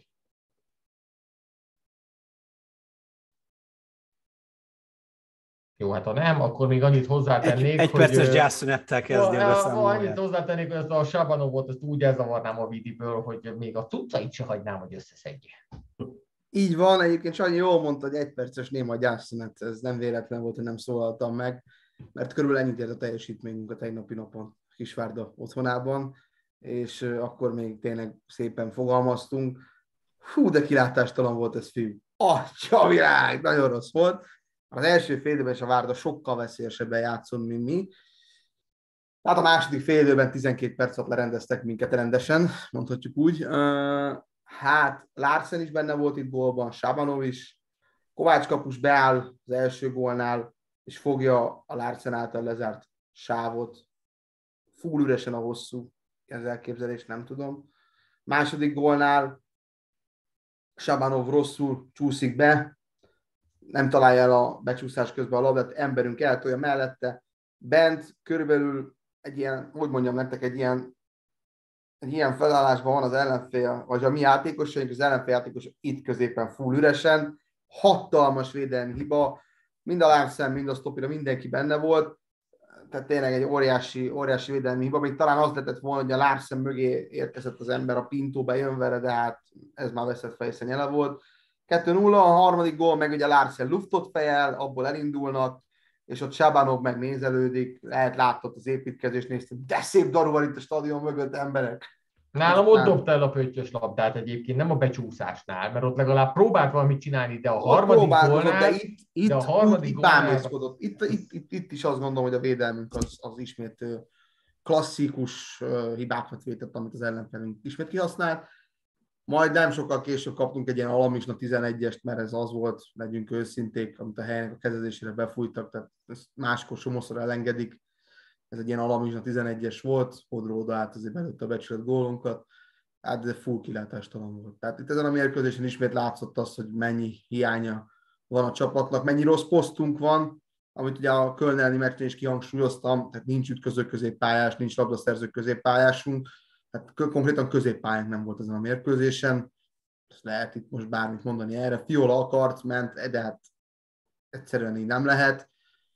Jó, hát ha nem, akkor még annyit hozzátennék, egy, egy hogy... Egy perces gyászszünettel kezdi a beszámolóját. Annyit hozzátennék, hogy ezt a Sabanovot azt úgy elzavarnám a Vidiből, hogy még a cuccait se hagynám, hogy összeszedje. Így van, egyébként Sanyi jól mondta, hogy egy perces néma gyászszünet, ez nem véletlen volt, hogy nem szólaltam meg, mert körülbelül ennyit ért a teljesítményünk a tegnapi napon Kisvárda otthonában, és akkor még tényleg szépen fogalmaztunk. Hú, de kilátástalan volt ez, fiú. Atya világ, nagyon rossz volt. Az első fél időben is a Várda sokkal veszélyesebben játszott, mint mi. Hát a második fél időben tizenkét perc alatt lerendeztek minket rendesen, mondhatjuk úgy. Hát Larsen is benne volt itt gólban, Sabanov is. Kovács kapus beáll az első gólnál, és fogja a Larsen által lezárt sávot. Full üresen a hosszú, ez elképzelés, nem tudom. Második gólnál Sabanov rosszul csúszik be, nem találja el a becsúszás közben a labdát, emberünk eltolja mellette, bent körülbelül egy ilyen, hogy mondjam nektek, egy ilyen, egy ilyen felállásban van az ellenfél, vagy a mi játékosaink, az ellenfél játékos itt középen full üresen, hatalmas védelmi hiba, mind a Larsen, mind a Stopira, mindenki benne volt, tehát tényleg egy óriási, óriási védelmi hiba, még talán az lehetett volna, hogy a Larsen mögé érkezett az ember, a Pinto bejön vele, de hát ez már veszett fejszennyele volt. kettő nulla, a harmadik gól meg ugye Larsen luftot fejel, abból elindulnak, és ott Sabanov meg nézelődik, lehet látott az építkezést, néztem, de szép daru van itt a stadion mögött, emberek. Nálam ott dobta el a pöttyös labdát egyébként, nem a becsúszásnál, mert ott legalább próbált valamit csinálni, de a harmadik gólnál... De itt, itt, de a harmadik itt gólnál... bámészkodott. Itt, itt, itt, itt is azt gondolom, hogy a védelmünk az, az ismét klasszikus hibákat vétett, amit az ellenfelünk ismét kihasznált. Majd nem sokkal később kaptunk egy ilyen Alamisna tizenegyest, mert ez az volt, legyünk őszinték, amit a helynek a kezezésére befújtak, tehát ezt máskor somószor elengedik. Ez egy ilyen Alamisna tizenegyes volt, Hodró odaállt azért belőtt a becsület gólunkat, hát de full kilátástalan volt. Tehát itt ezen a mérkőzésen ismét látszott az, hogy mennyi hiánya van a csapatnak, mennyi rossz posztunk van, amit ugye a Köln elleni meccsen is kihangsúlyoztam, tehát nincs ütköző középpályás, nincs labdaszerző középpályásunk, tehát konkrétan középpályánk nem volt ezen a mérkőzésen. Ezt lehet itt most bármit mondani erre. Fiola akart, ment, de hát egyszerűen így nem lehet.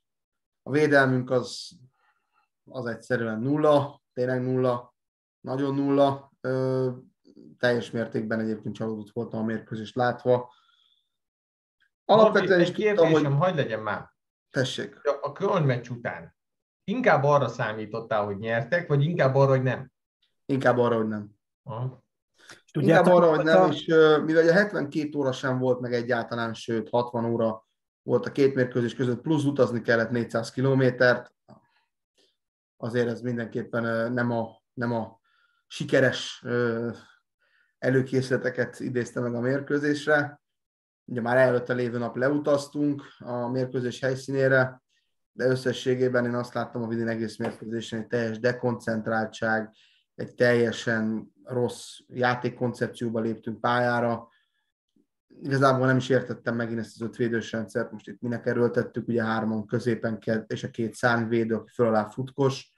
A védelmünk az, az egyszerűen nulla, tényleg nulla, nagyon nulla. Ö, teljes mértékben egyébként csalódott voltam a mérkőzést látva. Alapvetően is tudtam, hogy... Hadd legyen már. Tessék. A Köln meccs után inkább arra számítottál, hogy nyertek, vagy inkább arra, hogy nem? Inkább arra, hogy nem. Aha. Inkább arra, hogy nem, és mivel a hetvenkét óra sem volt meg egyáltalán, sőt hatvan óra volt a két mérkőzés között, plusz utazni kellett négyszáz kilométert, azért ez mindenképpen nem a, nem a sikeres előkészleteket idézte meg a mérkőzésre. Ugye már előtte lévő nap leutaztunk a mérkőzés helyszínére, de összességében én azt láttam a vidén egész mérkőzésen, egy teljes dekoncentráltság, egy teljesen rossz játékkoncepcióba léptünk pályára. Igazából nem is értettem megint ezt az ötvédős rendszert, most itt minek erőltettük, ugye hárman középen kell, és a két szárnyvédő, aki föl alá futkos,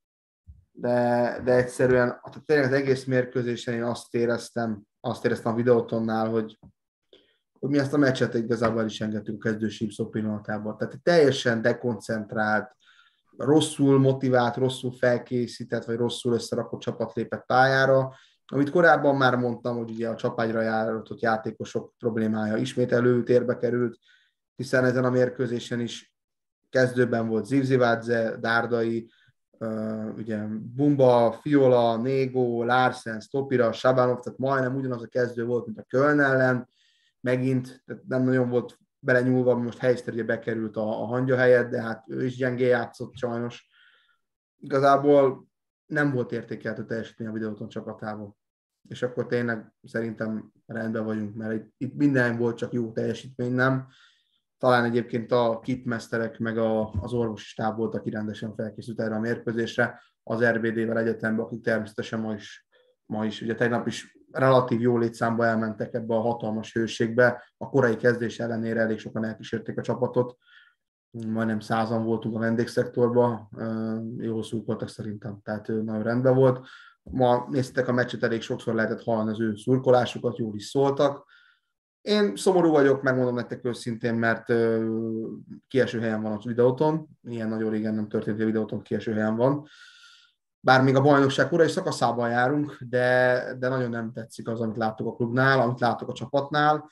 de, de egyszerűen tényleg az egész mérkőzésen én azt éreztem, azt éreztem a videótonnál, hogy, hogy mi ezt a meccset igazából is engedtünk a kezdő sípszó pillanatában. Tehát teljesen dekoncentrált, rosszul motivált, rosszul felkészített, vagy rosszul összerakott csapat lépett pályára, amit korábban már mondtam, hogy ugye a csapágyra járatott játékosok problémája ismét előtérbe került, hiszen ezen a mérkőzésen is kezdőben volt Zivzivadze, Dárdai, ugye Bumba, Fiola, Négó, Larsen, Stopira, Sabanov, tehát majdnem ugyanaz a kezdő volt, mint a Köln ellen, megint tehát nem nagyon volt belenyúlva, most Heister ugye bekerült a, a hangya helyett, de hát ő is gyengé játszott sajnos. Igazából nem volt értékelhető teljesítmény a Videóton csapatában. És akkor tényleg szerintem rendben vagyunk, mert itt, itt minden volt, csak jó teljesítmény, nem. Talán egyébként a kitmesterek meg a, az orvosi stáb volt, aki rendesen felkészült erre a mérkőzésre, az er bé dé-vel egyetemben, akik természetesen ma is, ma is, ugye tegnap is relatív jó létszámba elmentek ebbe a hatalmas hőségbe, a korai kezdés ellenére elég sokan elkísérték a csapatot, majdnem százan voltunk a vendégszektorban, jól szurkoltak szerintem, tehát nagyon rendben volt. Ma néztek a meccset, elég sokszor lehetett hallani az ő szurkolásukat, jól is szóltak. Én szomorú vagyok, megmondom nektek őszintén, mert kieső helyen van a Videóton, ilyen nagyon régen nem történt, hogy a Videóton kieső helyen van. Bár még a bajnokság korai szakaszában járunk, de, de nagyon nem tetszik az, amit láttuk a klubnál, amit látok a csapatnál,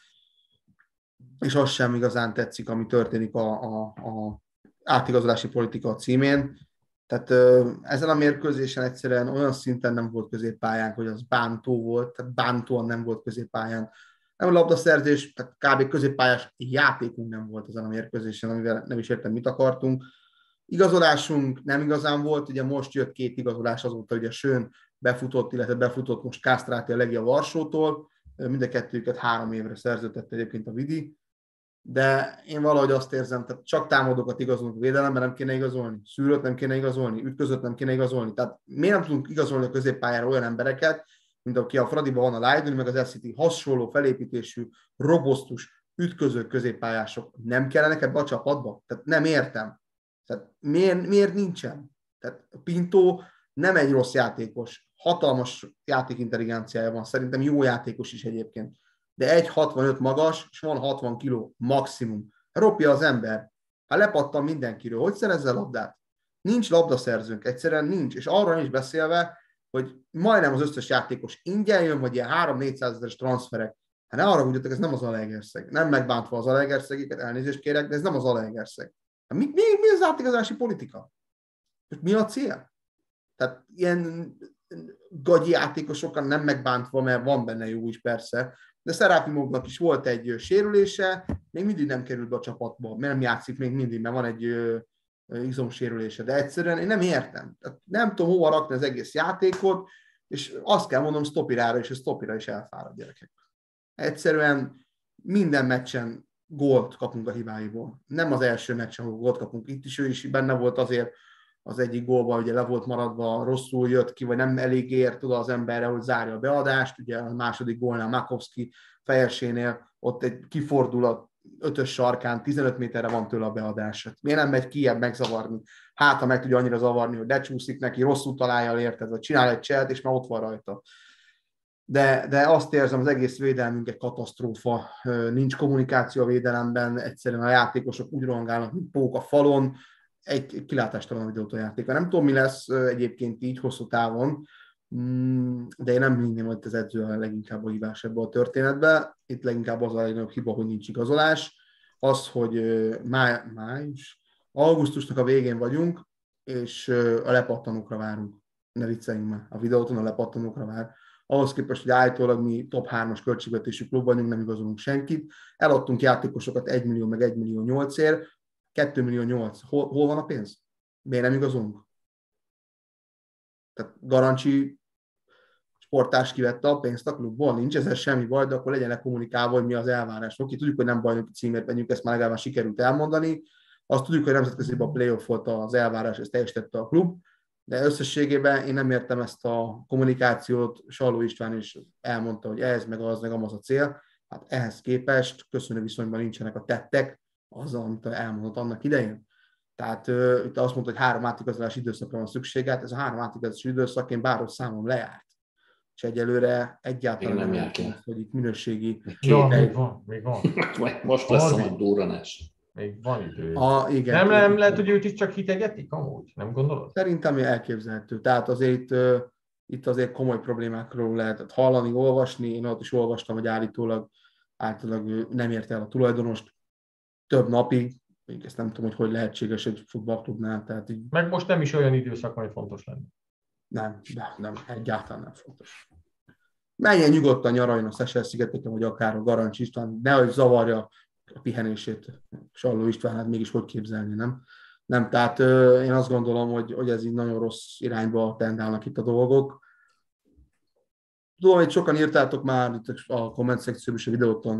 és az sem igazán tetszik, ami történik a, a, a átigazolási politika címén. Tehát ezen a mérkőzésen egyszerűen olyan szinten nem volt középpályánk, hogy az bántó volt, tehát bántóan nem volt középpályán. Nem a labdaszerzés, tehát kb. Középpályás játékunk nem volt ezen a mérkőzésen, amivel nem is értem, mit akartunk. Igazolásunk nem igazán volt, ugye most jött két igazolás azóta, ugye Schön befutott, illetve befutott most Kásztráti a Legia Varsótól, mind a kettőket három évre szerződtette egyébként a Vidi, de én valahogy azt érzem, tehát csak támadókat igazolunk védelemben, nem kéne igazolni, szűrőt nem kéne igazolni, ütközött nem kéne igazolni, tehát miért nem tudunk igazolni a középpályára olyan embereket, mint aki a Fradiban van a Leiden, meg az es cé té hasonló felépítésű, robosztus, ütköző középpályások nem kellenek ebbe a csapatba? Tehát nem értem. Tehát miért, miért nincsen? Tehát Pinto nem egy rossz játékos, hatalmas játékintelligenciája van, szerintem jó játékos is egyébként, de egy hatvanöt magas, és van hatvan kiló maximum. Ropja az ember. Hát lepattan mindenkiről. Hogy szerezze labdát? Nincs labdaszerzőnk, egyszerűen nincs. És arra is beszélve, hogy majdnem az összes játékos ingyen jön, vagy ilyen három-négyszázezeres transferek Hát ne arra gondoljatok, ez nem az Zalaegerszeg. Nem megbántva az Zalaegerszegéket, elnézést kérek, de ez nem az Zalaegerszeg. Mi, mi, mi az átigazási politika? Mi a cél? Tehát ilyen gagyi játékosokkal nem megbántva, mert van benne jó is persze, de Szerafimovnak is volt egy sérülése, még mindig nem került be a csapatba, mert nem játszik még mindig, mert van egy izomsérülése, de egyszerűen én nem értem. Tehát nem tudom hova rakni az egész játékot, és azt kell mondom Stopirára, és a Stopira is elfárad, gyerekek. Egyszerűen minden meccsen gólt kapunk a hibáiból. Nem az első meccsen, ahol gólt kapunk. Itt is ő is benne volt azért az egyik gólban, ugye le volt maradva, rosszul jött ki, vagy nem elég ért oda az emberre, hogy zárja a beadást. Ugye a második gólnál Makovszki fejesénél ott egy kifordul a ötös sarkán, tizenöt méterre van tőle a beadás. Miért nem megy kijebb megzavarni? Hát, ha meg tudja annyira zavarni, hogy lecsúszik neki, rosszul találja, érted, vagy csinál egy cselt, és már ott van rajta. De, de azt érzem, az egész védelmünk egy katasztrófa. Nincs kommunikáció a védelemben, egyszerűen a játékosok úgy rohangálnak, mint pók a falon, egy kilátástalan a videótójáték. Nem tudom, mi lesz egyébként így hosszú távon, de én nem hinném, hogy az edző a leginkább a hibás ebben a történetben. Itt leginkább az a legnagyobb hiba, hogy nincs igazolás. Az, hogy máj, május, augusztusnak a végén vagyunk, és a lepattanókra várunk. Ne vicceljünk már, a videóton a lepattanókra vár. Ahhoz képest, hogy állítólag mi top hármas költségvetésű klub vagyunk, nem igazolunk senkit. Eladtunk játékosokat egy millió meg egy millió nyolcért, két millió nyolc. Hol, hol van a pénz? Miért nem igazolunk? Tehát Garancsi sportárs kivette a pénzt a klubból, nincs ezzel semmi baj, de akkor legyen kommunikálva, hogy mi az elvárás. Oké, tudjuk, hogy nem bajnoki címért megyünk, ezt már legalább sikerült elmondani. Azt tudjuk, hogy nemzetköziben a playoff volt az elvárás, ezt teljesítette a klub, de összességében én nem értem ezt a kommunikációt. Salló István is elmondta, hogy ez, meg az, meg az a cél. Hát ehhez képest köszönő viszonyban nincsenek a tettek, azzal, amit elmondott annak idején. Tehát uh, itt azt mondta, hogy három átigazolási időszakra van szükség, hát ez a három átigazolási időszak én bárhogy számom lejárt. És egyelőre egyáltalán nem látom, hogy itt minőségi... Ja, még van, még van. Most lesz a durranás. Még van idő. A, igen, nem, igen. nem lehet, hogy őt is csak hitegetik amúgy? Nem gondolod? Szerintem elképzelhető. Tehát azért uh, itt azért komoly problémákról lehetett hallani, olvasni. Én ott is olvastam, hogy állítólag, állítólag nem érte el a tulajdonost több napig. Még ezt nem tudom, hogy hogy lehetséges egy futballklubnál. Tehát így... Meg most nem is olyan időszak, ami fontos lenne. Nem, nem, nem, egyáltalán nem fontos. Menjen nyugodtan nyaraljon a Seychelles-szigeteken, vagy akár a Garancsi István, nehogy zavarja a pihenését Salló István, hát mégis hogy képzelni, nem? Nem, tehát euh, én azt gondolom, hogy, hogy ez így nagyon rossz irányba tendálnak itt a dolgok. Tudom, hogy sokan írtátok már itt a komment szekcióban és a videóton,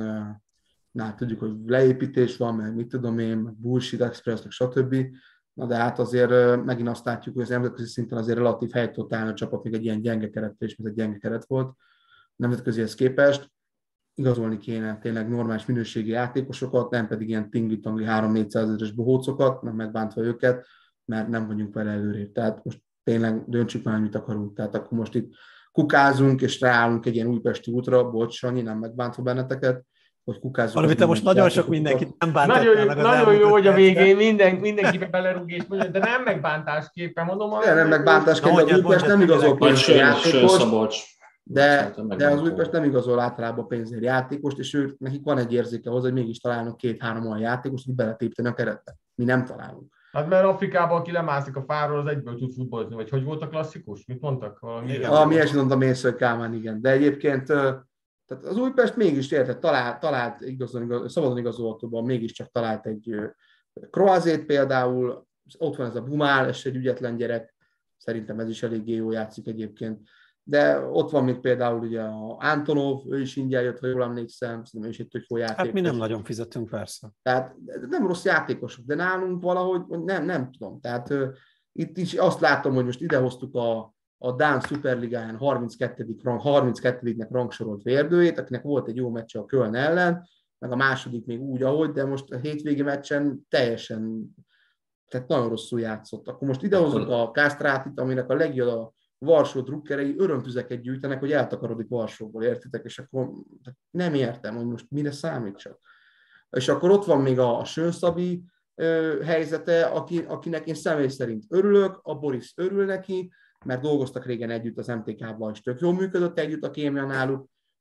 na, tudjuk, hogy leépítés van, meg mit tudom én, meg bullshit express, meg stb. Na de hát azért megint azt látjuk, hogy az nemzetközi szinten azért relatív helyt tudott állni a csapat még egy ilyen gyenge keretre is, mert egy gyenge keret volt nemzetközihez képest. Igazolni kéne tényleg normális minőségi játékosokat, nem pedig ilyen tingli-tangli három-négyszázezeres bohócokat, nem megbántva őket, mert nem vagyunk vele előrébb. Tehát most tényleg döntsük már, mit akarunk. Tehát akkor most itt kukázunk, és ráállunk egy ilyen újpesti útra, bocs, Sanyi, nem megbántva benneteket, hogy kukázzunk. Valamint te most nagyon sok mindenkit nem bántottál nagyon, meg az nagyon jó, hogy a végén minden, mindenkibe belerúg és mondja, de nem megbántásképpen mondom. De nem megbántásképpen, az Újpest nem igazol pénzért játékost, de, de az Újpest nem igazol általában pénzért játékost, és ők, nekik van egy érzéke hozzá, hogy mégis találnak két-három olyan játékost, hogy beletépteni a keretbe. Mi nem találunk. Hát mert Afrikában, aki lemászik a fáról, az egyből tud futballozni, vagy hogy volt a klasszikus? Mit mondtak? Valami Valami ilyesmit mondta Mészöly Kálmán, igen. De egyébként tehát az Újpest mégis érted, talált, talált igazol, szabadon igazolhatóban mégiscsak talált egy Kroazét például, ott van ez a Bumál, ez egy ügyetlen gyerek, szerintem ez is eléggé jó játszik egyébként. De ott van még például ugye a Antonov, ő is ingyen jött, ha jól emlékszem, szerintem ő is egy tök jó játékos. Hát mi nem nagyon fizetünk, persze. Tehát nem rossz játékosok, de nálunk valahogy nem, nem tudom. Tehát uh, itt is azt látom, hogy most idehoztuk a, a Dán Szuperligáján harminckettedik rang, harminckettődiknek rangsorolt vérdőjét, akinek volt egy jó meccse a Köln ellen, meg a második még úgy, ahogy, de most a hétvégi meccsen teljesen, tehát nagyon rosszul játszott. Akkor most idehozzuk a Kastrátit, aminek a legjobb a Varsó drukkerei örömtüzeket gyűjtenek, hogy eltakarodik Varsóból, értitek? És akkor nem értem, hogy most mire számítsak. És akkor ott van még a, a Sönsabi ö, helyzete, aki, akinek én személy szerint örülök, a Boris örül neki, mert dolgoztak régen együtt az em té ká-ban, és tök jól működött együtt a kémia náluk,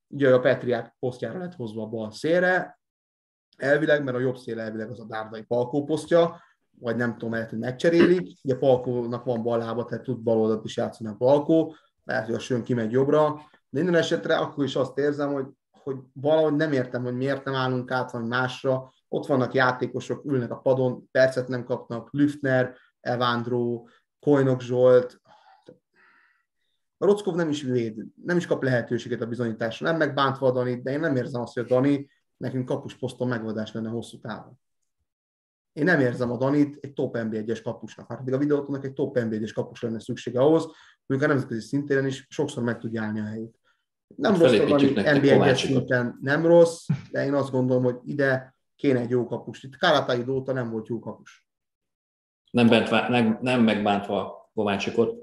ugye a Petriák posztjára lett hozva a bal szélre, elvileg, mert a jobb szél elvileg az a Dárdai Palkó posztja, vagy nem tudom, lehet, hogy megcserélik. Ugye Palkónak van bal lába, tehát tud bal oldalt is játszani a Palkó, lehet, hogy a Sön kimegy jobbra, de minden esetre akkor is azt érzem, hogy, hogy valahogy nem értem, hogy miért nem állunk át vagy másra. Ott vannak játékosok, ülnek a padon, percet nem kapnak, Lüftner, Evandro, Kojnok Zsolt. A Rockov nem is véd, nem is kap lehetőséget a bizonyításra, nem megbántva a Danit, de én nem érzem azt, hogy a Dani nekünk kapusposzton megoldás lenne hosszú távon. Én nem érzem a Danit egy top en bé egyes kapusnak, hát pedig a videótonnak egy top en bé egyes kapus lenne szüksége ahhoz, hogy a nemzetközi szintéren is sokszor meg tudja állni a helyét. Nem rossz a Dani, en bé egyes szinten nem rossz, de én azt gondolom, hogy ide kéne egy jó kapus. Itt Kárpátaid óta nem volt jó kapus. Nem, bentva, nem, nem megbántva Kovácsikot.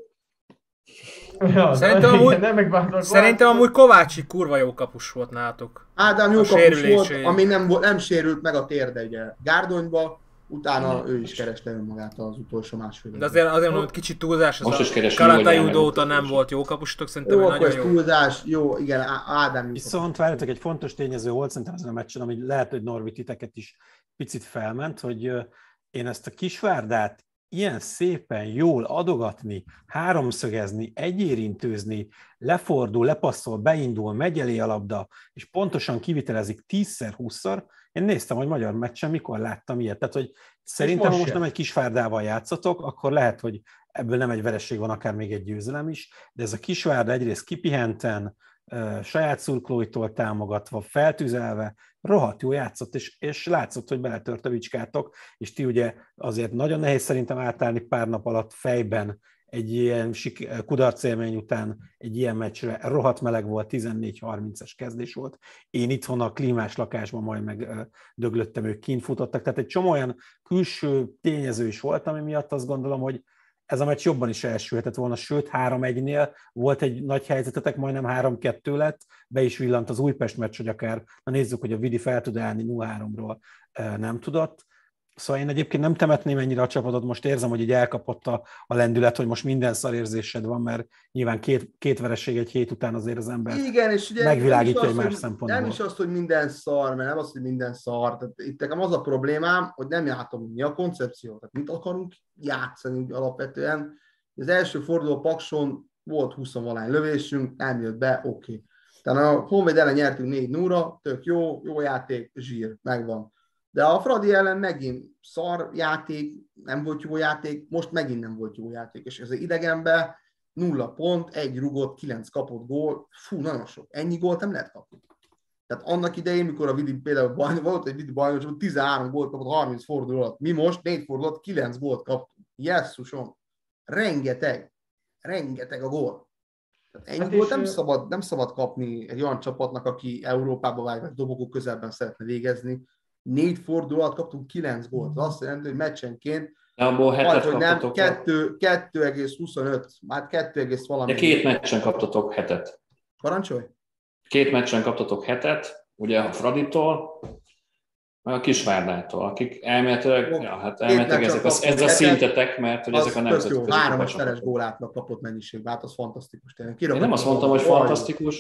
Ja, szerintem amúgy, nem szerintem amúgy Kovácsik kurva jó kapus volt nálatok. Ádám jó kapus volt, ami nem, nem sérült meg a térde ugye Gárdonyba, utána ő is kereste önmagát az utolsó másfél. De azért, azért mondom, kicsit túlzás, az a Karatai óta nem volt jó kapusotok, szerintem jó, nagyon jó. túlzás, jó, igen, Ádám jó. Viszont várjátok, egy fontos tényező volt szerintem ezen a meccsen, ami lehet, hogy Norbi titeket is picit felment, hogy én ezt a Kisvárdát ilyen szépen jól adogatni, háromszögezni, egyérintőzni, lefordul, lepasszol, beindul, megy elé a labda, és pontosan kivitelezik tízszer, húszszor. Én néztem, hogy magyar meccsen mikor láttam ilyet. Tehát, hogy szerintem most, most nem egy Kisvárdával játszotok, akkor lehet, hogy ebből nem egy vereség van, akár még egy győzelem is, de ez a Kisvárda egyrészt kipihenten, saját szurkolóitól támogatva, feltüzelve, rohadt jó játszott, és, és látszott, hogy beletört a vicskátok, és ti ugye azért nagyon nehéz szerintem átállni pár nap alatt fejben egy ilyen kudarc élmény után egy ilyen meccsre. Rohadt meleg volt, tizennégy harmincas kezdés volt. Én itthon a klímás lakásban majd meg döglöttem, ők kint futottak, tehát egy csomó olyan külső tényező is volt, ami miatt azt gondolom, hogy ez a meccs jobban is elsülhetett volna, sőt három egynél volt egy nagy helyzetetek, majdnem három kettő lett, be is villant az Újpest meccs, hogy akár, na nézzük, hogy a Vidi fel tud állni nulla háromról, nem tudott. Szóval én egyébként nem temetném ennyire a csapatot, most érzem, hogy így elkapott a, a lendület, hogy most minden szarérzésed van, mert nyilván két, két vereség egy hét után azért az ember igen, és ugye megvilágítja egy más más szempontból. Nem is az, hogy minden szar, mert nem az, hogy minden szar. Tehát itt nekem az a problémám, hogy nem látom, mi a koncepció. Tehát mit akarunk játszani alapvetően. Az első forduló Pakson volt húsz-valány lövésünk, nem jött be, oké. Okay. Tehát a Honvéd ellen nyertünk négy nulla, tök jó, jó játék, zsír, megvan. De a Fradi ellen megint szar játék, nem volt jó játék, most megint nem volt jó játék, és ez az idegenben nulla pont, egy rugott, kilenc kapott gól, fú, nagyon sok. Ennyi gólt nem lehet kapni. Tehát annak idején, mikor a Vidi például bajnok volt, egy Vidi bajnok, tizenhárom gólt kapott harminc forduló alatt. Mi most négy forduló alatt kilenc gólt kaptunk. Jesszusom! Rengeteg, rengeteg a gól. Tehát ennyi hát gólt nem szabad, nem szabad kapni egy olyan csapatnak, aki Európába vág, vagy dobogó közelben szeretne végezni. Négy forduló alatt kaptunk kilenc gólt. Az azt jelenti, hogy meccsenként majd, hogy nem, kettő egész huszonöt, hát kettő egész valami. De két meccsen kaptatok hetet. Parancsolj? Két meccsen kaptatok hetet, ugye a Fraditól, meg a Kisvárdától, akik elméletileg, ja, hát elméletileg ezek a, ez a szintetek, mert hogy ezek a nemzetközi három szeres gólátnak kapott mennyiségben, hát az fantasztikus tényleg. Én nem azt mondtam, hogy fantasztikus,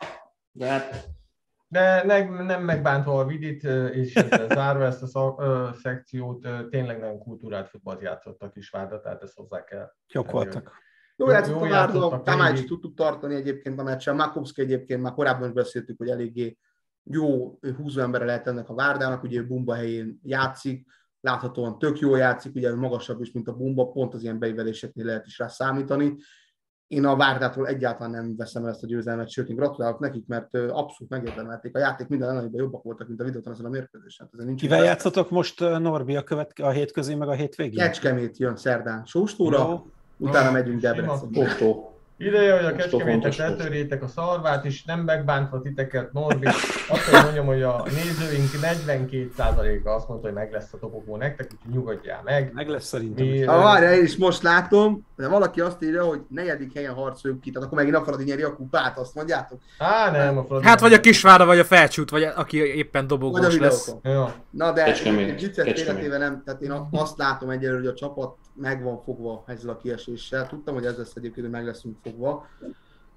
de hát... De nem, nem megbántva a Vidit, és zárva ezt a szak, ö, szekciót, ö, tényleg nagyon kultúrált futballt játszottak Kisvárda, tehát ezt hozzá kell. Jók voltak. Jó játszott a Várda, Tamács tudtuk tartani egyébként a meccsen, Makovszki egyébként már korábban is beszéltük, hogy eléggé jó húzóembere lehet ennek a Várdának, ugye ő Bumba helyén játszik, láthatóan tök jól játszik, ugye magasabb is, mint a Bumba, pont az ilyen beíveléseknél lehet is rá számítani. Én a Várdától egyáltalán nem veszem el ezt a győzelmet, sőt, én gratulálok nekik, mert abszolút megérdemelték. A játék minden ellenében jobbak voltak, mint a videóton ezen a mérkőzésen. Kivel játszotok most, Norbi, a, követ, a hétközi meg a hétvégén? Kecskemét jön szerdán Sóstóra, utána megyünk Debrecenbe. Ideje, hogy a Kecskemétet letörjétek a szarvát, és nem megbántva titeket, Norbi. Azt kell mondjam, hogy a nézőink negyvenkét százaléka azt mondta, hogy meg lesz a dobogó nektek, úgyhogy nyugodjál meg. Meg lesz szerintem. Mi, ah, várjál, én is most látom, de valaki azt írja, hogy negyedik helyen harcoljuk ki, tehát akkor megint a Fradi nyeri a kupát, azt mondjátok? Á, nem, a Fradi. Hát vagy a Kisvárda, vagy a Felcsút, vagy aki éppen dobogós lesz. Ja. Na de egy viccet félretéve nem, tehát én azt látom egyelőre, hogy a csapat meg van fogva ezzel a kieséssel. Tudtam, hogy ez lesz egyébként, hogy meg leszünk fogva.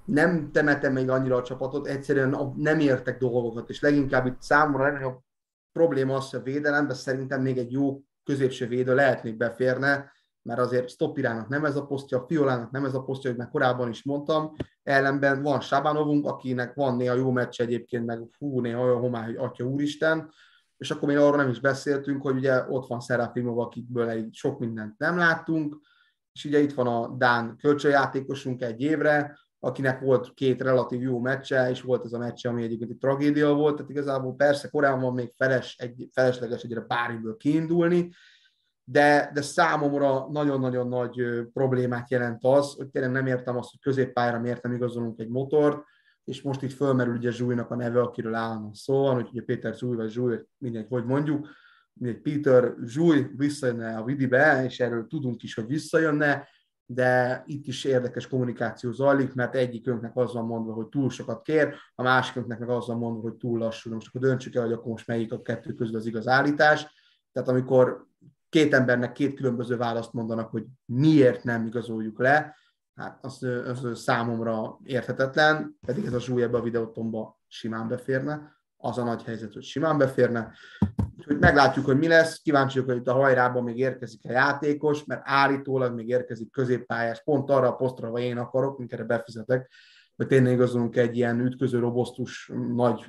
nem temetem még annyira a csapatot, egyszerűen nem értek dolgokat, és leginkább itt számomra a legnagyobb probléma az, hogy a védelemben szerintem még egy jó középső védő lehet még beférne, mert azért Stopirának nem ez a posztja, Fiolának nem ez a posztja, hogy már korábban is mondtam, ellenben van Sabanovunk, akinek van néha jó meccs egyébként, meg hú, néha olyan homály, hogy atya úristen, és akkor még arról nem is beszéltünk, hogy ugye ott van Serafimov, akikből egy sok mindent nem láttunk, és ugye itt van a dán kölcsönjátékosunk egy évre, akinek volt két relatív jó meccse, és volt ez a meccse, ami egyébként egy tragédia volt, tehát igazából persze korán van még feles, egy, felesleges egyre bármiből kiindulni, de, de számomra nagyon-nagyon nagy problémát jelent az, hogy tényleg nem értem azt, hogy középpályára miért nem igazolunk egy motort, és most itt fölmerül ugye Zsúlynak a neve, akiről állandóan szó van, hogy ugye Péter Zsúly vagy Zsúly, mindegy, hogy mondjuk, mindegy, Péter Zsúly visszajönne a Vidibe, és erről tudunk is, hogy visszajönne, de itt is érdekes kommunikáció zajlik, mert egyikünknek az van mondva, hogy túl sokat kér, a másikünknek meg az van mondva, hogy túl lassú. Most akkor döntsük el, hogy akkor most melyik a kettő közül az igaz állítás. Tehát amikor két embernek két különböző választ mondanak, hogy miért nem igazoljuk le, hát az, az számomra érthetetlen, pedig ez a Zsúly ebbe a videótomba simán beférne. Az a nagy helyzet, hogy simán beférne. Úgyhogy meglátjuk, hogy mi lesz. Kíváncsiak, hogy itt a hajrában még érkezik a játékos, mert állítólag még érkezik középpályás. Pont arra a posztra, vagy én akarok, mint erre befizetek, hogy tényleg igazolunk egy ilyen ütköző, robosztus, nagy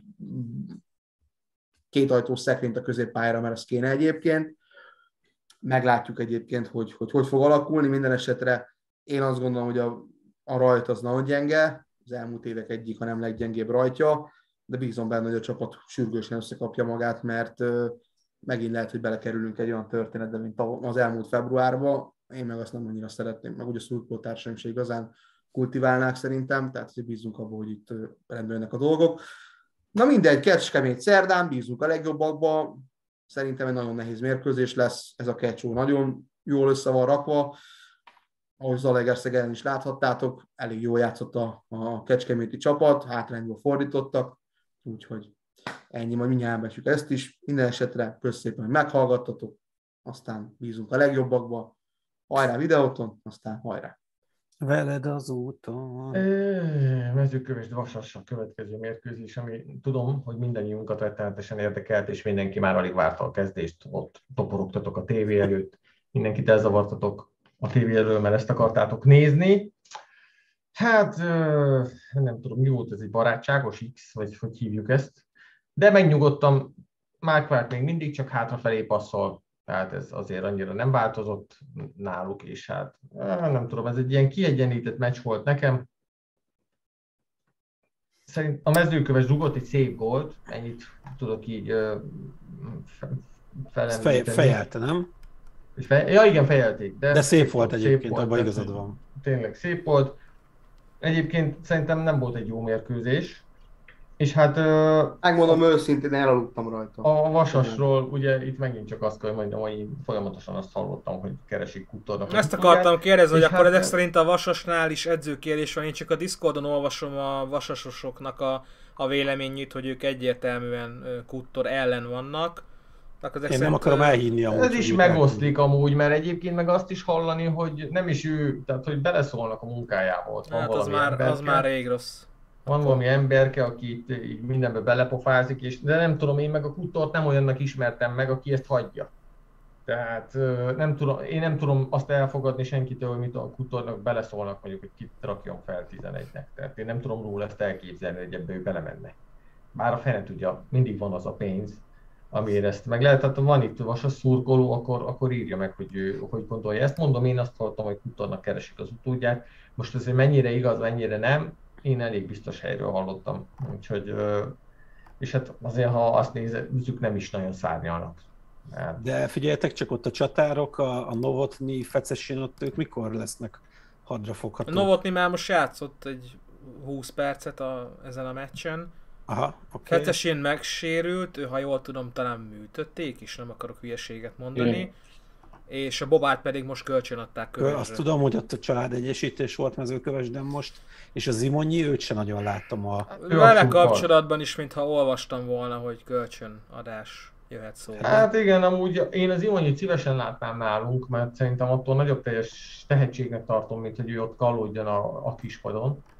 kétajtós szekrényt a középpályára, mert ez kéne egyébként. Meglátjuk egyébként, hogy hogy, hogy fog alakulni. Minden esetre én azt gondolom, hogy a, a rajt az nagyon gyenge, az elmúlt évek egyik, ha nem leggyengébb rajtja, de bízom benne, hogy a csapat sürgősen összekapja magát, mert uh, megint lehet, hogy belekerülünk egy olyan történetbe, mint az elmúlt februárban. Én meg azt nem annyira szeretném, meg ugye a szurkolótársaim se igazán kultiválnák szerintem, tehát azért bízunk abban, hogy itt uh, rendülnek a dolgok. Na mindegy, Kecskemét szerdán, bízunk a legjobbakba. Szerintem egy nagyon nehéz mérkőzés lesz, ez a Kecsó nagyon jól össze van rakva. Ahogy Zalaegerszeg ellen is láthattátok, elég jól játszott a, a kecskeméti csapat, hátrányból fordítottak, úgyhogy ennyi, majd mindjárt elmesjük ezt is. Minden esetre köszönöm szépen, hogy meghallgattatok, aztán bízunk a legjobbakba. Hajrá videóton, aztán hajrá! Veled az úton. Mezőkövesd Vasas a következő mérkőzés, ami tudom, hogy mindannyiunkat rettenetesen érdekelt, és mindenki már alig várta a kezdést. Ott toporogtatok a tévé előtt, mindenkit elzavartatok a tévé elől, mert ezt akartátok nézni. Hát nem tudom, mi volt ez, egy barátságos X, vagy hogy hívjuk ezt. De megnyugodtam, Márkvárt még mindig csak hátrafelé passzol, tehát ez azért annyira nem változott náluk, és hát nem tudom, ez egy ilyen kiegyenlített meccs volt nekem. Szerint a Mezőköves rúgott egy szép gólt, ennyit tudok így felemlíteni. Fej, fejelte, nem? Fej, ja igen, fejelték. De, de szép volt egyébként, abban igazad van. Tényleg szép volt. Egyébként szerintem nem volt egy jó mérkőzés. És hát... Megmondom őszintén, elaludtam rajta. A Vasasról ugye itt megint csak azt kell mondjam, hogy folyamatosan azt hallottam, hogy keresik Kuttornak. Ezt akartam kérdezni, hogy akkor hát... ezek szerint a Vasasnál is edzőkérés van. Én csak a Discordon olvasom a vasasosoknak a, a véleményét, hogy ők egyértelműen Kuttor ellen vannak. Én szerint... nem akarom elhinni amúgy. Ez is megoszlik amúgy, mert egyébként meg azt is hallani, hogy nem is ő, tehát hogy beleszólnak a munkájába. Ott van hát az már, az már rég rossz. Van valami emberke, aki itt így mindenbe belepofázik, és, de nem tudom, én meg a Kuttort nem olyannak ismertem meg, aki ezt hagyja. Tehát nem tudom, én nem tudom azt elfogadni senkitől, hogy mit a Kuttornak beleszólnak, mondjuk, hogy kit rakjon fel tizenegynek. Tehát én nem tudom róla ezt elképzelni, hogy ebbe ő belemenne. Bár a fene tudja, mindig van az a pénz, amiért ezt meg lehet. Tehát van itt Vasas szurkoló, akkor, akkor írja meg, hogy ő hogy gondolja. Ezt mondom, én azt hallottam, hogy Kuttornak keresik az utódját. Most azért mennyire igaz, mennyire nem, én elég biztos helyről hallottam, úgyhogy, és hát azért, ha azt nézzük, nem is nagyon szárnyalnak. Hát. De figyeljetek csak, ott a csatárok, a, a Novotny, Fecesin, ott ők mikor lesznek hadrafoghatók? A Novotny már most játszott egy húsz percet a, ezen a meccsen. Aha, oké. Okay. Fecesin megsérült, ő, ha jól tudom, talán műtötték is, nem akarok hülyeséget mondani. Igen. És a Bobát pedig most kölcsönadták Kövesre. Azt tudom, hogy ott a családegyesítés volt Mezőkövesden most, és a Zimonyi, őt sem nagyon láttam a... Vele kapcsolatban is, mintha olvastam volna, hogy kölcsönadás jöhet szóba. Hát igen, amúgy én az Zimonyit szívesen látnám nálunk, mert szerintem attól nagyobb teljes tehetségnek tartom, mint hogy ő ott kallódjon a, a kispadon.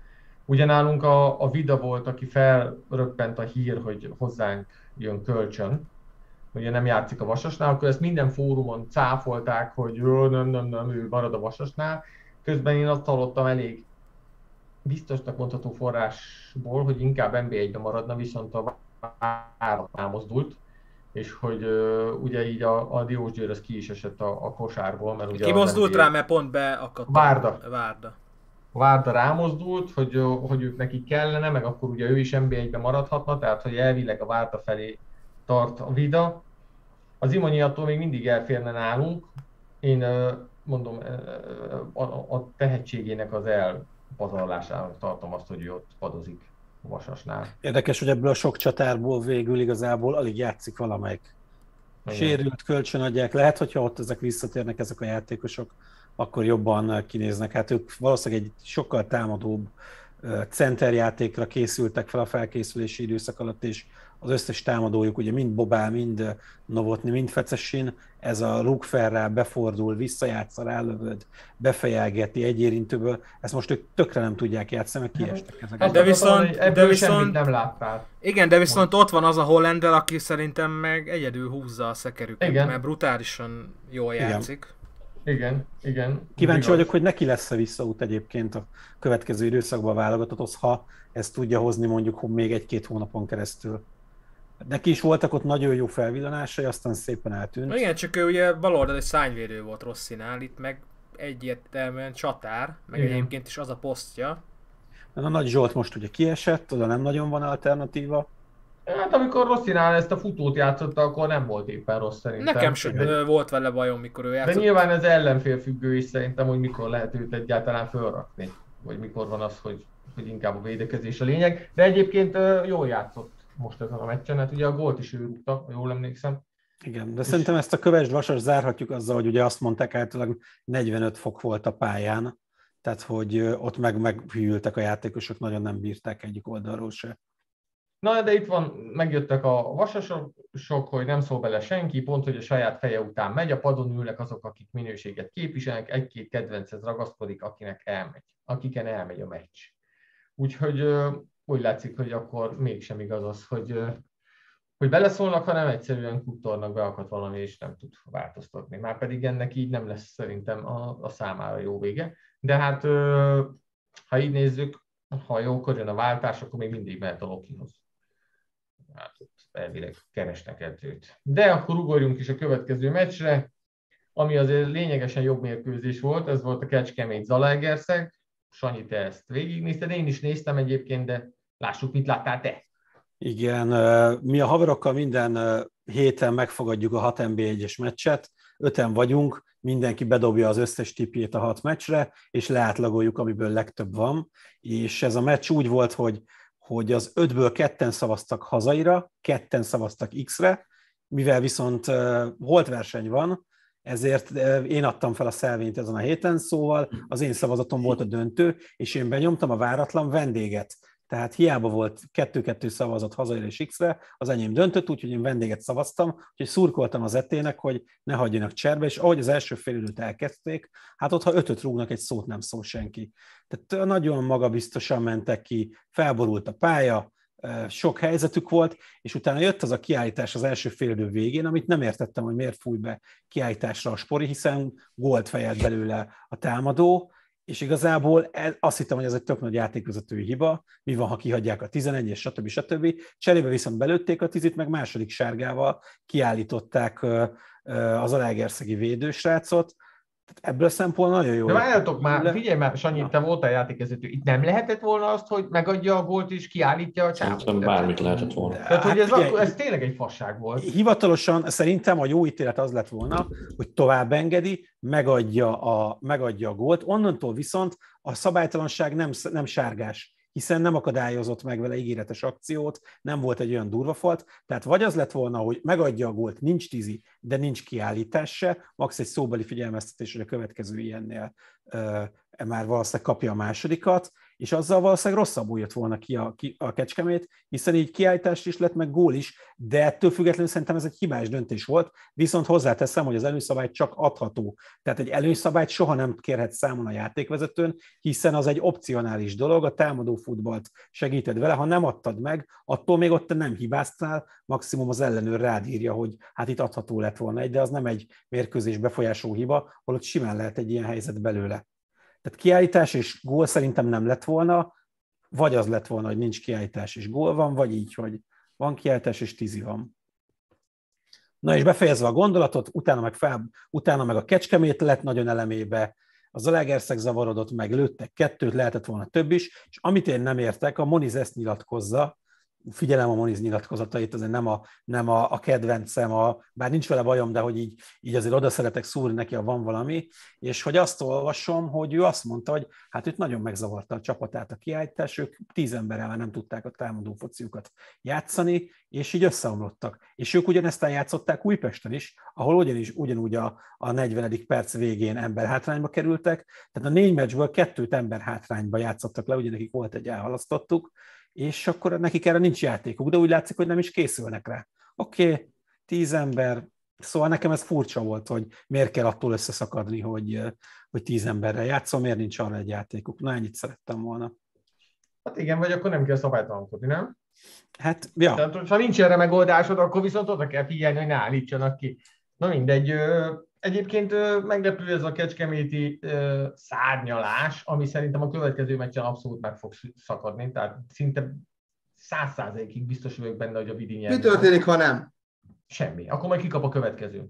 Ugye nálunk a, a Vida volt, aki felröppent a hír, hogy hozzánk jön kölcsön, ugye nem játszik a Vasasnál, akkor ezt minden fórumon cáfolták, hogy jó, nem, nem, nem, ő marad a Vasasnál. Közben én azt hallottam elég biztosnak mondható forrásból, hogy inkább en bé egyben maradna, viszont a Várdatnál mozdult, és hogy uh, ugye így a, a Diós Győr az ki is esett a, a kosárból, mert ugye... Ki mozdult rá, mert pont beakadt a Várda. Várda. Várda rámozdult, hogy, hogy ők neki kellene, meg akkor ugye ő is en bé egyben maradhatna, tehát hogy elvileg a Várda felé tart a Vida. Az Imonyi attól még mindig elférne nálunk. Én mondom, a, a tehetségének az elpazarlásának tartom azt, hogy ő ott padozik a Vasasnál. Érdekes, hogy ebből a sok csatárból végül igazából alig játszik valamelyik. Sérült, kölcsönadják. Lehet, hogyha ott ezek visszatérnek, ezek a játékosok, akkor jobban kinéznek. Hát ők valószínűleg egy sokkal támadóbb centerjátékra készültek fel a felkészülési időszak alatt, és az összes támadójuk, ugye mind Bobál, mind Novotny, mind Fecesin, ez a rúg fel rá, befordul, visszajátszal, rálövöd, befejelgeti egy érintőből, ezt most ők tökre nem tudják játszani, mert kiestek ezek. Hát de viszont, de viszont nem láttál. Igen, de viszont ott van az a Hollander, aki szerintem meg egyedül húzza a szekerüket, igen. Mert brutálisan jól játszik. Igen, igen. Kíváncsi igaz. vagyok, hogy neki lesz-e visszaút egyébként a következő időszakban válogatott, ha ezt tudja hozni mondjuk még egy-két hónapon keresztül. Neki is voltak ott nagyon jó felvillanásai, aztán szépen eltűnt. Igen, csak ő ugye baloldal egy szárnyvédő volt Rosszinál, itt meg egyértelműen csatár, meg igen. Egyébként is az a posztja. A Nagy Zsolt most ugye kiesett, oda nem nagyon van alternatíva. Hát amikor Rosszinál ezt a futót játszotta, akkor nem volt éppen rossz szerintem. Nekem sem de, volt vele bajom, mikor ő játszott. De nyilván ez ellenfél függő is szerintem, hogy mikor lehet őt egyáltalán fölrakni. Vagy mikor van az, hogy, hogy inkább a védekezés a lényeg. De egyébként jól játszott most ezen a meccsen, hát ugye a gólt is ő rúgta, ha jól emlékszem. Igen, de és... szerintem ezt a Kövesd-Vasas zárhatjuk azzal, hogy ugye azt mondták általában negyvenöt fok volt a pályán, tehát hogy ott meg meghűltek a játékosok, nagyon nem bírták egyik oldalról se. Na, de itt van, megjöttek a vasasok, hogy nem szól bele senki, pont, hogy a saját feje után megy, a padon ülnek azok, akik minőséget képviselnek, egy-két kedvenchez ragaszkodik, akinek elmegy, akiken elmegy a meccs. Úgyhogy úgy látszik, hogy akkor mégsem igaz az, hogy, hogy beleszólnak, hanem egyszerűen kuttornak, beakadt valami, és nem tud változtatni. Márpedig ennek így nem lesz szerintem a, a számára jó vége. De hát, ha így nézzük, ha jókor jön a váltás, akkor még mindig mehet a Lokihoz. Hát elvileg keresnek edzőt. De akkor ugorjunk is a következő meccsre, ami azért lényegesen jobb mérkőzés volt, ez volt a Kecskemét-Zalaegerszeg. Sanyi, te ezt végignézted, én is néztem egyébként, de lássuk, mit láttál te. Igen, mi a haverokkal minden héten megfogadjuk a hat en bé egyes meccset, öten vagyunk, mindenki bedobja az összes tipjét a hat meccsre, és leátlagoljuk, amiből legtöbb van. És ez a meccs úgy volt, hogy, hogy az ötből ketten szavaztak hazaira, ketten szavaztak X-re, mivel viszont uh, holtverseny van, ezért uh, én adtam fel a szelvényt ezen a héten, szóval az én szavazatom volt a döntő, és én benyomtam a váratlan vendéget. Tehát hiába volt kettő-kettő szavazat hazaira és X-re, az enyém döntött, úgyhogy én vendéget szavaztam, úgyhogy szurkoltam az etének, hogy ne hagyjanak cserbe, és ahogy az első fél időt elkezdték, hát ott, ha ötöt rúgnak, egy szót nem szól senki. Tehát nagyon magabiztosan mentek ki, felborult a pálya, sok helyzetük volt, és utána jött az a kiállítás az első fél idő végén, amit nem értettem, hogy miért fúj be kiállításra a Spori, hiszen gólt fejelt belőle a támadó, és igazából ez, azt hittem, hogy ez egy tök nagy játékvezetői hiba, mi van, ha kihagyják a tizenegy, és stb. stb. Cserébe viszont belőtték a tizit, meg második sárgával kiállították az Zalaegerszegi védősrácot. Tehát ebből a szempontból nagyon jó. De várjatok már, figyelj már, Sanyi, te voltál játékvezető. Itt nem lehetett volna azt, hogy megadja a gólt és kiállítja a csávot? Szerintem bármit lehetett volna. Tehát, hogy ez, hát, figyelj, ez tényleg egy fasság volt. Hivatalosan szerintem a jó ítélet az lett volna, hogy tovább engedi, megadja a, megadja a gólt. Onnantól viszont a szabálytalanság nem, nem sárgás, hiszen nem akadályozott meg vele ígéretes akciót, nem volt egy olyan durva falt, tehát vagy az lett volna, hogy megadja a gólt, nincs tízi, de nincs kiállítás se, max egy szóbeli figyelmeztetés, hogy a következő ilyennél e, már valószínűleg kapja a másodikat, és azzal valószínűleg rosszabbul jött volna ki a, ki a Kecskemét, hiszen így kiállítás is lett, meg gól is, de ettől függetlenül szerintem ez egy hibás döntés volt, viszont hozzáteszem, hogy az előnyszabály csak adható. Tehát egy előnyszabályt soha nem kérhet számon a játékvezetőn, hiszen az egy opcionális dolog, a támadó futballt segíted vele, ha nem adtad meg, attól még ott te nem hibáztál, maximum az ellenőr rád írja, hogy hát itt adható lett volna egy, de az nem egy mérkőzés befolyásoló hiba, holott simán lehet egy ilyen helyzet belőle. Tehát kiállítás és gól szerintem nem lett volna, vagy az lett volna, hogy nincs kiállítás és gól van, vagy így, hogy van kiállítás és tízi van. Na és befejezve a gondolatot, utána meg, fel, utána meg a Kecskemét lett nagyon elemébe, a Zalaegerszeg zavarodott meg, lőttek kettőt, lehetett volna több is, és amit én nem értek, a Moniz ezt nyilatkozza, figyelem a Moniz nyilatkozatait, azért nem a, nem a, a kedvencem, a, bár nincs vele bajom, de hogy így, így azért oda szeretek szúrni neki, ha van valami, és hogy azt olvasom, hogy ő azt mondta, hogy hát őt nagyon megzavarta a csapatát a kiállítás, ők tíz emberrel nem tudták a támadó fociukat játszani, és így összeomlottak. És ők ugyanezt játszották Újpesten is, ahol ugyanis, ugyanúgy a, a negyvenedik perc végén emberhátrányba kerültek, tehát a négy meccsből kettőt emberhátrányba játszottak le, ugye nekik volt egy elhalasztottuk, és akkor nekik erre nincs játékuk, de úgy látszik, hogy nem is készülnek rá. Oké, okay, tíz ember, szóval nekem ez furcsa volt, hogy miért kell attól összeszakadni, hogy, hogy tíz emberrel játszom, miért nincs arra egy játékuk. Na, ennyit szerettem volna. Hát igen, vagy akkor nem kell szabálytalankodni, nem? Hát, ja. Tehát, ha nincs erre megoldásod, akkor viszont oda kell figyelni, hogy ne állítsanak ki. Na mindegy, egyébként meglepő ez a kecskeméti szárnyalás, ami szerintem a következő meccsen abszolút meg fog szakadni, tehát szinte száz százalékig biztos vagyok benne, hogy a Vidi nyer. Mi történik, ha nem? Semmi. Akkor majd kikap a következő.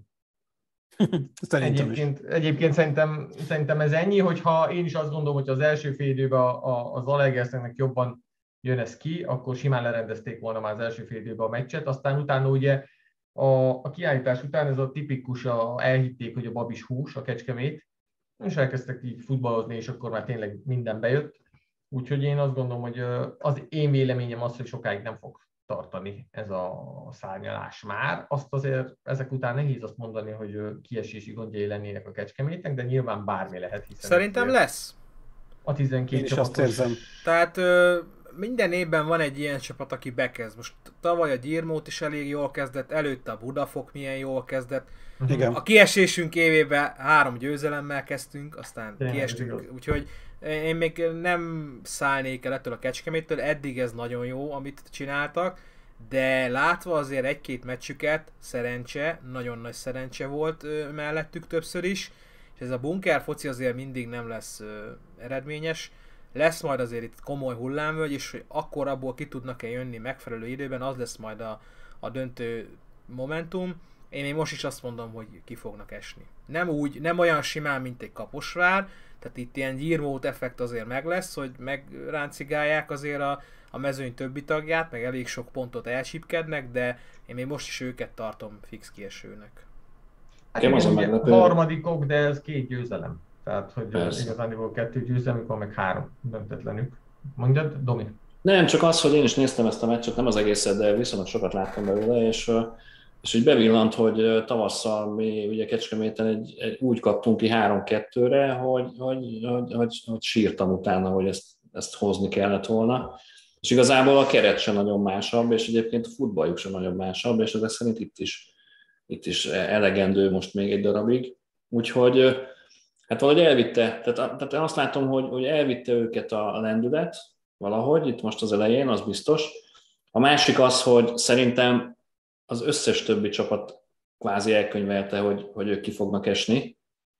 Szerintem egyébként, egyébként szerintem, szerintem ez ennyi, hogyha én is azt gondolom, hogy az első fél időben az Zalaegerszegnek jobban jön ez ki, akkor simán lerendezték volna már az első fél időben a meccset, aztán utána ugye a, a kiállítás után ez a tipikus, a, elhitték, hogy a babis hús, a Kecskemét, és elkezdtek így futballozni, és akkor már tényleg minden bejött. Úgyhogy én azt gondolom, hogy az én véleményem az, hogy sokáig nem fog tartani ez a szárnyalás már. Azt azért ezek után nehéz azt mondani, hogy kiesési gondjai lennének a Kecskemétnek, de nyilván bármi lehet, hiszen... Szerintem lesz. A tizenkét csapatos... Tehát ö, minden évben van egy ilyen csapat, aki bekezd. Most tavaly a Gyirmót is elég jól kezdett, előtte a Budafok milyen jól kezdett. Igen. A kiesésünk évében három győzelemmel kezdtünk, aztán Igen, kiestünk, úgyhogy én még nem szállnék el ettől a Kecskeméttől, eddig ez nagyon jó, amit csináltak, de látva azért egy-két meccsüket, szerencse, nagyon nagy szerencse volt ö, mellettük többször is, és ez a bunker foci azért mindig nem lesz ö, eredményes, lesz majd azért itt komoly hullámvölgy, és hogy akkor abból ki tudnak-e jönni megfelelő időben, az lesz majd a, a döntő momentum. Én még most is azt mondom, hogy ki fognak esni. Nem úgy, nem olyan simán, mint egy Kaposvár, tehát itt ilyen gyírmót effekt azért meg lesz, hogy megráncigálják azért a, a mezőny többi tagját, meg elég sok pontot elsipkednek, de én még most is őket tartom fix kiesőnek. Hát igen, ugye harmadikok, de ez két győzelem. Tehát, hogy igazán kettő győzelmük van, meg három döntetlenük. Mondjad, Domi? Nem, csak az, hogy én is néztem ezt a meccset, nem az egészet, de viszonylag sokat láttam belőle, és, és úgy bevillant, hogy tavasszal mi ugye Kecskeméten egy, egy, úgy kaptunk ki három-kettőre, hogy, hogy, hogy, hogy, hogy sírtam utána, hogy ezt, ezt hozni kellett volna. És igazából a keret sem nagyon másabb, és egyébként a futballjuk sem nagyon másabb, és ezek szerint itt is, itt is elegendő most még egy darabig. Úgyhogy hát valahogy elvitte, tehát, tehát azt látom, hogy, hogy elvitte őket a lendület valahogy, itt most az elején, az biztos. A másik az, hogy szerintem az összes többi csapat kvázi elkönyvelte, hogy, hogy ők ki fognak esni,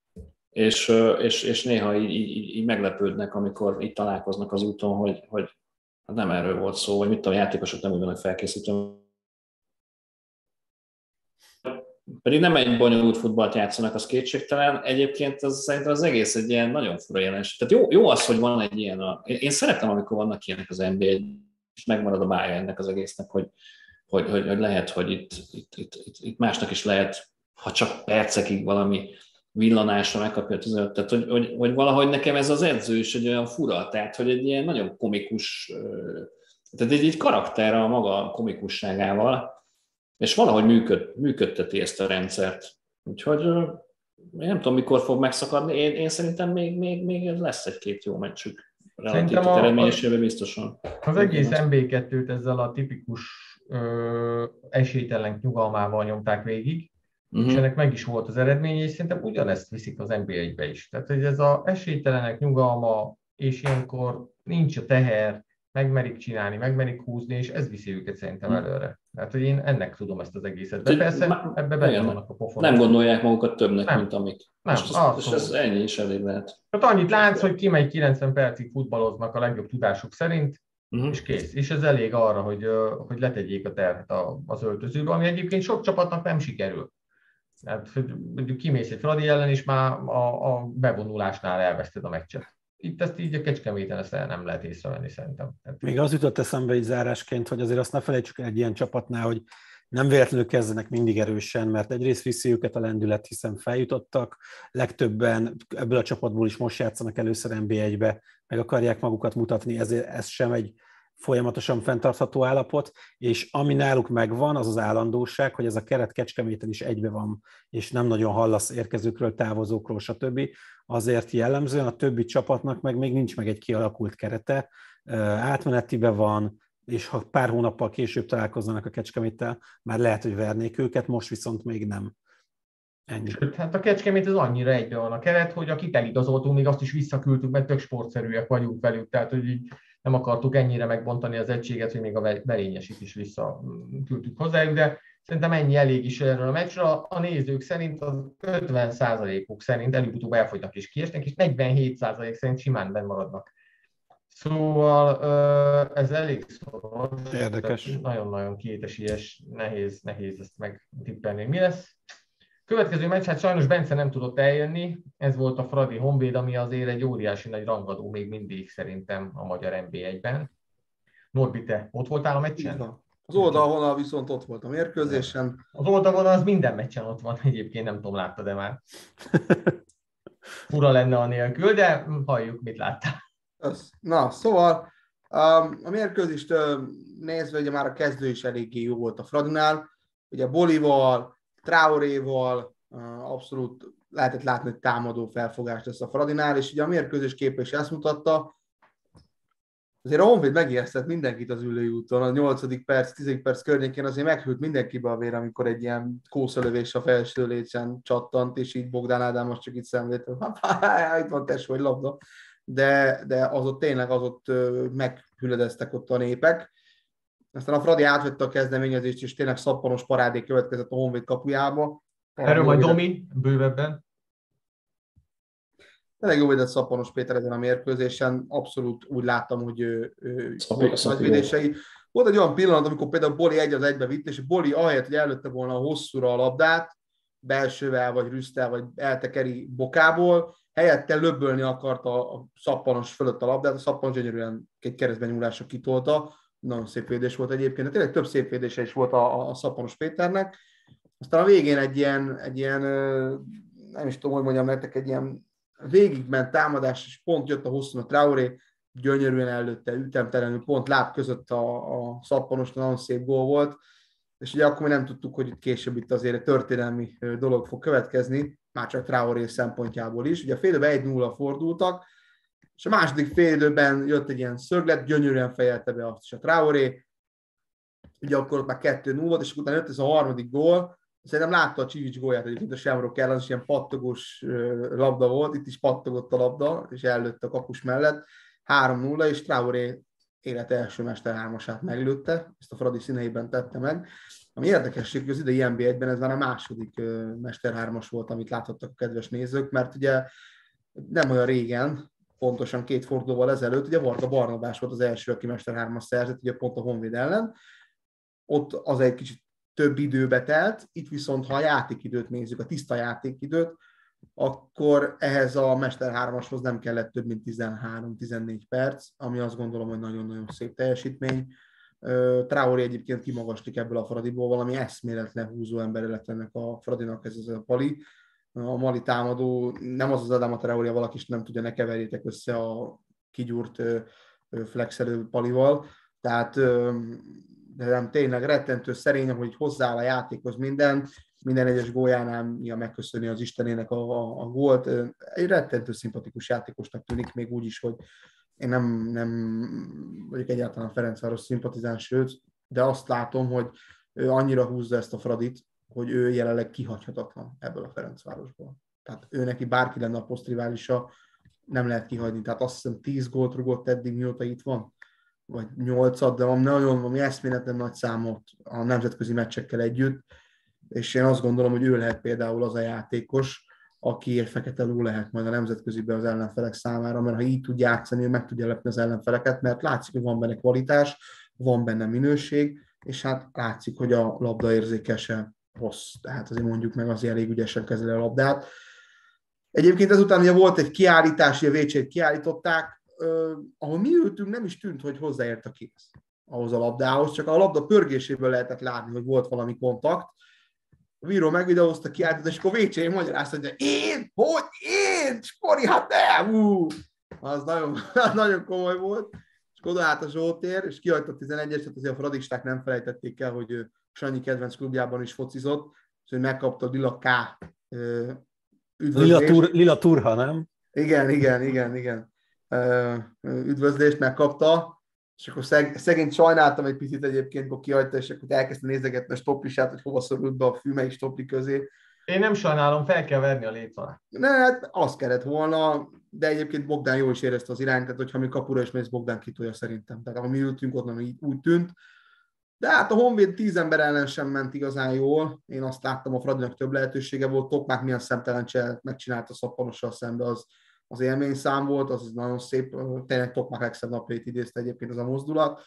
és, és, és néha így, így, így meglepődnek, amikor itt találkoznak az úton, hogy, hogy nem erről volt szó, vagy mit a játékosok nem úgy vannak felkészítve. Pedig nem egy bonyolult futballt játszanak, az kétségtelen. Egyébként az, szerintem az egész egy ilyen nagyon fura jelenség. Tehát jó, jó az, hogy van egy ilyen... A... Én, én szeretem, amikor vannak ilyenek az en bé á, és megmarad a bája ennek az egésznek, hogy, hogy, hogy, hogy lehet, hogy itt, itt, itt, itt, itt másnak is lehet, ha csak percekig valami villanásra megkapja a tizenöt. Tehát, hogy, hogy, hogy valahogy nekem ez az edző is egy olyan fura, tehát, hogy egy ilyen nagyon komikus... Tehát egy, egy karakter a maga komikusságával, és valahogy működ, működteti ezt a rendszert. Úgyhogy én nem tudom, mikor fog megszakadni. Én, én szerintem még, még, még lesz egy-két jó meccsük. relatív eredményességben biztosan. Az egész en bé kettőt ezzel a tipikus ö, esélytelen nyugalmával nyomták végig, uh-huh. és ennek meg is volt az eredménye, és szerintem ugyanezt viszik az en bé egybe is. Tehát, hogy ez az esélytelenek nyugalma, és ilyenkor nincs a teher, megmerik csinálni, megmerik húzni, és ez viszi őket szerintem előre. Tehát, hogy én ennek tudom ezt az egészet. De persze ebbe benne vannak a pofonok. Nem gondolják magukat többnek, nem. mint amik. Nem, és, ez, és ez ennyi is elég lehet. Tehát annyit látsz, hogy kimegy kilencven percig futballoznak a legjobb tudásuk szerint, uh-huh. és kész. És ez elég arra, hogy, hogy letegyék a terhet az öltözőbe, ami egyébként sok csapatnak nem sikerül. Tehát, hogy kimész egy Fradi ellen, és már a, a bevonulásnál elveszted a meccset. Itt ezt így a Kecskeméten ezt nem lehet észrevenni szerintem. Még az jutott eszembe egy zárásként, hogy azért azt ne felejtsük el egy ilyen csapatnál, hogy nem véletlenül kezdenek mindig erősen, mert egyrészt viszi őket a lendület, hiszen feljutottak, legtöbben ebből a csapatból is most játszanak először en bé egybe, meg akarják magukat mutatni, ezért ez sem egy folyamatosan fenntartható állapot, és ami náluk megvan, az az állandóság, hogy ez a keret Kecskeméten is egybe van, és nem nagyon hallasz érkezőkről, távozókról, stb. Azért jellemzően a többi csapatnak meg még nincs meg egy kialakult kerete, átmenetibe van, és ha pár hónappal később találkoznak a Kecskeméttel, már lehet, hogy vernék őket, most viszont még nem. Ennyi. Sőt, hát a Kecskemét az annyira egybe van a keret, hogy akit eligazoltunk, még azt is visszaküldtük, mert tök sportszerűek vagyunk velük, tehát hogy így nem akartuk ennyire megbontani az egységet, hogy még a Berényesit is visszaküldtük hozzájuk, de szerintem ennyi elég is erről a meccsről. A nézők szerint az ötven százalékuk szerint előbb-utóbb elfogynak és kiesnek, és negyvenhét százalék szerint simán benn maradnak. Szóval ez elég szoros. Érdekes. Nagyon-nagyon kétesies, nehéz, nehéz ezt megtippelni, mi lesz. Következő meccs, hát sajnos Bence nem tudott eljönni, ez volt a Fradi Honvéd, ami azért egy óriási nagy rangadó még mindig szerintem a magyar en bé egyben. Norbi, te ott voltál a meccsen? Az oldalvonal viszont ott volt a mérkőzésen. Az oldalvonal az minden meccsen ott van, egyébként nem tudom, láttad-e már. Fura lenne a nélkül, de halljuk, mit láttál. Na, szóval a mérkőzést nézve, ugye már a kezdő is eléggé jó volt a Fradinál. Ugye Bolival, Traoréval abszolút lehetett látni, hogy támadó felfogást lesz a Fradinál, és ugye a mérkőzés képe is ezt mutatta. Azért a Honvéd megijesztett mindenkit az ülői úton, a nyolcadik perc, tizedik perc környékén azért meghűlt mindenkibe a vér, amikor egy ilyen kószalövés a felső lécen csattant, és így Bogdán Ádám most csak itt szemlélt, hogy itt van tesó, vagy labda. De, de az ott tényleg az ott meghüledeztek ott a népek. Aztán a Fradi átvette a kezdeményezést, és tényleg szappanos parádé következett a Honvéd kapujába. Erről majd Domi bővebben. Tényleg jó védett Szappanos Péter ezen a mérkőzésen. Abszolút úgy láttam, hogy ő, ő volt nagy védései. Volt egy olyan pillanat, amikor például Boli egy az egybe vitt, és Boli ahelyett, hogy előtte volna a hosszúra a labdát, belsővel, vagy rüsztel, vagy eltekeri bokából, helyette löbbölni akarta a Szappanos fölött a labdát, a Szappanos gyönyörűen egy keresztben nyúlásra kitolta. Nagyon szép védés volt egyébként, de tényleg több szép védése is volt a, a Szappanos Péternek. Aztán a végén egy ilyen, egy ilyen, nem is tudom, hogy mondjam nektek, egy ilyen végigment támadás, és pont jött a hosszúna Traoré, gyönyörűen előtte, ütemtelenül, pont láb között a, a Szappanos, nagyon szép gól volt, és ugye akkor mi nem tudtuk, hogy itt később itt azért egy történelmi dolog fog következni, már csak Traoré szempontjából is. Ugye a fél időben egy nulla fordultak, és a második fél időben jött egy ilyen szöglet, gyönyörűen fejelte be azt is a Traoré, ugye akkor ott már kettő nulla volt, és utána jött ez a harmadik gól. Szerintem látta a Csivics gólját, egyébként a Shamrock ellen, az is ilyen pattogós labda volt, itt is pattogott a labda, és ellőtt a kapus mellett. három nulla, és Traoré élet első Mester hármasát meglőtte, ezt a Fradi színeiben tette meg. Ami érdekesség, hogy az idei en bé egyben ez már a második Mester hármas volt, amit láthattak a kedves nézők, mert ugye nem olyan régen, pontosan két fordulóval ezelőtt, ugye Varga Barnabás volt az első, aki Mester hármas szerzett, ugye pont a Honvéd ellen. Ott az egy kicsit több időbe telt, itt viszont, ha a játékidőt nézzük, a tiszta játékidőt, akkor ehhez a Mester hármashoz nem kellett több mint tizenhárom-tizennégy perc, ami azt gondolom, hogy nagyon-nagyon szép teljesítmény. Traoré egyébként kimagaslik ebből a Fradiból, valami eszméletlen húzó ember lett ennek a Fradinak, ez az a Pali. A mali támadó, nem az az Adama Traoré, valaki is nem tudja, ne keverjétek össze a kigyúrt flexelő Palival. Tehát de nem, tényleg rettentő szerény, hogy hozzááll a játékhoz minden, minden egyes góljánál ja, megköszöni az Istenének a, a, a gólt. Egy rettentő szimpatikus játékosnak tűnik, még úgy is, hogy én nem, nem vagyok egyáltalán Ferencváros szimpatizáns, sőt, de azt látom, hogy ő annyira húzza ezt a Fradit, hogy ő jelenleg kihagyhatatlan ebből a Ferencvárosból. Tehát ő neki bárki lenne a posztriválisa, nem lehet kihagyni. Tehát azt hiszem tíz gólt rugott eddig, mióta itt van, vagy nyolcat, de van nagyon valami eszméletlen nagy számot a nemzetközi meccsekkel együtt, és én azt gondolom, hogy ő lehet például az a játékos, aki egy fekete ló lehet majd a nemzetköziben az ellenfelek számára, mert ha így tud játszani, ő meg tudja lepni az ellenfeleket, mert látszik, hogy van benne kvalitás, van benne minőség, és hát látszik, hogy a labdaérzéke sem rossz, tehát azért mondjuk meg azért elég ügyesen kezeli a labdát. Egyébként ezután ugye volt egy kiállítás, a Vécsét kiállították, eh, ahol mi ültünk, nem is tűnt, hogy hozzáért a kéz ahhoz a labdához, csak a labda pörgéséből lehetett látni, hogy volt valami kontakt. A bíró megvideózta, kiáltott, és akkor Vécsé magyarázta, hogy én? Hogy én? Spori, hát nem! Ú! Az nagyon, nagyon komoly volt. És oda állt a Zsoltér, és kihagyta a tizenegyes, tehát azért a fradisták nem felejtették el, hogy ő Sanyi kedvenc klubjában is focizott, és hogy megkapta a Lila K üdvözlést. Lila, tur, Lila Turha, nem? Igen, igen, igen, igen. Üdvözlést megkapta, és akkor szeg, szegény sajnáltam egy picit egyébként, akkor kihagyta, és akkor elkezdte nézegetni a stoplisát, hogy hova szorult be a fű, melyik stopli közé. Én nem sajnálom, fel kell verni a léc alá. Ne, hát azt kellett volna, de egyébként Bogdán jól is érezte az irányt, tehát hogyha mi kapura is mész, Bogdán kitolja szerintem. Tehát ahogy mi ültünk, ott nem így úgy tűnt. De hát a Honvéd tíz ember ellen sem ment igazán jól. Én azt láttam, a Fradinak több lehetősége volt. Tokmák milyen szemtelen csehet megcsinálta Szappanossal szembe, az, az élményszám volt, az nagyon szép, tényleg Tokmák legszebb napjait idézte egyébként az a mozdulat.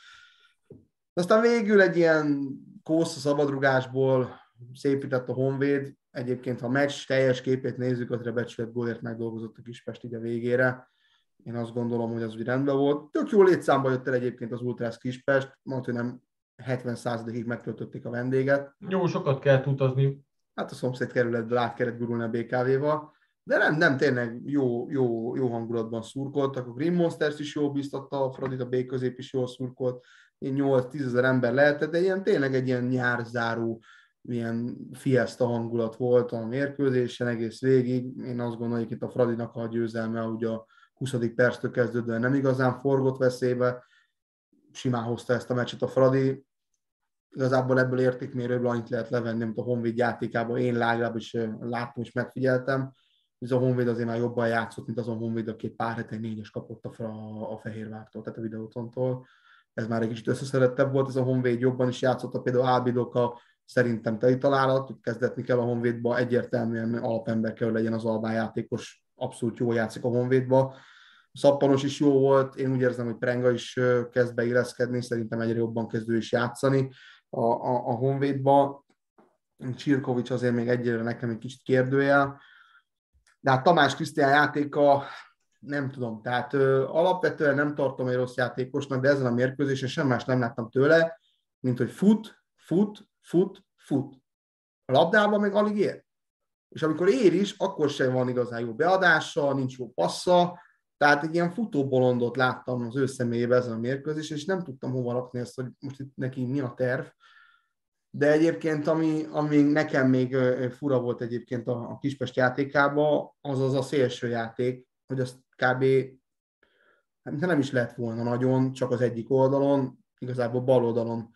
De aztán végül egy ilyen kósz a szabadrugásból szépített a Honvéd. Egyébként, ha a meccs teljes képét nézzük, azra becsület gólért megdolgozott a Kispest így a végére. Én azt gondolom, hogy az úgy rendben volt. Tök jó létszámba jött el egyébként az Ultrász Kispest, mondta, hogy nem hetven százalékig megtöltötték a vendéget. Jó, sokat kellett utazni. Hát a szomszéd kerületből át kellett gurulni a bé ká vé-val, de nem, nem tényleg jó, jó, jó hangulatban szurkoltak. A Green Monsters is jól biztatta, a Fradit, a B közép is jól szurkolt, nyolc-tízezer ember lehetett, de ilyen, tényleg egy ilyen nyárzáró, ilyen fiesta hangulat volt a mérkőzésen egész végig. Én azt gondolom, hogy itt a Fradinak a győzelme, ugye a huszadik perctől kezdődően nem igazán forgott veszélybe, simán hozta ezt a meccset a Fradi. Igazából ebből értékmérőből annyit lehet levenni, mint a Honvéd játékában. Én legalábbis láttam és megfigyeltem. Ez a Honvéd azért már jobban játszott, mint az a Honvéd, aki pár hete négyes kapott a, a Fehérvártól, tehát a Videótontól. Ez már egy kicsit összeszerettebb volt, ez a Honvéd jobban is játszott, például Ábidoka szerintem teli találat, hogy kezdetni kell a Honvédba, egyértelműen alapember kell, hogy legyen az Albán játékos, abszolút jól játszik a Honvédba. Szappanos is jó volt, én úgy érzem, hogy Prenga is kezd beilleszkedni, szerintem egyre jobban kezdő is játszani a, a, a Honvédba. Csirkovics azért még egyre nekem egy kicsit kérdőjel. De hát Tamás Krisztián játéka, nem tudom, tehát ö, alapvetően nem tartom egy rossz játékosnak, de ezen a mérkőzésen sem más nem láttam tőle, mint hogy fut, fut, fut, fut. A labdában meg alig ér. És amikor ér is, akkor sem van igazán jó beadása, nincs jó passza, tehát egy ilyen futóbolondot láttam az ő személyében ezen a mérkőzés, és nem tudtam hova rakni ezt, hogy most itt neki mi a terv. De egyébként, ami, ami nekem még fura volt egyébként a, a Kispest játékában, az az a szélső játék, hogy azt kb. Hát nem is lett volna nagyon, csak az egyik oldalon, igazából bal oldalon.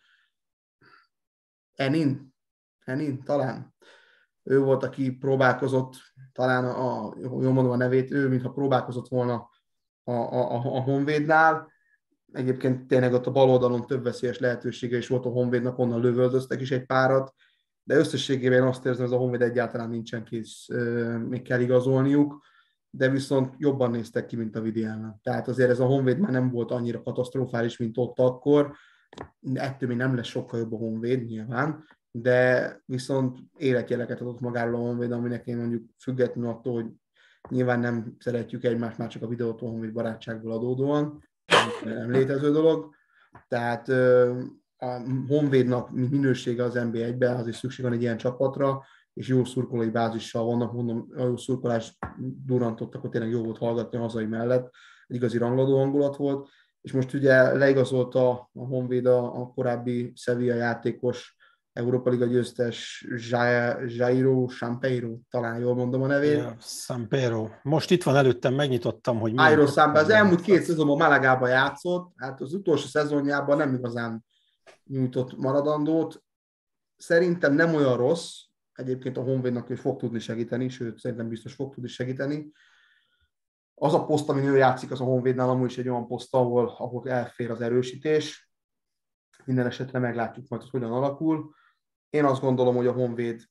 Enin? Enin, talán. Ő volt, aki próbálkozott, talán a, a jól mondom a nevét, ő mintha próbálkozott volna a, a, a Honvédnál. Egyébként tényleg ott a bal oldalon több veszélyes lehetősége is volt a Honvédnak, onnan lövöldöztek is egy párat, de összességében azt érzem, hogy ez a Honvéd egyáltalán nincsen kész, még kell igazolniuk, de viszont jobban néztek ki, mint a Vidi ellen. Tehát azért ez a Honvéd már nem volt annyira katasztrofális, mint ott akkor, ettől még nem lesz sokkal jobb a Honvéd nyilván, de viszont életjeleket adott magáról a Honvéd, aminek én mondjuk függetlenül attól, hogy nyilván nem szeretjük egymást már csak a Videóton Honvéd barátságból adódóan, nem létező dolog, tehát a Honvédnak minősége az en bé egyben, azért szükség van egy ilyen csapatra, és jó szurkolói bázissal vannak, mondom, a jó szurkolás durrantottak, hogy tényleg jó volt hallgatni a hazai mellett, egy igazi rangadó hangulat volt, és most ugye leigazolta a Honvéd a, a korábbi Sevilla játékos Európa Liga győztes Jairo Sampeiro, talán jól mondom a nevét. Ja, Sampeiro. Most itt van előttem, megnyitottam, hogy... Jairo Sampeiro, az elmúlt két szezonban Malagában játszott, hát az utolsó szezonjában nem igazán nyújtott maradandót. Szerintem nem olyan rossz, egyébként a Honvédnak ő fog tudni segíteni, sőt, szerintem biztos fog tudni segíteni. Az a poszt, amin ő játszik, az a Honvédnál amúgy is egy olyan poszt, ahol, ahol elfér az erősítés. Minden esetre meglátjuk majd, hogy hogyan alakul. Én azt gondolom, hogy a Honvéd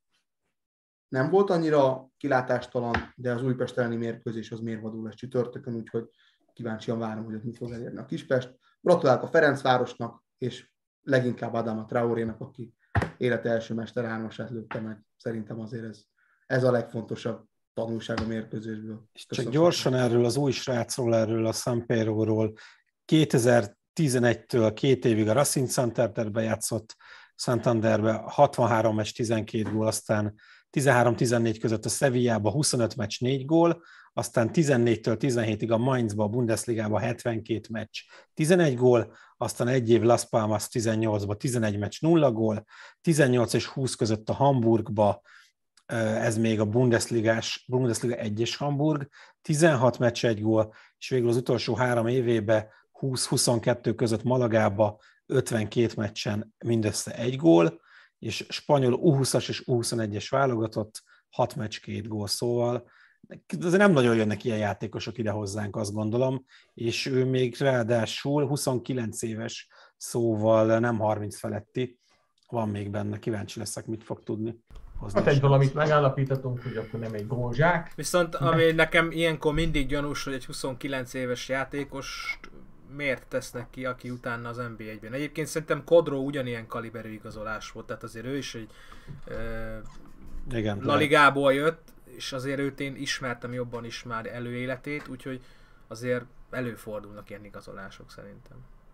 nem volt annyira kilátástalan, de az Újpest elleni mérkőzés az mérvadó lesz csütörtökön, úgyhogy kíváncsian várom, hogy ott mit fog elérni a Kispest. Gratulálok a Ferencvárosnak, és leginkább Adama Traorénak, aki élete első mester hármasát lőtte meg. Szerintem azért ez, ez a legfontosabb tanulság a mérkőzésből. Csak gyorsan erről az új srácról, erről a Sampeiróról. kétezer-tizenegytől két évig a Racing Santanderbe játszott, Santanderbe hatvanhárom meccs, tizenkét gól, aztán tizenhárom tizennégy között a Sevillába huszonöt meccs, négy gól, aztán tizennégytől tizenhétig a Mainzba, a Bundesligába hetvenkét meccs, tizenegy gól, aztán egy év Las Palmas tizennyolcba, tizenegy meccs, nulla gól, tizennyolc és húsz között a Hamburgba, ez még a Bundesligás, Bundesliga egyes Hamburg, tizenhat meccs, egy gól, és végül az utolsó három évében húsz-huszonkettő között Malagába ötvenkét meccsen mindössze egy gól, és spanyol U húszas és U huszonegyes válogatott hat meccs, két gól, szóval azért nem nagyon jönnek ilyen játékosok ide hozzánk, azt gondolom, és ő még ráadásul huszonkilenc éves, szóval nem harminc feletti, van még benne, kíváncsi leszek, mit fog tudni. Hát egy valamit megállapíthatunk, hogy akkor nem egy gólzsák. Viszont ami nekem ilyenkor mindig gyanús, hogy egy huszonkilenc éves játékos miért tesznek ki, aki utána az en bé egyben. Egyébként szerintem Kodró ugyanilyen kaliberű igazolás volt, tehát azért ő is egy uh, La Ligából jött, és azért őt én ismertem jobban is már előéletét, úgyhogy azért előfordulnak ilyen igazolások szerintem.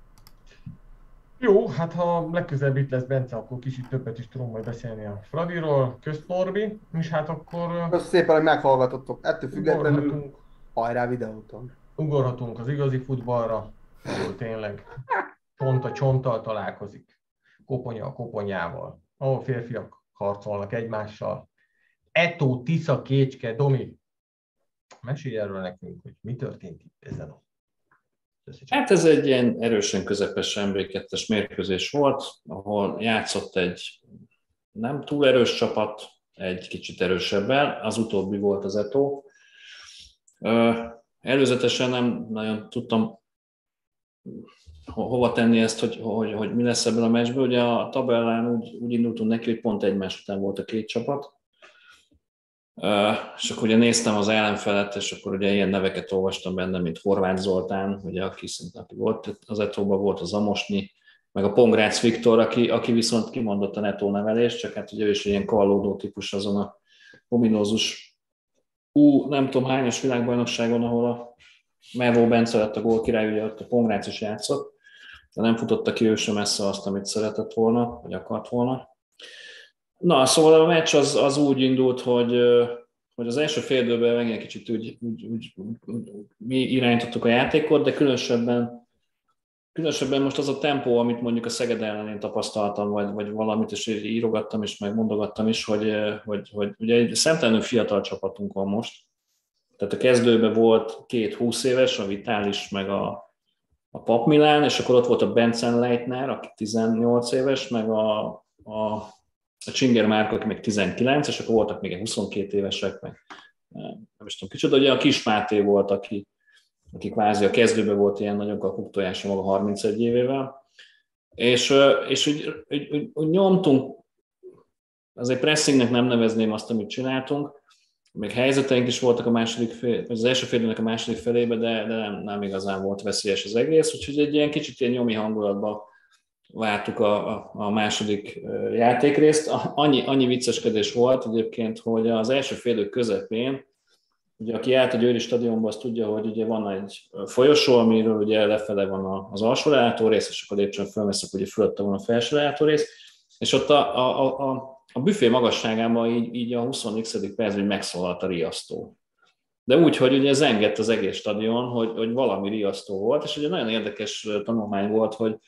Jó, hát ha legközelebb itt lesz Bence, akkor kicsit többet is tudunk majd beszélni a Fradiról. Kösz Norbi, és hát akkor... Köszönöm szépen, hogy meghallgatottok. Ettől függetlenül hajrá videóton. Ugorhatunk az igazi futballra, ahol tényleg csont a csonttal találkozik, koponya a koponyával, ahol férfiak harcolnak egymással. Eto, Tisza, Kécske, Domi, mesélj erről nekünk, hogy mi történt itt ezen a... Hát ez egy ilyen erősen közepes en bé kettes mérkőzés volt, ahol játszott egy nem túl erős csapat, egy kicsit erősebben, az utóbbi volt az Eto. Előzetesen nem nagyon tudtam hova tenni ezt, hogy, hogy, hogy mi lesz ebből a meccsből. Ugye a tabellán úgy, úgy indultunk neki, hogy pont egymás után volt a két csapat. Uh, és akkor ugye néztem az ellenfelet, és akkor ugye ilyen neveket olvastam benne, mint Horváth Zoltán, ugye, aki szintén aki volt az Etóban, volt az Zamosnyi, meg a Pongrácz Viktor, aki, aki viszont kimondottan Etó nevelés, csak hát ugye ő is ilyen kallódó típus azon a ominózus ú, nem tudom hányos világbajnokságon, ahol a Mervó Bence lett a gólkirály, ugye ott a Pongrácz is játszott, de nem futotta ki ő sem messze azt, amit szeretett volna, vagy akart volna. Na, szóval a meccs az, az úgy indult, hogy, hogy az első fél időben megint kicsit úgy, úgy, úgy, úgy, mi irányítottuk a játékot, de különösebben, különösebben most az a tempó, amit mondjuk a Szeged ellen én tapasztaltam, vagy, vagy valamit, és írogattam is, meg mondogattam is, hogy, hogy, hogy ugye egy szemtelenül fiatal csapatunk van most. Tehát a kezdőben volt két húsz éves, a Vitális, meg a, a Pap Milán, és akkor ott volt a Bencen Leitner, aki tizennyolc éves, meg a, a a Csinger Márk, aki még tizenkilenc, és akkor voltak még huszonkét évesek, meg nem is tudom kicsoda, ugye a Kis Máté volt, aki, aki kvázi a kezdőben volt ilyen nagyon kakuktojása maga harmincegy évével, és, és úgy, úgy, úgy, úgy nyomtunk, azért pressingnek nem nevezném azt, amit csináltunk, még helyzeteink is voltak a második fél, az első félidőnek a második felébe, de, de nem, nem igazán volt veszélyes az egész, úgyhogy egy ilyen kicsit ilyen nyomi hangulatban vártuk a, a, a második játékrészt. Annyi, annyi vicceskedés volt egyébként, hogy az első félidő közepén, ugye aki járt a Győri stadionban, az tudja, hogy ugye van egy folyosó, amiről ugye lefele van az alsó lejárórész, és akkor lépcsőn fölmeszek, ugye fölötte van a felső lejárórész, és ott a, a, a, a büfé magasságában így, így a huszadik percben megszólalt a riasztó. De úgy, hogy ugye zengett az egész stadion, hogy, hogy valami riasztó volt, és ugye nagyon érdekes tanulmány volt, hogy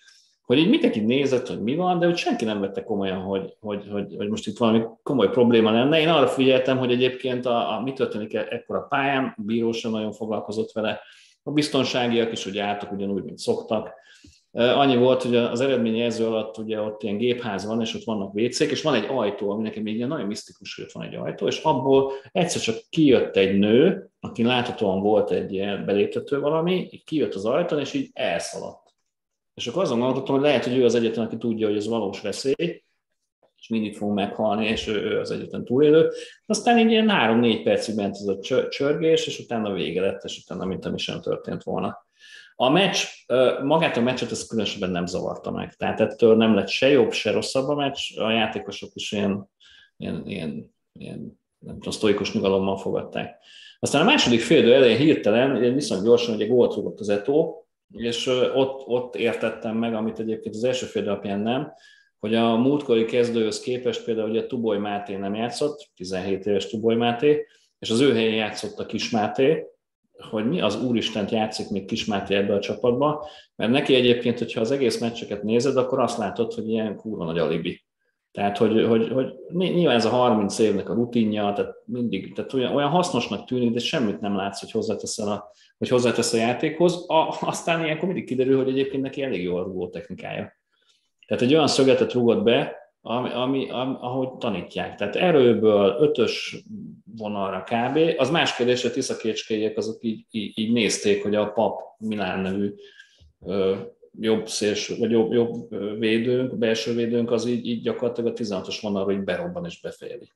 hogy így mindenki nézett, hogy mi van, de hogy senki nem vette komolyan, hogy, hogy, hogy, hogy most itt valami komoly probléma lenne. Én arra figyeltem, hogy egyébként a, a mi történik ekkor a pályán, a bíró sem nagyon foglalkozott vele, a biztonságiak is ugye álltak ugyanúgy, mint szoktak. Annyi volt, hogy az eredményjelző alatt ugye ott ilyen gépház van, és ott vannak vécék, és van egy ajtó, ami nekem még ilyen nagyon misztikus, hogy ott van egy ajtó, és abból egyszer csak kijött egy nő, aki láthatóan volt egy ilyen beléptető valami, így kijött az ajtón, és így elszaladt. És akkor azon gondoltam, hogy lehet, hogy ő az egyetlen, aki tudja, hogy ez valós veszély, és mindig fog meghalni, és ő, ő az egyetlen túlélő. Aztán így ilyen három-négy percig ment ez a csörgés, és utána vége lett, és utána mint ami sem történt volna. A meccs, magát a meccset ez különösebben nem zavarta meg. Tehát ettől nem lett se jobb, se rosszabb a meccs. A játékosok is ilyen, ilyen, ilyen, ilyen nem tudom, sztoikus nyugalommal fogadták. Aztán a második félidő elején hirtelen, viszonylag gyorsan, ugye gólt rúgott az Eto'o, és ott, ott értettem meg, amit egyébként az első félidő alapján nem, hogy a múltkori kezdőhöz képest például ugye Tuboly Máté nem játszott, tizenhét éves Tuboly Máté, és az ő helyén játszott a Kis Máté, hogy mi az úristent játszik még Kis Máté ebbe a csapatba, mert neki egyébként, hogyha az egész meccseket nézed, akkor azt látod, hogy ilyen kurva nagy alibi. Tehát, hogy, hogy, hogy nyilván ez a harminc évnek a rutinja, tehát mindig, tehát olyan, olyan hasznosnak tűnik, de semmit nem látsz, hogy hozzátesz a, hogy hozzátesz a játékhoz. A, aztán ilyenkor mindig kiderül, hogy egyébként neki elég jó a rúgó technikája. Tehát egy olyan szögetet rúgott be, ami, ami, ami, ahogy tanítják. Tehát erőből ötös vonalra kb. Az más kérdés, hogy tiszakécskéjek azok így, így, így nézték, hogy a Pap Milán nevű ö, jobb szélső, vagy jobb, jobb védőnk, belső védőnk az így, így gyakorlatilag a tizenhatos vonalra így berobban és befejeli.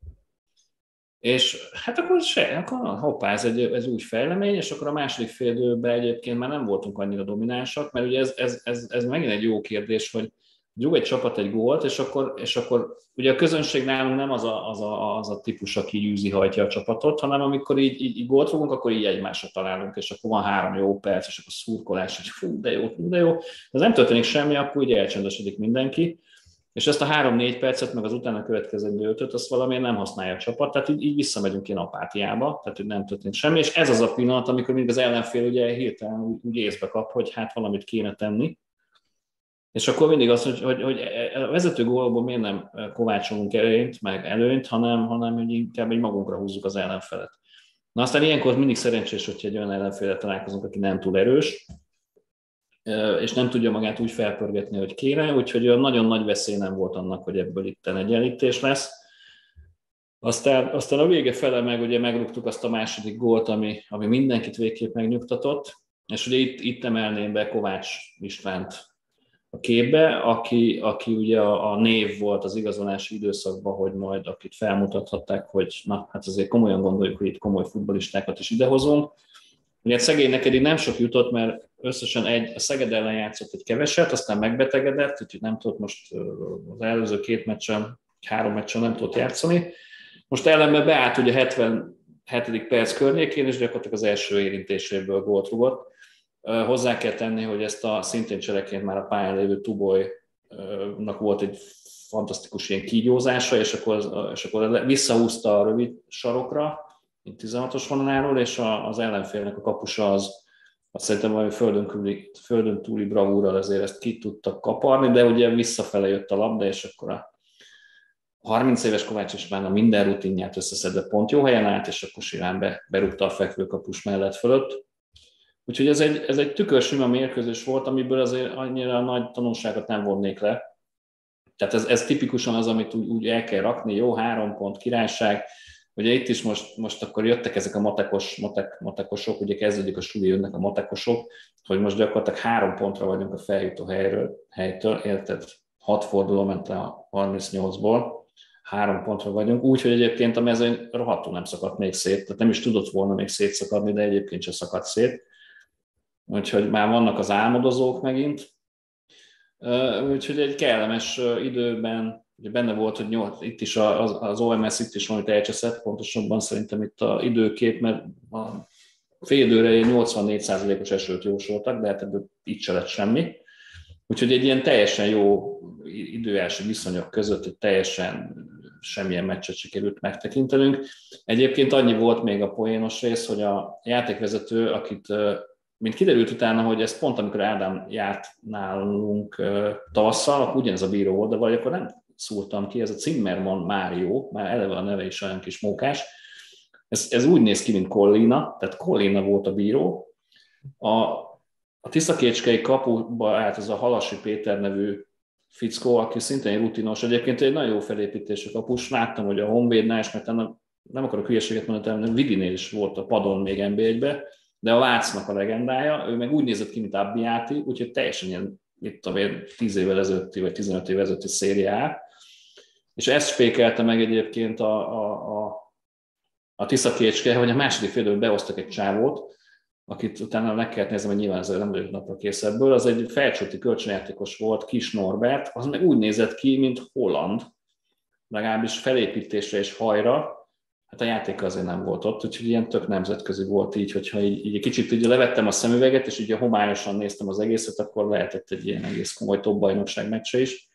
És hát akkor se, akkor hoppá, ez egy, ez új fejlemény, és akkor a második fél időben egyébként már nem voltunk annyira dominánsak, mert ugye ez, ez, ez, ez megint egy jó kérdés, hogy rúg egy csapat egy gólt, és akkor, és akkor ugye a közönség nálunk nem az a, az, a, az a típus, aki űzi hajtja a csapatot, hanem amikor így, így, így gólt rúgunk, akkor így egymásra találunk, és akkor van három jó perc, és akkor szurkolás, hogy fú, de jó, fú, de jó. Ez nem történik semmi, akkor így elcsendesedik mindenki, és ezt a három-négy percet, meg az utána következő ötöt, azt valamiért nem használja a csapat, tehát így, így visszamegyünk ilyen apátiába, tehát hogy nem történt semmi, és ez az a pillanat, amikor mindig az ellenfél ugye hirtelen úgy, úgy észbe kap, hogy hát valamit kéne tenni. És akkor mindig az, hogy, hogy, hogy a vezető gólból miért nem kovácsolunk előnyt, meg előnyt, hanem, hanem hogy inkább egy magunkra húzzuk az ellenfelet. Na aztán ilyenkor mindig szerencsés, hogyha egy olyan ellenfélet találkozunk, aki nem túl erős, és nem tudja magát úgy felpörgetni, hogy kéne, úgyhogy nagyon nagy veszély nem volt annak, hogy ebből itten egyenlítés lesz. Aztán, aztán a vége fele meg ugye megrúgtuk azt a második gólt, ami, ami mindenkit végképp megnyugtatott, és ugye itt, itt emelném be Kovács Istvánt a képbe, aki, aki ugye a, a név volt az igazolási időszakban, hogy majd akit felmutathatták, hogy na, hát azért komolyan gondoljuk, hogy itt komoly futballistákat is idehozunk. Ugye szegény neked így nem sok jutott, mert összesen egy, a Szeged ellen játszott egy keveset, aztán megbetegedett, úgyhogy nem tudott most az előző két meccsen, három meccsen nem tudott játszani. Most ellenben beállt ugye hetvenhetedik perc környékén, és gyakorlatilag az első érintéséből gólt rúgott. Hozzá kell tenni, hogy ezt a szintén cseleként már a pályán lévő Tubolynak volt egy fantasztikus ilyen kígyózása, és akkor, és akkor visszahúzta a rövid sarokra, mint tizenhatos vonaláról, és az ellenfélnek a kapusa az, azt szerintem valami földön, túli, földön túli bravúrral azért ezt ki tudtak kaparni, de ugye visszafele jött a labda, és akkor a harminc éves Kovács István a minden rutinját összeszedve pont jó helyen állt, és akkor simán be, berúgta a fekvőkapus mellett fölött. Úgyhogy ez egy, ez egy tükörsima mérkőzés volt, amiből azért annyira nagy tanulságot nem vonnék le. Tehát ez, ez tipikusan az, amit úgy, úgy el kell rakni, jó, három pont, királyság. Ugye itt is most, most akkor jöttek ezek a matekos, matek, matekosok, ugye kezdődik a suli, jönnek a matekosok, hogy most gyakorlatilag három pontra vagyunk a feljutó helyről, helytől, érted? Hat forduló ment le a harmincnyolcból, három pontra vagyunk, úgyhogy egyébként a mezőny rohadtul nem szakadt még szét, tehát nem is tudott volna még szétszakadni, de egyébként sem szakadt szét. Úgyhogy már vannak az álmodozók megint. Úgyhogy egy kellemes időben, ugye benne volt, hogy nyolc, itt is az, az o em es itt is valamit elcseszett, pontosabban szerintem itt az időkép, mert a fél időre nyolcvannégy százalékos esőt jósoltak, de hát ebből itt se lett semmi. Úgyhogy egy ilyen teljesen jó időjárási viszonyok között, hogy teljesen semmilyen meccset sikerült megtekintenünk. Egyébként annyi volt még a poénos rész, hogy a játékvezető, akit mint kiderült utána, hogy ez pont amikor Ádám járt nálunk tavasszal, akkor ugyanez a bíró volt, de vagy akkor nem szúrtam ki, ez a Zimmermann Mário, már eleve a neve is olyan kis mókás. Ez, ez úgy néz ki, mint Collina, tehát Collina volt a bíró. A, a Tiszakécskei kapuba állt ez a Halasi Péter nevű fickó, aki szintén rutinos, egyébként egy nagyon jó felépítésű kapus. Láttam, hogy a Honvédnál, és mert nem, nem akarok hülyeséget mondani, hanem Viginél is volt a padon még en bé egybe, de a Vácnak a legendája, ő meg úgy nézett ki, mint Abbiati, úgyhogy teljesen ilyen, mit tudom én, tíz évvel ezelőtti, vagy tizenöt évvel ezelőtti szériá. És ezt spékelte meg egyébként a, a, a, a Tiszakécske, hogy a második félből behoztak egy csávót, akit utána meg kellett néznem, hogy nyilván ezzel nem vagyok napra kész ebből, az egy felcsúti kölcsönjátékos volt, Kis Norbert, az meg úgy nézett ki, mint Holland, legalábbis felépítésre és hajra, hát a játék azért nem volt ott, úgyhogy ilyen tök nemzetközi volt így, hogyha így, így egy kicsit így levettem a szemüveget, és így homályosan néztem az egészet, akkor lehetett egy ilyen egész komoly top bajnokság meccse is.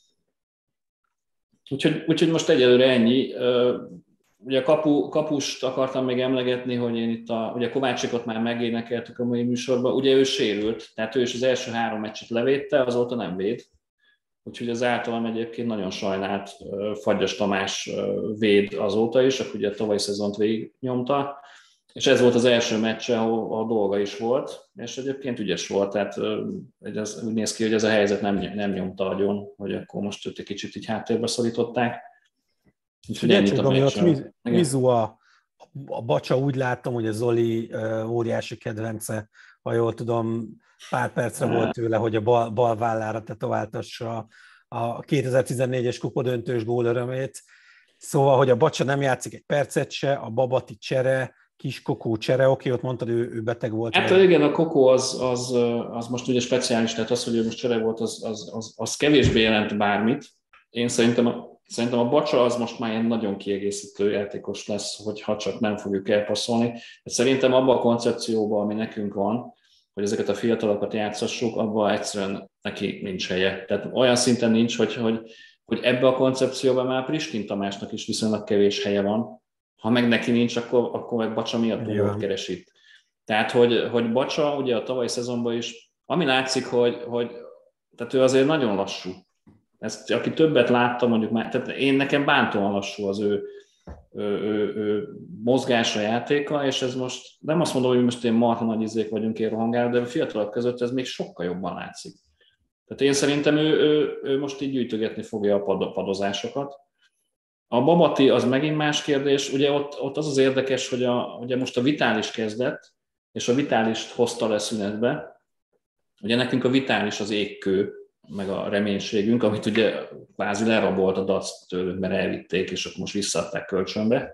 Úgyhogy, úgyhogy most egyelőre ennyi. Ugye a kapu, kapust akartam még emlegetni, hogy én itt a, ugye Kovácsikot már megénekeltük a mai műsorban, ugye ő sérült, tehát ő is az első három meccset levédte, azóta nem véd. Úgyhogy az általam egyébként nagyon sajnált Fagyas Tamás véd azóta is, aki ugye a tavalyi szezont végig nyomta, és ez volt az első meccse, ahol a dolga is volt, és egyébként ügyes volt, tehát ez úgy néz ki, hogy ez a helyzet nem, nem nyomta agyon, hogy akkor most őt egy kicsit így háttérbe szorították. Úgyhogy ennyit a meccsről. Mizu a, a Bacsa, úgy láttam, hogy a Zoli uh, óriási kedvence, ha jól tudom, pár percre hát. volt tőle, hogy a bal, bal vállára tetováltassa a kétezer-tizennégyes kupadöntős gól örömét. Szóval, hogy a Bacsa nem játszik egy percet se, a Babati csere, Kis Kokó csere, oké, ott mondtad, ő, ő beteg volt. Hát vagy... igen, a Kokó az, az, az most ugye speciális, tehát az, hogy ő most csere volt, az, az, az, az kevésbé jelent bármit. Én szerintem a Szerintem a Bacsa az most már ilyen nagyon kiegészítő játékos lesz, hogyha csak nem fogjuk elpasszolni. Szerintem abban a koncepcióban, ami nekünk van, hogy ezeket a fiatalokat játszassuk, abban egyszerűen neki nincs helye. Tehát olyan szinten nincs, hogy, hogy, hogy ebbe a koncepcióban már Priskin Tamásnak is viszonylag kevés helye van. Ha meg neki nincs, akkor, akkor meg Bacsa miatt dolgot keres itt. Tehát, hogy, hogy Bacsa ugye a tavalyi szezonban is, ami látszik, hogy, hogy tehát ő azért nagyon lassú. Ezt, aki többet látta, mondjuk már, tehát én nekem bántóan lassú az ő, ő, ő, ő mozgása, játéka, és ez most, nem azt mondom, hogy most én marha nagy izék vagyunk én rohangáló, de a fiatalok között ez még sokkal jobban látszik. Tehát én szerintem ő, ő, ő most így gyűjtögetni fogja a padozásokat. A Babati az megint más kérdés, ugye ott, ott az az érdekes, hogy a, ugye most a Vitális kezdett, és a Vitálist hozta le szünetbe. Ugye nekünk a Vitális az égkő, meg a reménységünk, amit ugye kvázi lerabolt a dac tőlük, mert elvitték, és akkor most visszaadták kölcsönbe.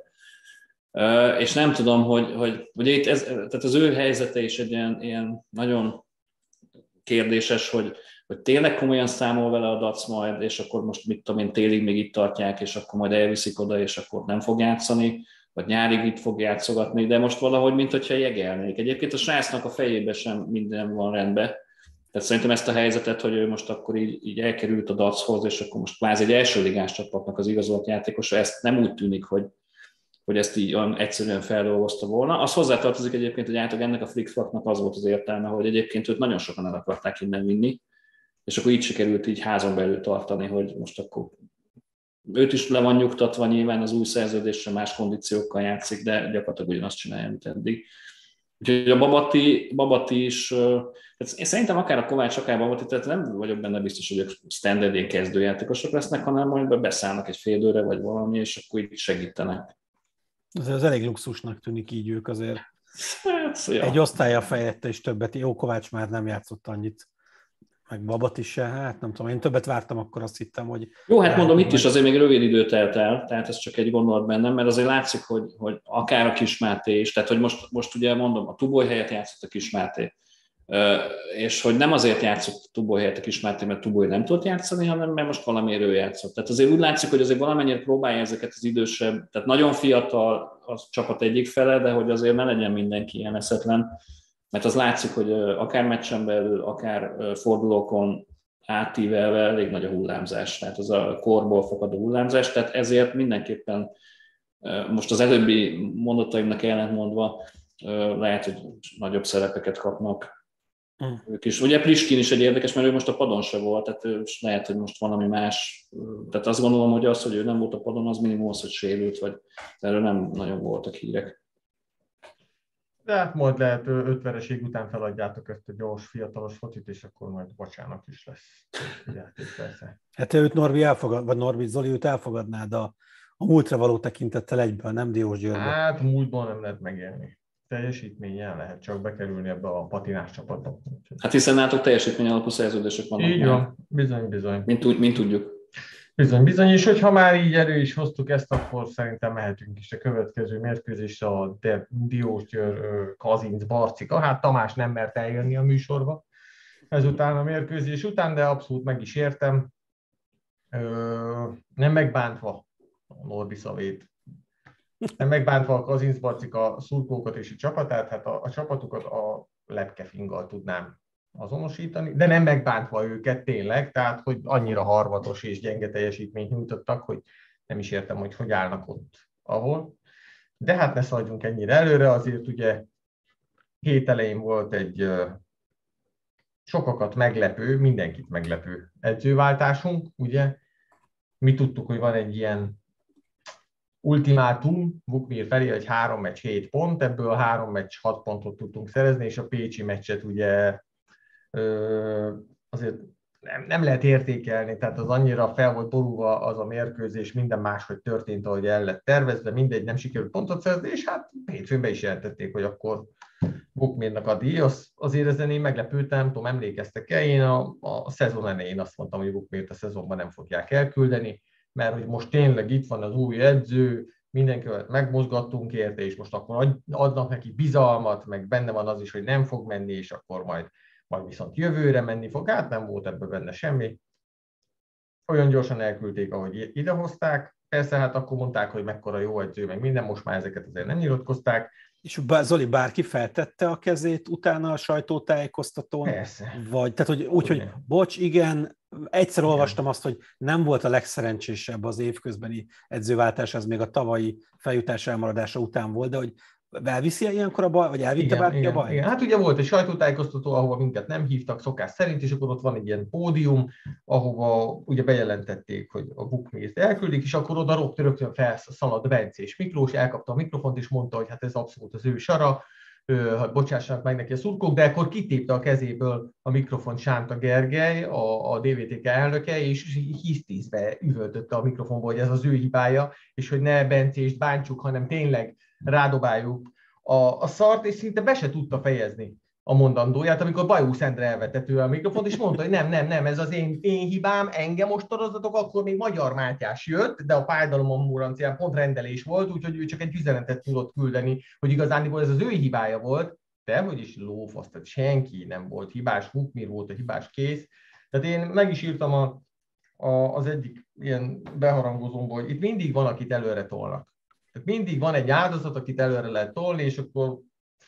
És nem tudom, hogy, hogy ugye itt ez, tehát az ő helyzete is egy ilyen, ilyen nagyon kérdéses, hogy, hogy tényleg komolyan számol vele a dac majd, és akkor most mit tudom én, télig még itt tartják, és akkor majd elviszik oda, és akkor nem fog játszani, vagy nyárig itt fog játszogatni, de most valahogy, mint hogyha jegelnék. Egyébként a srácnak a fejében sem minden van rendben. Tehát szerintem ezt a helyzetet, hogy ő most akkor így, így elkerült a dachoz, és akkor most kvázi egy első ligás csapatnak az igazolt játékosa, ezt nem úgy tűnik, hogy, hogy ezt így olyan egyszerűen feldolgozta volna. Az hozzátartozik egyébként, hogy átlag ennek a flickflaknak az volt az értelme, hogy egyébként őt nagyon sokan el akarták innen vinni, és akkor így sikerült így házon belül tartani, hogy most akkor őt is le van nyugtatva, nyilván az új szerződésre más kondíciókkal játszik, de gyakorlatilag ugyanazt csinálja, mint eddig. Úgyhogy a Babati, Babati is, én szerintem akár a Kovács, akár Babati, tehát nem vagyok benne biztos, hogy ők standard ilyen kezdőjátékosok lesznek, hanem majd beszállnak egy fél időre, vagy valami, és akkor így segítenek. Az, az elég luxusnak tűnik így ők azért. Hát, ja. Egy osztálya fejette is többet, jó, Kovács már nem játszott annyit, meg Babat is se, hát nem tudom, én többet vártam, akkor azt hittem, hogy... Jó, hát mondom, itt is azért még rövid idő telt el, tehát ez csak egy gondolat bennem, mert azért látszik, hogy, hogy akár a Kismáté is, tehát hogy most, most ugye mondom, a Tuboly helyett játszott a Kismáté, és hogy nem azért játszott a Tuboly helyett a Kismáté, mert Tuboly nem tudott játszani, hanem mert most valamiért ő játszott. Tehát azért úgy látszik, hogy azért valamennyire próbálja ezeket az idősebb, tehát nagyon fiatal a csapat egyik fele, de hogy azért ne legyen mindenki ilyen eszetlen. Mert az látszik, hogy akár meccsen belül, akár fordulókon átívelve elég nagy a hullámzás, tehát az a korból fakadó hullámzás, tehát ezért mindenképpen most az előbbi mondataimnak ellentmondva lehet, hogy nagyobb szerepeket kapnak Mm. ők is. Ugye Priskin is egy érdekes, mert ő most a padon se volt, tehát ő lehet, hogy most valami más. Tehát azt gondolom, hogy az, hogy ő nem volt a padon, az minimum az, hogy sérült, vagy erről nem nagyon voltak hírek. De hát majd lehet öt vereség után feladjátok ezt a gyors, fiatalos focit, és akkor majd bocsánat is lesz. Persze. Hát őt Norbi elfogad, vagy Norbi Zoli, őt elfogadnád a, a múltra való tekintettel egyből, nem Diós Győrbe? Hát múltban nem lehet megélni. Teljesítményen lehet csak bekerülni ebbe a patinás csapatba. Hát hiszen nátok teljesítmény alapú szerződések vannak. Így van, bizony, bizony. Mint, mint tudjuk. Bizony, bizony, és hogyha már így elő is hoztuk ezt, akkor szerintem mehetünk is a következő mérkőzésre, a Diós Győr Kazinc Barcika. Hát Tamás nem mert eljönni a műsorba ezután a mérkőzés után, de abszolút meg is értem. Nem megbántva a Norbi szavét, nem megbántva a Kazinc Barcika szurkolókat és a csapatát, hát a, a csapatukat a lepkefinggal tudnám azonosítani, de nem megbántva őket tényleg, tehát hogy annyira harmatos és gyenge teljesítményt nyújtottak, hogy nem is értem, hogy hogy állnak ott, ahol. De hát ne szaladjunk ennyire előre, azért ugye hét elején volt egy uh, sokakat meglepő, mindenkit meglepő edzőváltásunk, ugye. Mi tudtuk, hogy van egy ilyen ultimátum Vukmir felé, hogy három meccs hét pont, ebből a három meccs hat pontot tudtunk szerezni, és a pécsi meccset ugye azért nem, nem lehet értékelni, tehát az annyira fel volt borulva az a mérkőzés, minden máshogy történt, ahogy el lett tervezve, mindegy, nem sikerült pontot szerezni, és hát hétfőn be is jelentették, hogy akkor Vukmirnak a díj. Az, azért ezen én meglepődtem, nem tudom, emlékeztek-e, én a, a szezon elején azt mondtam, hogy Vukmirt a szezonban nem fogják elküldeni, mert hogy most tényleg itt van az új edző, mindenkivel megmozgattunk érte, és most akkor adnak neki bizalmat, meg benne van az is, hogy nem fog menni, és akkor majd majd viszont jövőre menni fog, hát nem volt ebben benne semmi. Olyan gyorsan elküldték, ahogy idehozták. Persze, hát akkor mondták, hogy mekkora jó edző, meg minden, most már ezeket azért nem nyilatkozták. És Zoli, bárki feltette a kezét utána a sajtótájékoztatón? Persze. Vagy, tehát, hogy úgy, hogy bocs, igen, egyszer igen. Olvastam azt, hogy nem volt a legszerencsésebb az évközbeni edzőváltás, ez még a tavalyi feljutás elmaradása után volt, de hogy elviszi ilyenkor a baj, vagy elvitte igen, bárki igen, a baj? Igen. Hát ugye volt egy sajtótájékoztató, ahova minket nem hívtak szokás szerint, és akkor ott van egy ilyen pódium, ahova ugye bejelentették, hogy a Vukmirt elküldik, és akkor oda rögtön, rögtön felszaladt Bencés Miklós, elkapta a mikrofont, és mondta, hogy hát ez abszolút az ő sara, hát bocsássanak meg neki a szurkók, de akkor kitépte a kezéből a mikrofon Sánta Gergely, a, a dé vé té ká elnöke, és hisztízbe üvöltötte a mikrofonból, hogy ez az ő hibája, és hogy ne Bencést bántsuk, hanem tényleg rádobáljuk a, a szart, és szinte be se tudta fejezni a mondandóját, amikor Bajusz Endre elvetett ő a mikrofont, és mondta, hogy nem, nem, nem, ez az én, én hibám, engem ostorozatok, akkor még Magyar Mátyás jött, de a fájdalomon Murancián pont rendelés volt, úgyhogy ő csak egy üzenetet tudott küldeni, hogy igazániból ez az ő hibája volt, de hogy is lófasz, tehát senki nem volt hibás, Vukmir volt a hibás, kész. Tehát én meg is írtam a, a, az egyik ilyen beharangozómból, hogy itt mindig van, akit előre tolnak. Tehát mindig van egy áldozat, akit előre lehet tolni, és akkor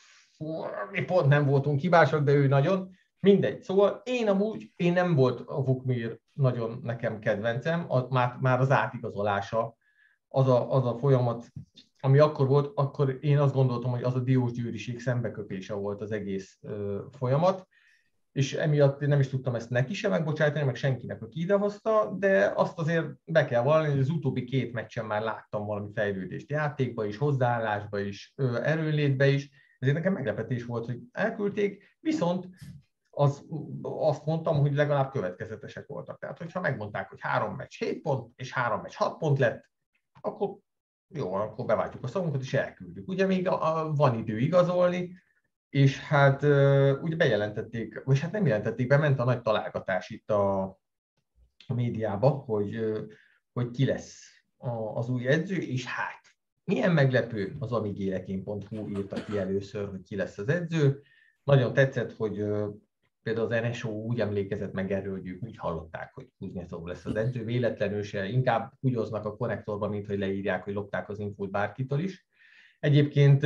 mi pont nem voltunk hibások, de ő nagyon. Mindegy. Szóval én amúgy, én nem volt a Vukmir nagyon nekem kedvencem, a, már, már az átigazolása, az a, az a folyamat, ami akkor volt, akkor én azt gondoltam, hogy az a Diós Győriség szembeköpése volt az egész ö, folyamat, és emiatt nem is tudtam ezt neki sem megbocsátani, meg senkinek, aki idehozta, de azt azért be kell vallani, hogy az utóbbi két meccsen már láttam valami fejlődést játékba is, hozzáállásba is, erőnlétbe is, ezért nekem meglepetés volt, hogy elküldték, viszont az, azt mondtam, hogy legalább következetesek voltak. Tehát, hogyha megmondták, hogy három meccs hét pont, és három meccs hat pont lett, akkor jó, akkor beváltjuk a szavunkat, és elküldjük. Ugye még a, a, van idő igazolni, és hát ugye bejelentették, vagy hát nem jelentették be, ment a nagy találgatás itt a, a médiába, hogy, hogy ki lesz az új edző, és hát milyen meglepő, az amigélekén pont hu írta ki először, hogy ki lesz az edző. Nagyon tetszett, hogy például az en es o úgy emlékezett meg erről, hogy ők úgy hallották, hogy Kuznecov lesz az edző, véletlenül se, inkább húgyoznak a konnektorban, mint hogy leírják, hogy lopták az infót bárkitől is. Egyébként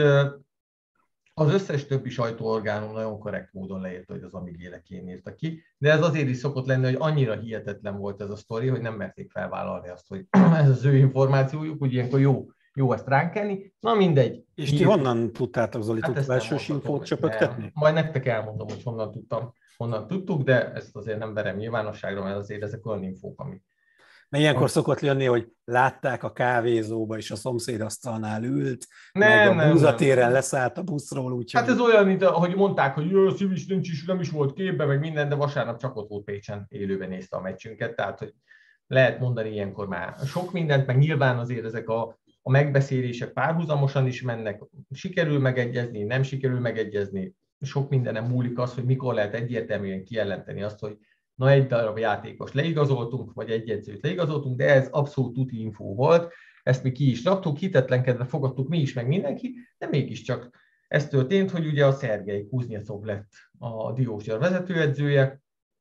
az összes többi sajtóorgánum nagyon korrekt módon leírta, hogy az amigélekén írta ki, de ez azért is szokott lenni, hogy annyira hihetetlen volt ez a sztori, hogy nem merték felvállalni azt, hogy ez az ő információjuk, úgy ilyenkor jó jó ezt ránk kenni. Na mindegy. És ti honnan tudtátok, Zoli, hát tudsz belsős infót csöpögtetni? Majd nektek elmondom, hogy honnan tudtam, honnan tudtuk, de ezt azért nem verem nyilvánosságra, mert azért ezek olyan infók, amik... Mert ilyenkor szokott jönni, hogy látták a kávézóba, és a szomszédasztalnál ült, nem, meg a búzatéren leszállt a buszról, úgyhogy... Hát ez olyan, mint ahogy mondták, hogy jó, Szivics nincs is, nem is volt képben, meg minden, de vasárnap csak ott volt Pécsen, élőben nézte a meccsünket, tehát hogy lehet mondani ilyenkor már sok mindent, meg nyilván azért ezek a, a megbeszélések párhuzamosan is mennek, sikerül megegyezni, nem sikerül megegyezni, sok mindenem múlik az, hogy mikor lehet egyértelműen kijelenteni azt, hogy na egy darab játékos leigazoltunk, vagy egy edzőt leigazoltunk, de ez abszolút tuti infó volt, ezt mi ki is raktuk, hitetlenkedve fogadtuk mi is, meg mindenki, de mégiscsak ez történt, hogy ugye a Szergej Kuznyecov lett a Diósgyőr vezetőedzője,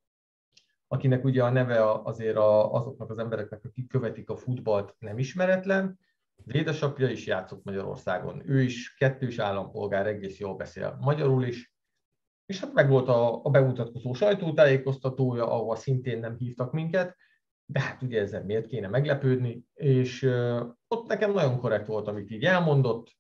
akinek ugye a neve azért azoknak az embereknek, akik követik a futballt, nem ismeretlen. Az édesapja is játszott Magyarországon, ő is kettős állampolgár, egész jól beszél magyarul is, és hát meg volt a, a bemutatkozó sajtótájékoztatója, ahol szintén nem hívtak minket, de hát ugye ezzel miért kéne meglepődni, és uh, ott nekem nagyon korrekt volt, amit így elmondott,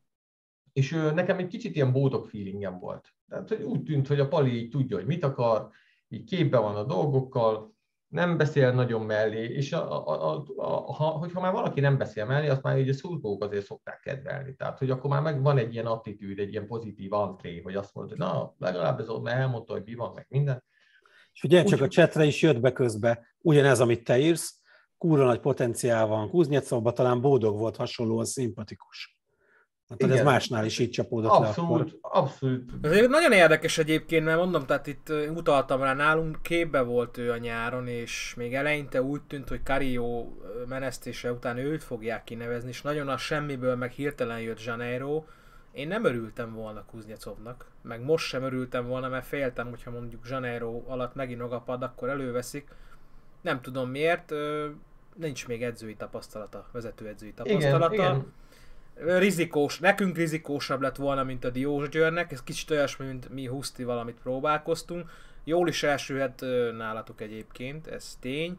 és uh, nekem egy kicsit ilyen boldog feelingem volt. Tehát, hogy úgy tűnt, hogy a Pali így tudja, hogy mit akar, így képben van a dolgokkal, nem beszél nagyon mellé, és a, a, a, a, ha, hogyha már valaki nem beszél mellé, azt már ugye szurkolók azért szokták kedvelni. Tehát, hogy akkor már meg van egy ilyen attitűd, egy ilyen pozitív antré, hogy azt mondja, hogy na, legalább ez ott elmondta, hogy mi van, meg minden. És ugye csak a chatre is jött be közbe ugyanez, amit te írsz, kurva nagy potenciál van Kuznyecovban, talán boldog volt, hasonlóan szimpatikus. Hát ez másnál is így csapódott abszolút, le akkor. Abszolút. Ez nagyon érdekes egyébként, mert mondom, tehát itt utaltam rá, nálunk képbe volt ő a nyáron, és még eleinte úgy tűnt, hogy Carillo menesztése után őt fogják kinevezni, és nagyon a semmiből meg hirtelen jött Janeiro. Én nem örültem volna Kuznyecovnak, meg most sem örültem volna, mert féltem, hogyha mondjuk Janeiro alatt megint agapad, akkor előveszik. Nem tudom miért, nincs még edzői tapasztalata, vezetőedzői tapasztalata. Igen, igen. Rizikós, nekünk rizikósabb lett volna, mint a Diósgyőrnek, ez kicsit olyasmi, mint mi Husztival, amit próbálkoztunk. Jól is elsülhet nálatok egyébként, ez tény.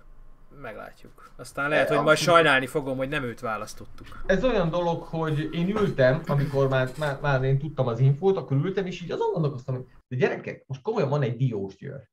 Meglátjuk. Aztán lehet, hogy majd sajnálni fogom, hogy nem őt választottuk. Ez olyan dolog, hogy én ültem, amikor már, már, már én tudtam az infót, akkor ültem, és így azon gondolkoztam, hogy de gyerekek, most komolyan van egy Diósgyőr.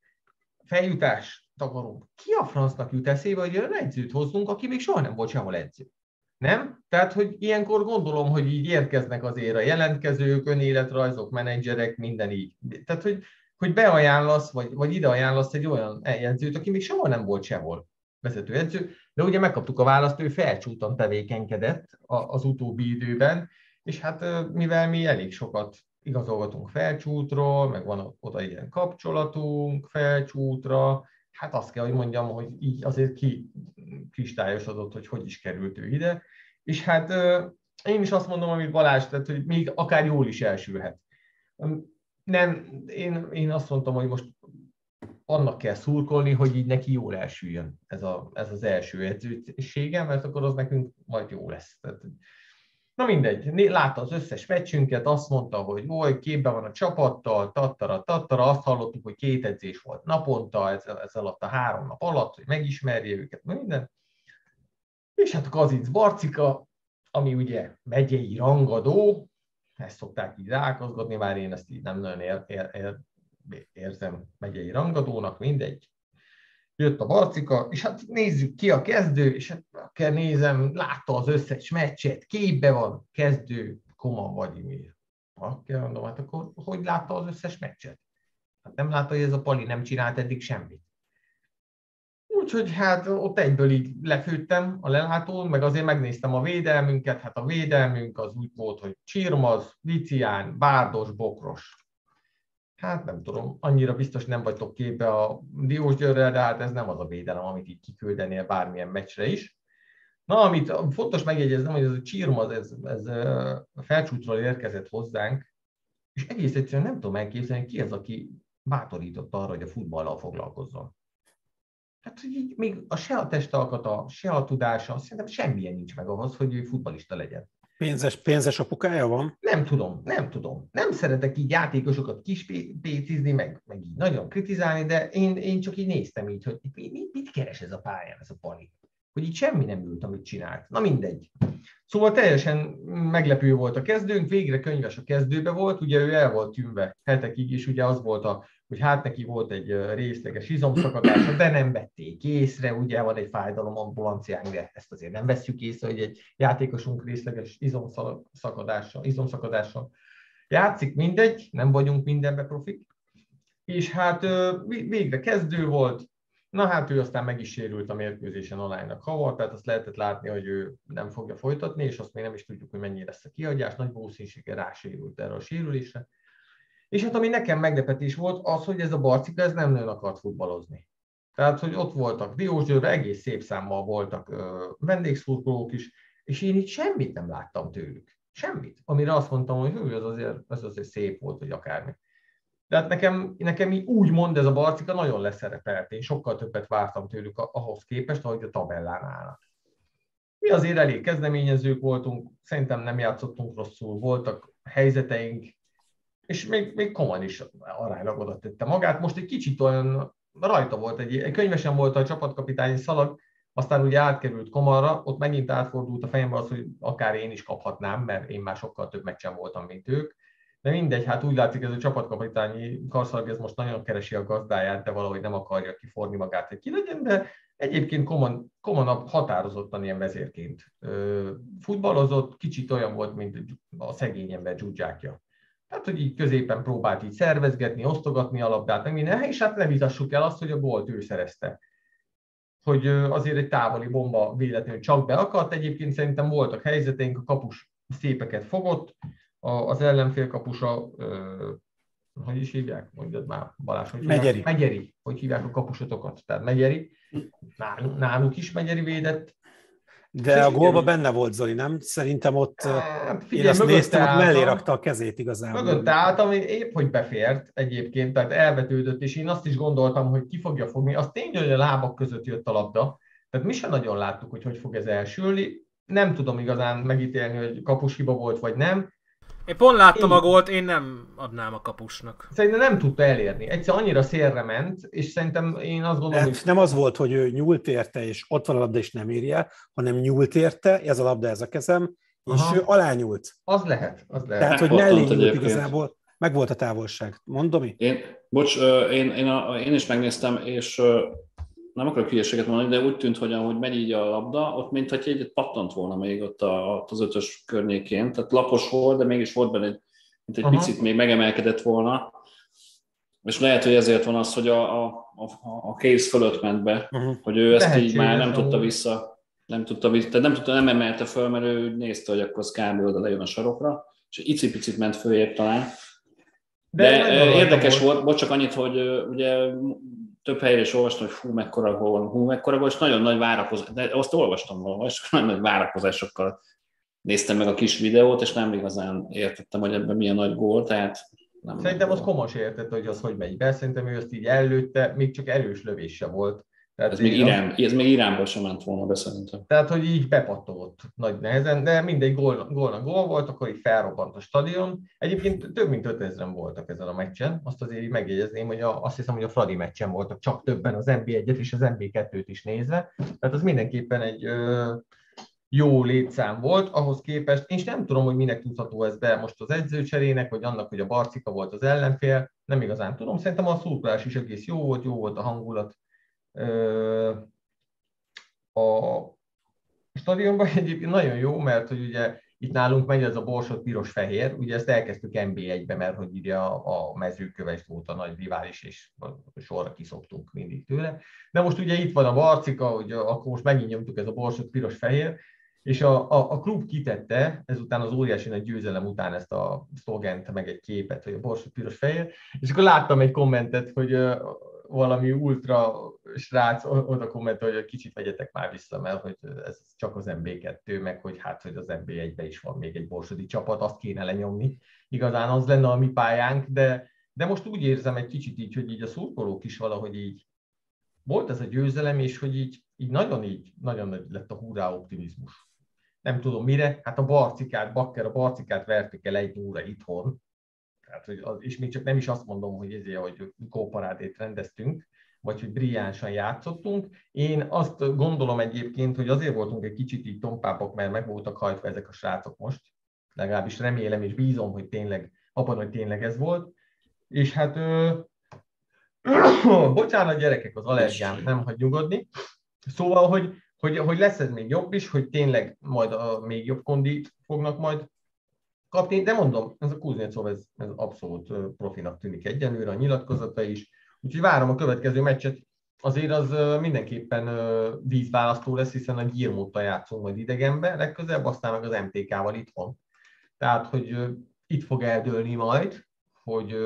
Feljutás takarunk. Ki a francnak jut eszébe, hogy olyan edzőt hozzunk, aki még soha nem volt sehol edző? Nem? Tehát, hogy ilyenkor gondolom, hogy így érkeznek azért a jelentkezők, önéletrajzok, menedzserek, minden így. Tehát, hogy, hogy beajánlasz, vagy, vagy ide ajánlasz egy olyan edzőt, aki még soha nem volt sehol vezetőedző, de ugye megkaptuk a választ, ő felcsúton tevékenykedett az utóbbi időben, és hát mivel mi elég sokat igazolgatunk felcsútról, meg van oda ilyen kapcsolatunk felcsútra, hát azt kell, hogy mondjam, hogy így azért ki kristályosodott, hogy hogy is került ő ide. És hát én is azt mondom, amit Balázs, tehát, hogy még akár jól is elsülhet. Nem, én, én azt mondtam, hogy most annak kell szurkolni, hogy így neki jól elsüljön ez, a, ez az első edzősége, mert akkor az nekünk majd jó lesz. Tehát, na mindegy, látta az összes meccsünket, azt mondta, hogy oly, képben van a csapattal, tattara, tattara, azt hallottuk, hogy két edzés volt naponta, ez, ez alatt a három nap alatt, hogy megismerje őket, minden. És hát a Kazic Barcika, ami ugye megyei rangadó, ezt szokták így rákozgatni, már én ezt így nem nagyon ér, ér, ér, érzem megyei rangadónak, mindegy. Jött a Barcika, és hát nézzük ki a kezdő, és hát kell nézem, látta az összes meccset, képbe van kezdő, Koman Vladimir. Azt kell mondom, hát akkor hogy látta az összes meccset? Hát nem látta, hogy ez a Pali nem csinált eddig semmit. Úgyhogy hát ott egyből így lefőttem a lelátón, meg azért megnéztem a védelmünket, hát a védelmünk az úgy volt, hogy Csirmaz, Vicián, Bárdos, Bokros. Hát nem tudom, annyira biztos nem vagytok képbe a Diósgyőrrel, de hát ez nem az a védelem, amit így kiküldenél bármilyen meccsre is. Na, amit fontos megjegyeznem, hogy ez a Csirmaz, ez, ez a felcsútról érkezett hozzánk, és egész egyszerűen nem tudom elképzelni, ki az, aki bátorított arra, hogy a futballal foglalkozzon. Hát, hogy így még a, se a testalkata, se a tudása, szerintem semmilyen nincs meg ahhoz, hogy ő futballista legyen. Pénzes, pénzes apukája van? Nem tudom, nem tudom. Nem szeretek így játékosokat kispécizni, meg, meg így nagyon kritizálni, de én, én csak így néztem így, hogy mit, mit keres ez a pályán, ez a Pali. hogy így semmi nem ült, amit csinált. Na mindegy. Szóval teljesen meglepő volt a kezdőnk, végre Könyves a kezdőbe volt, ugye ő el volt tűnve hetekig, és ugye az volt, a, hogy hát neki volt egy részleges izomszakadása, de nem vették észre, ugye van egy fájdalomambulanciánk, de ezt azért nem vesszük észre, hogy egy játékosunk részleges izomszakadással, izomszakadással játszik, mindegy, nem vagyunk mindenbe profik. És hát végre kezdő volt, na hát ő aztán meg is sérült a mérkőzésen Olajnak Havard, tehát azt lehetett látni, hogy ő nem fogja folytatni, és azt még nem is tudjuk, hogy mennyi lesz a kihagyás, nagy valószínűséggel rásérült erre a sérülésre. És hát ami nekem meglepetés volt, az, hogy ez a Barcika ez nem nagyon akart futballozni. Tehát, hogy ott voltak Diósgyőrben, egész szép számmal voltak ö, vendégszurkolók is, és én itt semmit nem láttam tőlük. Semmit. Amire azt mondtam, hogy hű, ez azért, ez azért szép volt, vagy akármi. De hát nekem, nekem így úgy mond ez a Barcika nagyon leszerepelt. Én sokkal többet vártam tőlük ahhoz képest, ahogy a tabellán állnak. Mi azért elég kezdeményezők voltunk, szerintem nem játszottunk rosszul, voltak helyzeteink, és még, még Koman is aránylag oda tette magát. Most egy kicsit olyan rajta volt, egy, egy Könyvesen volt a csapatkapitányi szalag, aztán ugye átkerült Komanra, ott megint átfordult a fejembe az, hogy akár én is kaphatnám, mert én már sokkal több meccsen voltam, mint ők. De mindegy, hát úgy látszik, ez a csapatkapitányi karszalag, ez most nagyon keresi a gazdáját, de valahogy nem akarja kiforni magát, hogy ki legyen, de egyébként Koman, Koman határozottan ilyen vezérként ö, futballozott, kicsit olyan volt, mint a szegény ember dzsúdzsákja. Tehát, hogy így középen próbált így szervezgetni, osztogatni a labdát, meg minden, és hát ne vitassuk el azt, hogy a gólt ő szerezte. Hogy azért egy távoli bomba véletlenül csak beakadt, egyébként szerintem voltak helyzeteink, a kapus szépeket fogott, az ellenfél kapusa, hogy is hívják? Mondjad már, Balázs, hogy hívják? Megyeri. Megyeri, hogy hívják a kapusotokat. Tehát Megyeri, náluk, náluk is Megyeri védett. De a gólba benne volt Zoli, nem? Szerintem ott, hát figyelj, én azt néztem, hogy mellé rakta a kezét igazából. Mögötte álltam, épp hogy befért egyébként, tehát elvetődött, és én azt is gondoltam, hogy ki fogja fogni. Az tény, hogy a lábak között jött a labda, tehát mi sem nagyon láttuk, hogy hogy fog ez elsülni. Nem tudom igazán megítélni, hogy kapushiba volt, vagy nem. Én pont láttam én... a gólt, én nem adnám a kapusnak. Szerintem nem tudta elérni. Egyszer annyira szélre ment, és szerintem én azt gondolom, hogy... Nem az volt, hogy ő nyúlt érte, és ott van a labda, és nem érje, hanem nyúlt érte, ez a labda, ez a kezem, és aha, ő alányúlt. Az lehet, az lehet. Tehát, hogy mellé nyúlt igazából, meg volt a távolság. Mondom mi? Én, bocs, én, én, a, én is megnéztem, és nem akarok hülyeséget mondani, de úgy tűnt, hogy ahogy megy így a labda, ott mintha egyet pattant volna még ott a, az ötös környékén. Tehát lapos volt, de mégis volt benne egy, mint egy aha, picit még megemelkedett volna. És lehet, hogy ezért van az, hogy a, a, a kéz fölött ment be, uh-huh, hogy ő ezt így már nem tudta vissza, nem tudta vissza, tehát nem tudta, nem emelte föl, mert ő nézte, hogy akkor az kb. Oda lejön a sarokra, és icipicit ment följebb talán. De, de érdekes volt, volt, csak annyit, hogy ugye több helyre is olvastam, hogy hú, mekkora gól, hú, mekkora gól, és nagyon nagy várakozás, de azt olvastam valahol, és nagyon nagy várakozásokkal néztem meg a kis videót, és nem igazán értettem, hogy ebben milyen nagy gól, tehát nem. Szerintem az Komos értette, hogy az hogy megy be, szerintem ő azt így ellőtte, még csak erős lövése volt. Tehát ez, még Irán, az... ez még Iránból sem ment volna be szerintem. Tehát, hogy így bepattogott nagy nehezen, de mindegy gól, gólnak gól volt, akkor így felrobbant a stadion. Egyébként több mint ötezren voltak ezen a meccsen, azt azért így megjegyezném, hogy a, azt hiszem, hogy a Fradi meccsen voltak csak többen az en bé egyet és az en bé kettőt is nézve. Tehát az mindenképpen egy ö, jó létszám volt, ahhoz képest, én nem tudom, hogy minek tudható ez be most az edzőcserének, vagy annak, hogy a Barcika volt az ellenfél, nem igazán tudom. Szerintem a szurkolás is egész jó volt, jó volt a hangulat. A stadionban egyébként nagyon jó, mert hogy ugye itt nálunk megy ez a borsot piros-fehér, ugye ezt elkezdtük en bé egybe, mert hogy ugye a, a Mezőköves volt a nagy rivális, és sorra kiszoktunk mindig tőle. De most ugye itt van a Barcika, hogy akkor most megint nyomtuk ez a borsot piros-fehér, és a, a, a klub kitette, ezután az óriási nagy győzelem után ezt a szlogent, meg egy képet, hogy a borsot piros-fehér, és akkor láttam egy kommentet, hogy valami ultra srác oda kommentál, hogy kicsit vegyetek már vissza, mert hogy ez csak az en bé kettő, meg hogy hát, hogy az en bé egyben is van még egy borsodi csapat, azt kéne lenyomni. Igazán az lenne a mi pályánk, de, de most úgy érzem egy kicsit így, hogy így a szurkolók is valahogy így volt ez a győzelem, és hogy így, így nagyon így, nagyon nagy lett a hurrá optimizmus. Nem tudom mire, hát a Barcikát, Bakker a Barcikát vertük el egy óra itthon, tehát, hogy az, és még csak nem is azt mondom, hogy ezért, hogy góparádét rendeztünk, vagy hogy brilliánsan játszottunk. Én azt gondolom egyébként, hogy azért voltunk egy kicsit így tompápok, mert meg voltak hajtva ezek a srácok most. Legalábbis remélem és bízom, hogy tényleg, abban, hogy tényleg ez volt. És hát, ö, bocsánat gyerekek, az allergiám nem hagy nyugodni. Szóval, hogy, hogy, hogy lesz ez még jobb is, hogy tényleg majd a még jobb kondit fognak majd kapni. De mondom, ez a Kuznecov, ez, ez abszolút profinak tűnik egyenlőre, a nyilatkozata is. Úgyhogy várom a következő meccset. Azért az mindenképpen vízválasztó lesz, hiszen a Gyirmóttal játszunk majd idegenbe, legközelebb, aztán meg az em té ká-val itthon. Tehát, hogy itt fog eldőlni majd, hogy,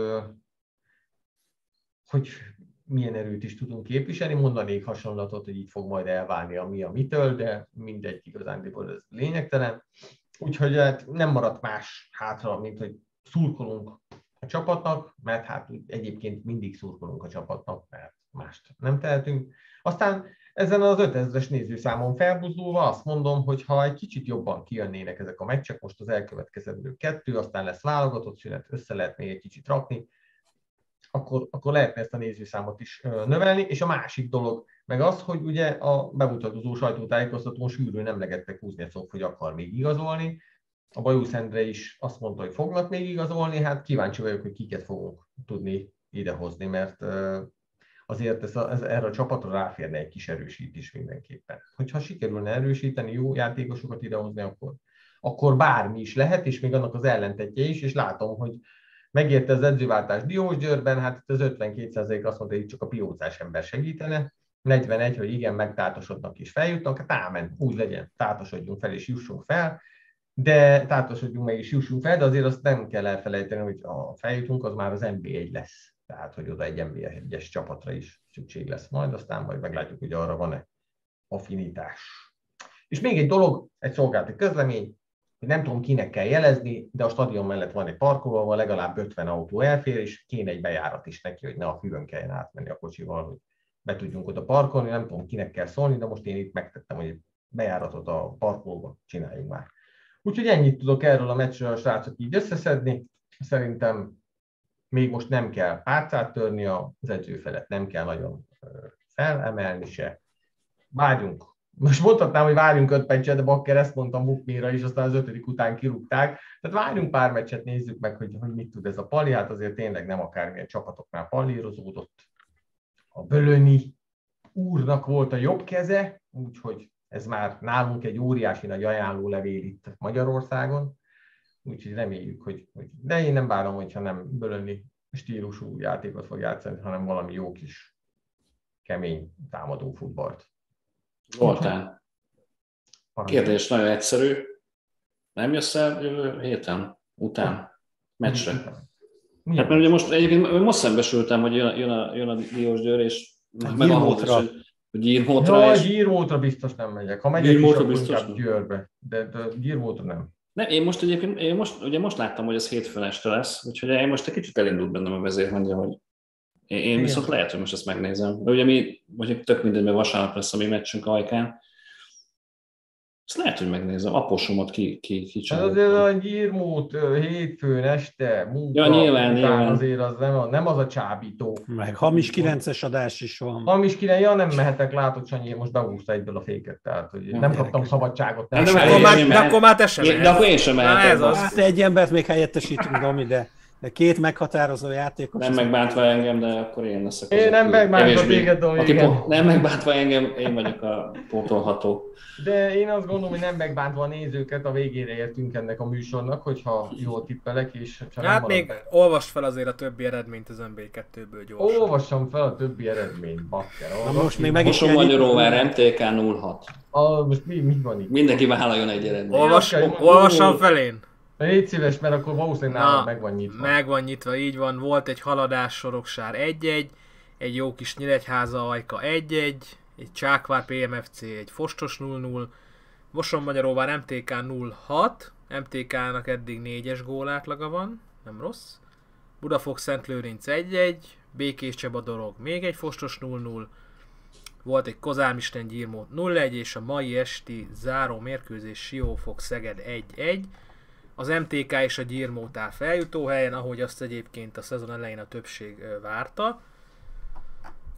hogy milyen erőt is tudunk képviselni. Mondanék hasonlatot, hogy így fog majd elválni a mi a mitől, de mindegy, igazándiból ez lényegtelen. Úgyhogy hát nem maradt más hátra, mint hogy szurkolunk a csapatnak, mert hát egyébként mindig szurkolunk a csapatnak, mert mást nem tehetünk. Aztán ezen az ötezres nézőszámon felbuzdulva azt mondom, hogy ha egy kicsit jobban kijönnének ezek a meccsek, most az elkövetkezendő kettő, aztán lesz válogatott szünet, össze lehet még egy kicsit rakni, akkor, akkor lehetne ezt a nézőszámot is növelni. És a másik dolog meg az, hogy ugye a bemutatkozó sajtótájékoztatón sűrűn emlegette Kuznecov, hogy akar még igazolni. A Bajusz Endre is azt mondta, hogy fognak még igazolni, hát kíváncsi vagyok, hogy kiket fogunk tudni idehozni, mert azért ez a, ez, erre a csapatra ráférne egy kis erősítés mindenképpen. Hogyha sikerülne erősíteni, jó játékosokat idehozni, akkor, akkor bármi is lehet, és még annak az ellentetje is, és látom, hogy megérte az edzőváltás Diósgyőrben, hát itt az ötvenkét százalék azt mondta, hogy csak a piócás ember segítene, negyvenegy, hogy igen, megtátosodnak és feljutnak, hát ámen, úgy legyen, tátosodjunk fel és jussunk fel, de tátosodjunk meg és jussunk fel, de azért azt nem kell elfelejteni, hogy a feljutunk, az már az en bé egy lesz. Tehát, hogy oda egy en bé egyes csapatra is szükség lesz majd, aztán majd meglátjuk, hogy arra van-e affinitás. És még egy dolog, egy szolgálati közlemény, hogy nem tudom, kinek kell jelezni, de a stadion mellett van egy parkoló, ahol legalább ötven autó elfér, és kéne egy bejárat is neki, hogy ne a füvön kelljen átmenni a kocsival, hogy be tudjunk oda parkolni. Nem tudom, kinek kell szólni, de most én itt megtettem, hogy egy bejáratot a parkolóba csináljunk már. Úgyhogy ennyit tudok erről a meccsről a srácok így összeszedni. Szerintem még most nem kell párcát törni, az edző felett nem kell nagyon felemelni se. Várjunk. Most mondhatnám, hogy várjunk öt meccset, de Bakker ezt mondtam Bukmira is, aztán az ötödik után kirúgták. Tehát várjunk pár meccset, nézzük meg, hogy, hogy mit tud ez a Pali. Hát azért tényleg nem akármilyen csapatoknál pallírozódott. A Bölöni úrnak volt a jobb keze, úgyhogy ez már nálunk egy óriási nagy ajánlólevél itt Magyarországon. Úgyhogy reméljük, hogy, hogy... De én nem várom, hogyha nem Bölöni stílusú játékot fog játszani, hanem valami jó kis kemény támadó futballt. Zoltán, kérdés nagyon egyszerű. Nem jössz el jövő héten, után, meccsre? Hát mert ugye most egyébként most szembesültem, hogy jön, jön a, jön a Diósgyőr, és meg ahhoz is, hogy Gyirmótra. Ja, és... Gyirmótra biztos nem megyek. Ha megyek is, akkor inkább Győrbe. De, de Gyirmótra nem. Nem, én most egyébként, én most, ugye most láttam, hogy ez hétfőn este lesz, úgyhogy én most egy kicsit elindult bennem a vezérhangja, hogy én, én viszont lehet, hogy most ezt megnézem. De ugye mi, mondjuk tök mindegy, mert vasárnap lesz a mi meccsünk Ajkán. Ezt lehet, hogy megnézem. Aposomat ki, ki, ki hát azért a Gyirmót hétfőn este munka, ja, nyilván, nyilván. Azért az nem, a, nem az a csábító. Meg hamis kilences adás is van. Hamis kilenc, ja nem mehetek, látod Sanyi, most beúszta egyből a féket, tehát hogy nem, nem kaptam szabadságot. Nem. Nem, de, akkor már, de akkor már te sem De akkor én sem mehetek. Hát egy embert még helyettesítünk, Domi, de de két meghatározó játékos. Nem megbántva engem, de akkor én leszek. Én nem megbántva téged, Domi. Nem megbántva engem, én vagyok a pótolható. De én azt gondolom, hogy nem megbántva a nézőket, a végére értünk ennek a műsornak, hogyha jól tippelek, és... Hát még be. Olvasd fel azért a többi eredményt az en bé kettőből gyorsan. Olvassam fel a többi eredményt, bakker. Na most még meg is Mosonmagyaróvár em té ká nulla hat. A, most mi, mi van itt? Mindenki vállaljon egy eredményt. Olvas, olvassam fel én. Légy szíves, mert akkor valószínűleg nálam meg van nyitva. Meg van nyitva, így van. Volt egy haladás Soroksár egy egy, egy jó kis Nyíregyháza Ajka egy egy, egy Csákvár pé em ef cé egy Fostos nulla nulla, Mosonmagyaróvár em té ká nulla hat, em té ká-nak eddig négyes gólátlaga van, nem rossz. Budafok Szentlőrinc egy egy, Békés Csaba Dorog még egy Fostos nulla nulla, volt egy Kozármisten Gyirmót nulla egy, és a mai esti záró mérkőzés Siófok Szeged egy egy. Az em té ká és a Gyirmót áll feljutó helyen, ahogy azt egyébként a szezon elején a többség várta.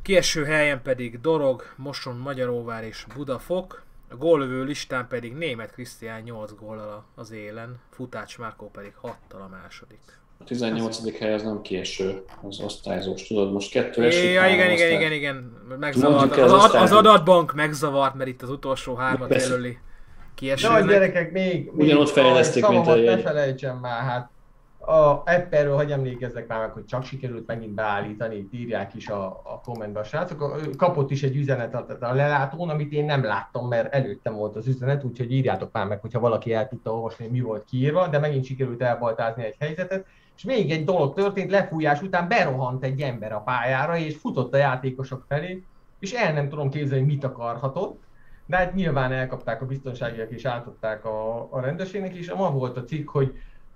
kieső helyen pedig Dorog, Moson, Magyaróvár és Budafok. A góllövő listán pedig Németh Krisztián nyolc góllal az élen, Futács Márkó pedig hattal a második. A tizennyolcadik hely az nem kieső, az osztályzós, tudod, most kettő esik. Ja, igen, igen, igen, igen, megzavart. Az, az, az adatbank megzavart, mert itt az utolsó hármat jelöli kiesőnek. De a gyerekek még, még ugyanott fejlesztik, mint a jegy. Ne felejtsem már, hát a Apple-ről hagy emlékezzek már meg, hogy csak sikerült megint beállítani, itt írják is a, a kommentben a srácok. Kapott is egy üzenetet a lelátón, amit én nem láttam, mert előttem volt az üzenet, úgyhogy írjátok már meg, hogyha valaki el tudta olvasni, mi volt kiírva, de megint sikerült elbaltázni egy helyzetet. És még egy dolog történt, lefújás után berohant egy ember a pályára, és futott a játékosok felé, és el nem tudom képzelni, mit akarhatott, de hát nyilván elkapták a biztonságiak és átadták a, a rendőrségnek, és ma volt a cikk, hogy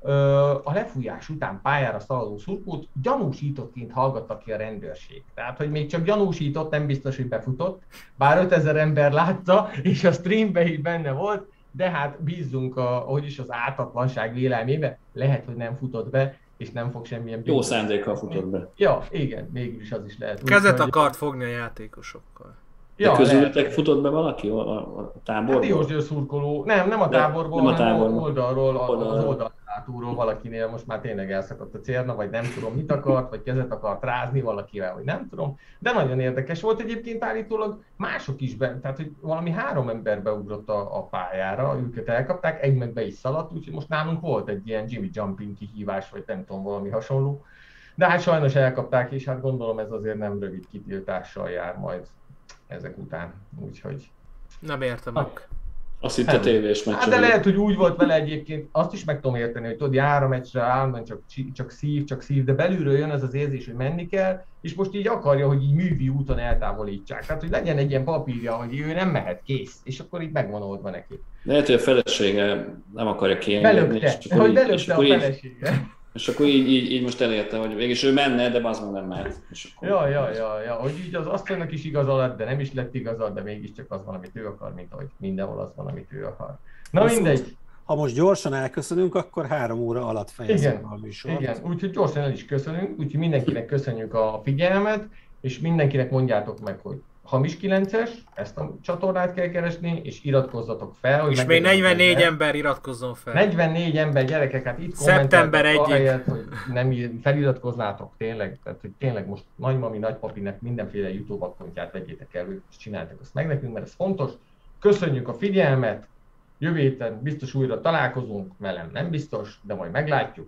a lefújás után pályára szaladó szurkolót gyanúsítottként hallgatta ki a rendőrség. Tehát, hogy még csak gyanúsított, nem biztos, hogy befutott, bár ötezer ember látta, és a streamben is benne volt, de hát bízzunk, a, hogy is az ártatlanság vélelmébe, lehet, hogy nem futott be, és nem fog semmilyen... Jó szándékkal futott be. Ja, igen, mégis az is lehet. Kezet úgy, akart hogy... fogni a játékosokkal. De ja, közületek futott be valaki a, a, a táborból? Hát Diósgyőr szurkoló, nem, nem a táborból, nem, nem hanem a oldalról, oldalról, az oldalátúról valakinél most már tényleg elszakadt a cérna, vagy nem tudom mit akart, vagy kezet akart rázni valakivel, vagy nem tudom. De nagyon érdekes volt egyébként állítólag mások is be, tehát hogy valami három ember beugrott a, a pályára, őket elkapták, egy meg be is szaladt, úgyhogy most nálunk volt egy ilyen Jimmy Jumping kihívás, vagy nem tudom, valami hasonló. De hát sajnos elkapták, és hát gondolom ez azért nem rövid kitiltással jár majd ezek után, úgyhogy... Nem értem meg. Azt itt a tévés meccs. Hát de lehet, hogy úgy volt vele egyébként, azt is meg tudom érteni, hogy tudod, jár a meccsre, állandóan csak, csak szív, csak szív, de belülről jön ez az érzés, hogy menni kell, és most így akarja, hogy így művi úton eltávolítsák. Tehát, hogy legyen egy ilyen papírja, hogy ő nem mehet, kész, és akkor így megvan oldva neki. Lehet, hogy a felesége nem akarja kiengedni. Belökte, hogy belökte a felesége. És akkor így, így, így most elérte, hogy végülis ő menne, de az meg nem mehet. Akkor... Ja, ja, ja, ja, hogy így az asszonynak is igaza lett, de nem is lett igaza, de mégiscsak az van, amit ő akar, mint ahogy mindenhol az van, amit ő akar. Na most mindegy. Ha most gyorsan elköszönünk, akkor három óra alatt fejezzük a műsort. Igen, úgyhogy gyorsan el is köszönünk, úgyhogy mindenkinek köszönjük a figyelmet, és mindenkinek mondjátok meg, hogy Hamis kilences, ezt a csatornát kell keresni, és iratkozzatok fel. Hogy és még negyvennégy ember iratkozzon fel. negyvennégy ember, gyerekek, hát itt szeptember egyik. Ahelyett, hogy nem feliratkoznátok tényleg, tehát hogy tényleg most nagymami, nagypapinek mindenféle YouTube akkontját vegyétek el, és csináltak azt meg nekünk, mert ez fontos. Köszönjük a figyelmet, jövő héten biztos újra találkozunk, velem nem biztos, de majd meglátjuk.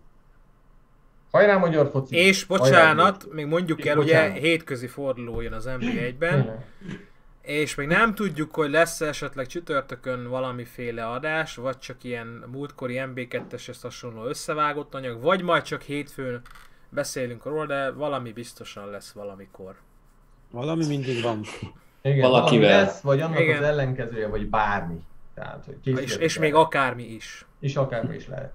Hajrá magyar foci! És bocsánat, hajrá, még mondjuk és el, bocsánat. Ugye hétközi forduló jön az en bé egyben, és még nem tudjuk, hogy lesz esetleg csütörtökön valamiféle adás, vagy csak ilyen múltkori en bé ketteshez hasonló összevágott anyag, vagy majd csak hétfőn beszélünk róla, de valami biztosan lesz valamikor. Valami mindig van. Igen, valakivel. Valami lesz, vagy annak igen. Az ellenkezője, vagy bármi. Tehát, hogy és, és még akármi is. És akármi is lehet.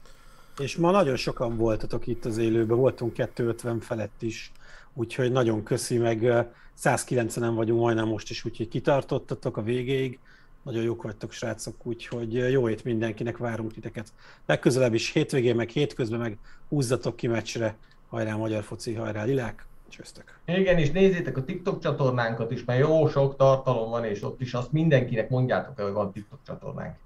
És ma nagyon sokan voltatok itt az élőben, voltunk kétszázötven felett is, úgyhogy nagyon köszi, meg száz kilencvenen vagyunk majdnem most is, úgyhogy kitartottatok a végéig. Nagyon jók vagytok, srácok, úgyhogy jó hét mindenkinek, várunk titeket. Legközelebb is hétvégén, meg hétközben, meg húzzatok ki meccsre. Hajrá magyar foci, hajrá lilák, csöztök. Igen, és nézzétek a TikTok csatornánkat is, mert jó sok tartalom van, és ott is azt mindenkinek mondjátok el, hogy van TikTok csatornánk.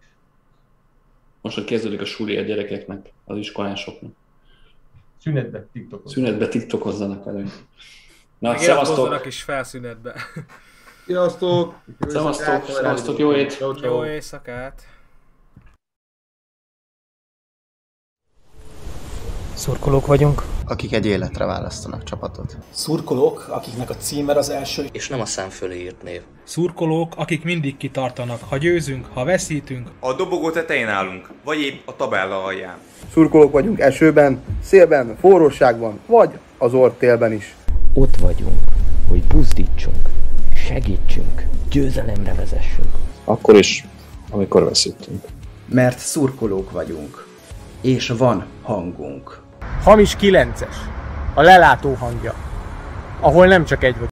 Most, hogy kezdődik a suli a gyerekeknek, az iskolásoknak. Szünetbe tiktokozzanak. Szünetbe tiktokozzanak velünk. Na, szevasztok! is felszünetbe. Sziasztok! Szevasztok! Szevasztok! Jó hét! Jó éjszakát! Szurkolók vagyunk, akik egy életre választanak csapatot. Szurkolók, akiknek a címer az első, és nem a szám fölé írt név. Szurkolók, akik mindig kitartanak, ha győzünk, ha veszítünk. A dobogó tetején állunk, vagy épp a tabella alján. Szurkolók vagyunk esőben, szélben, forróságban, vagy az orrtélben is. Ott vagyunk, hogy buzdítsunk, segítsünk, győzelemre vezessünk. Akkor is, amikor veszítünk. Mert szurkolók vagyunk, és van hangunk. Hamis kilences, a lelátó hangja, ahol nem csak egy vagy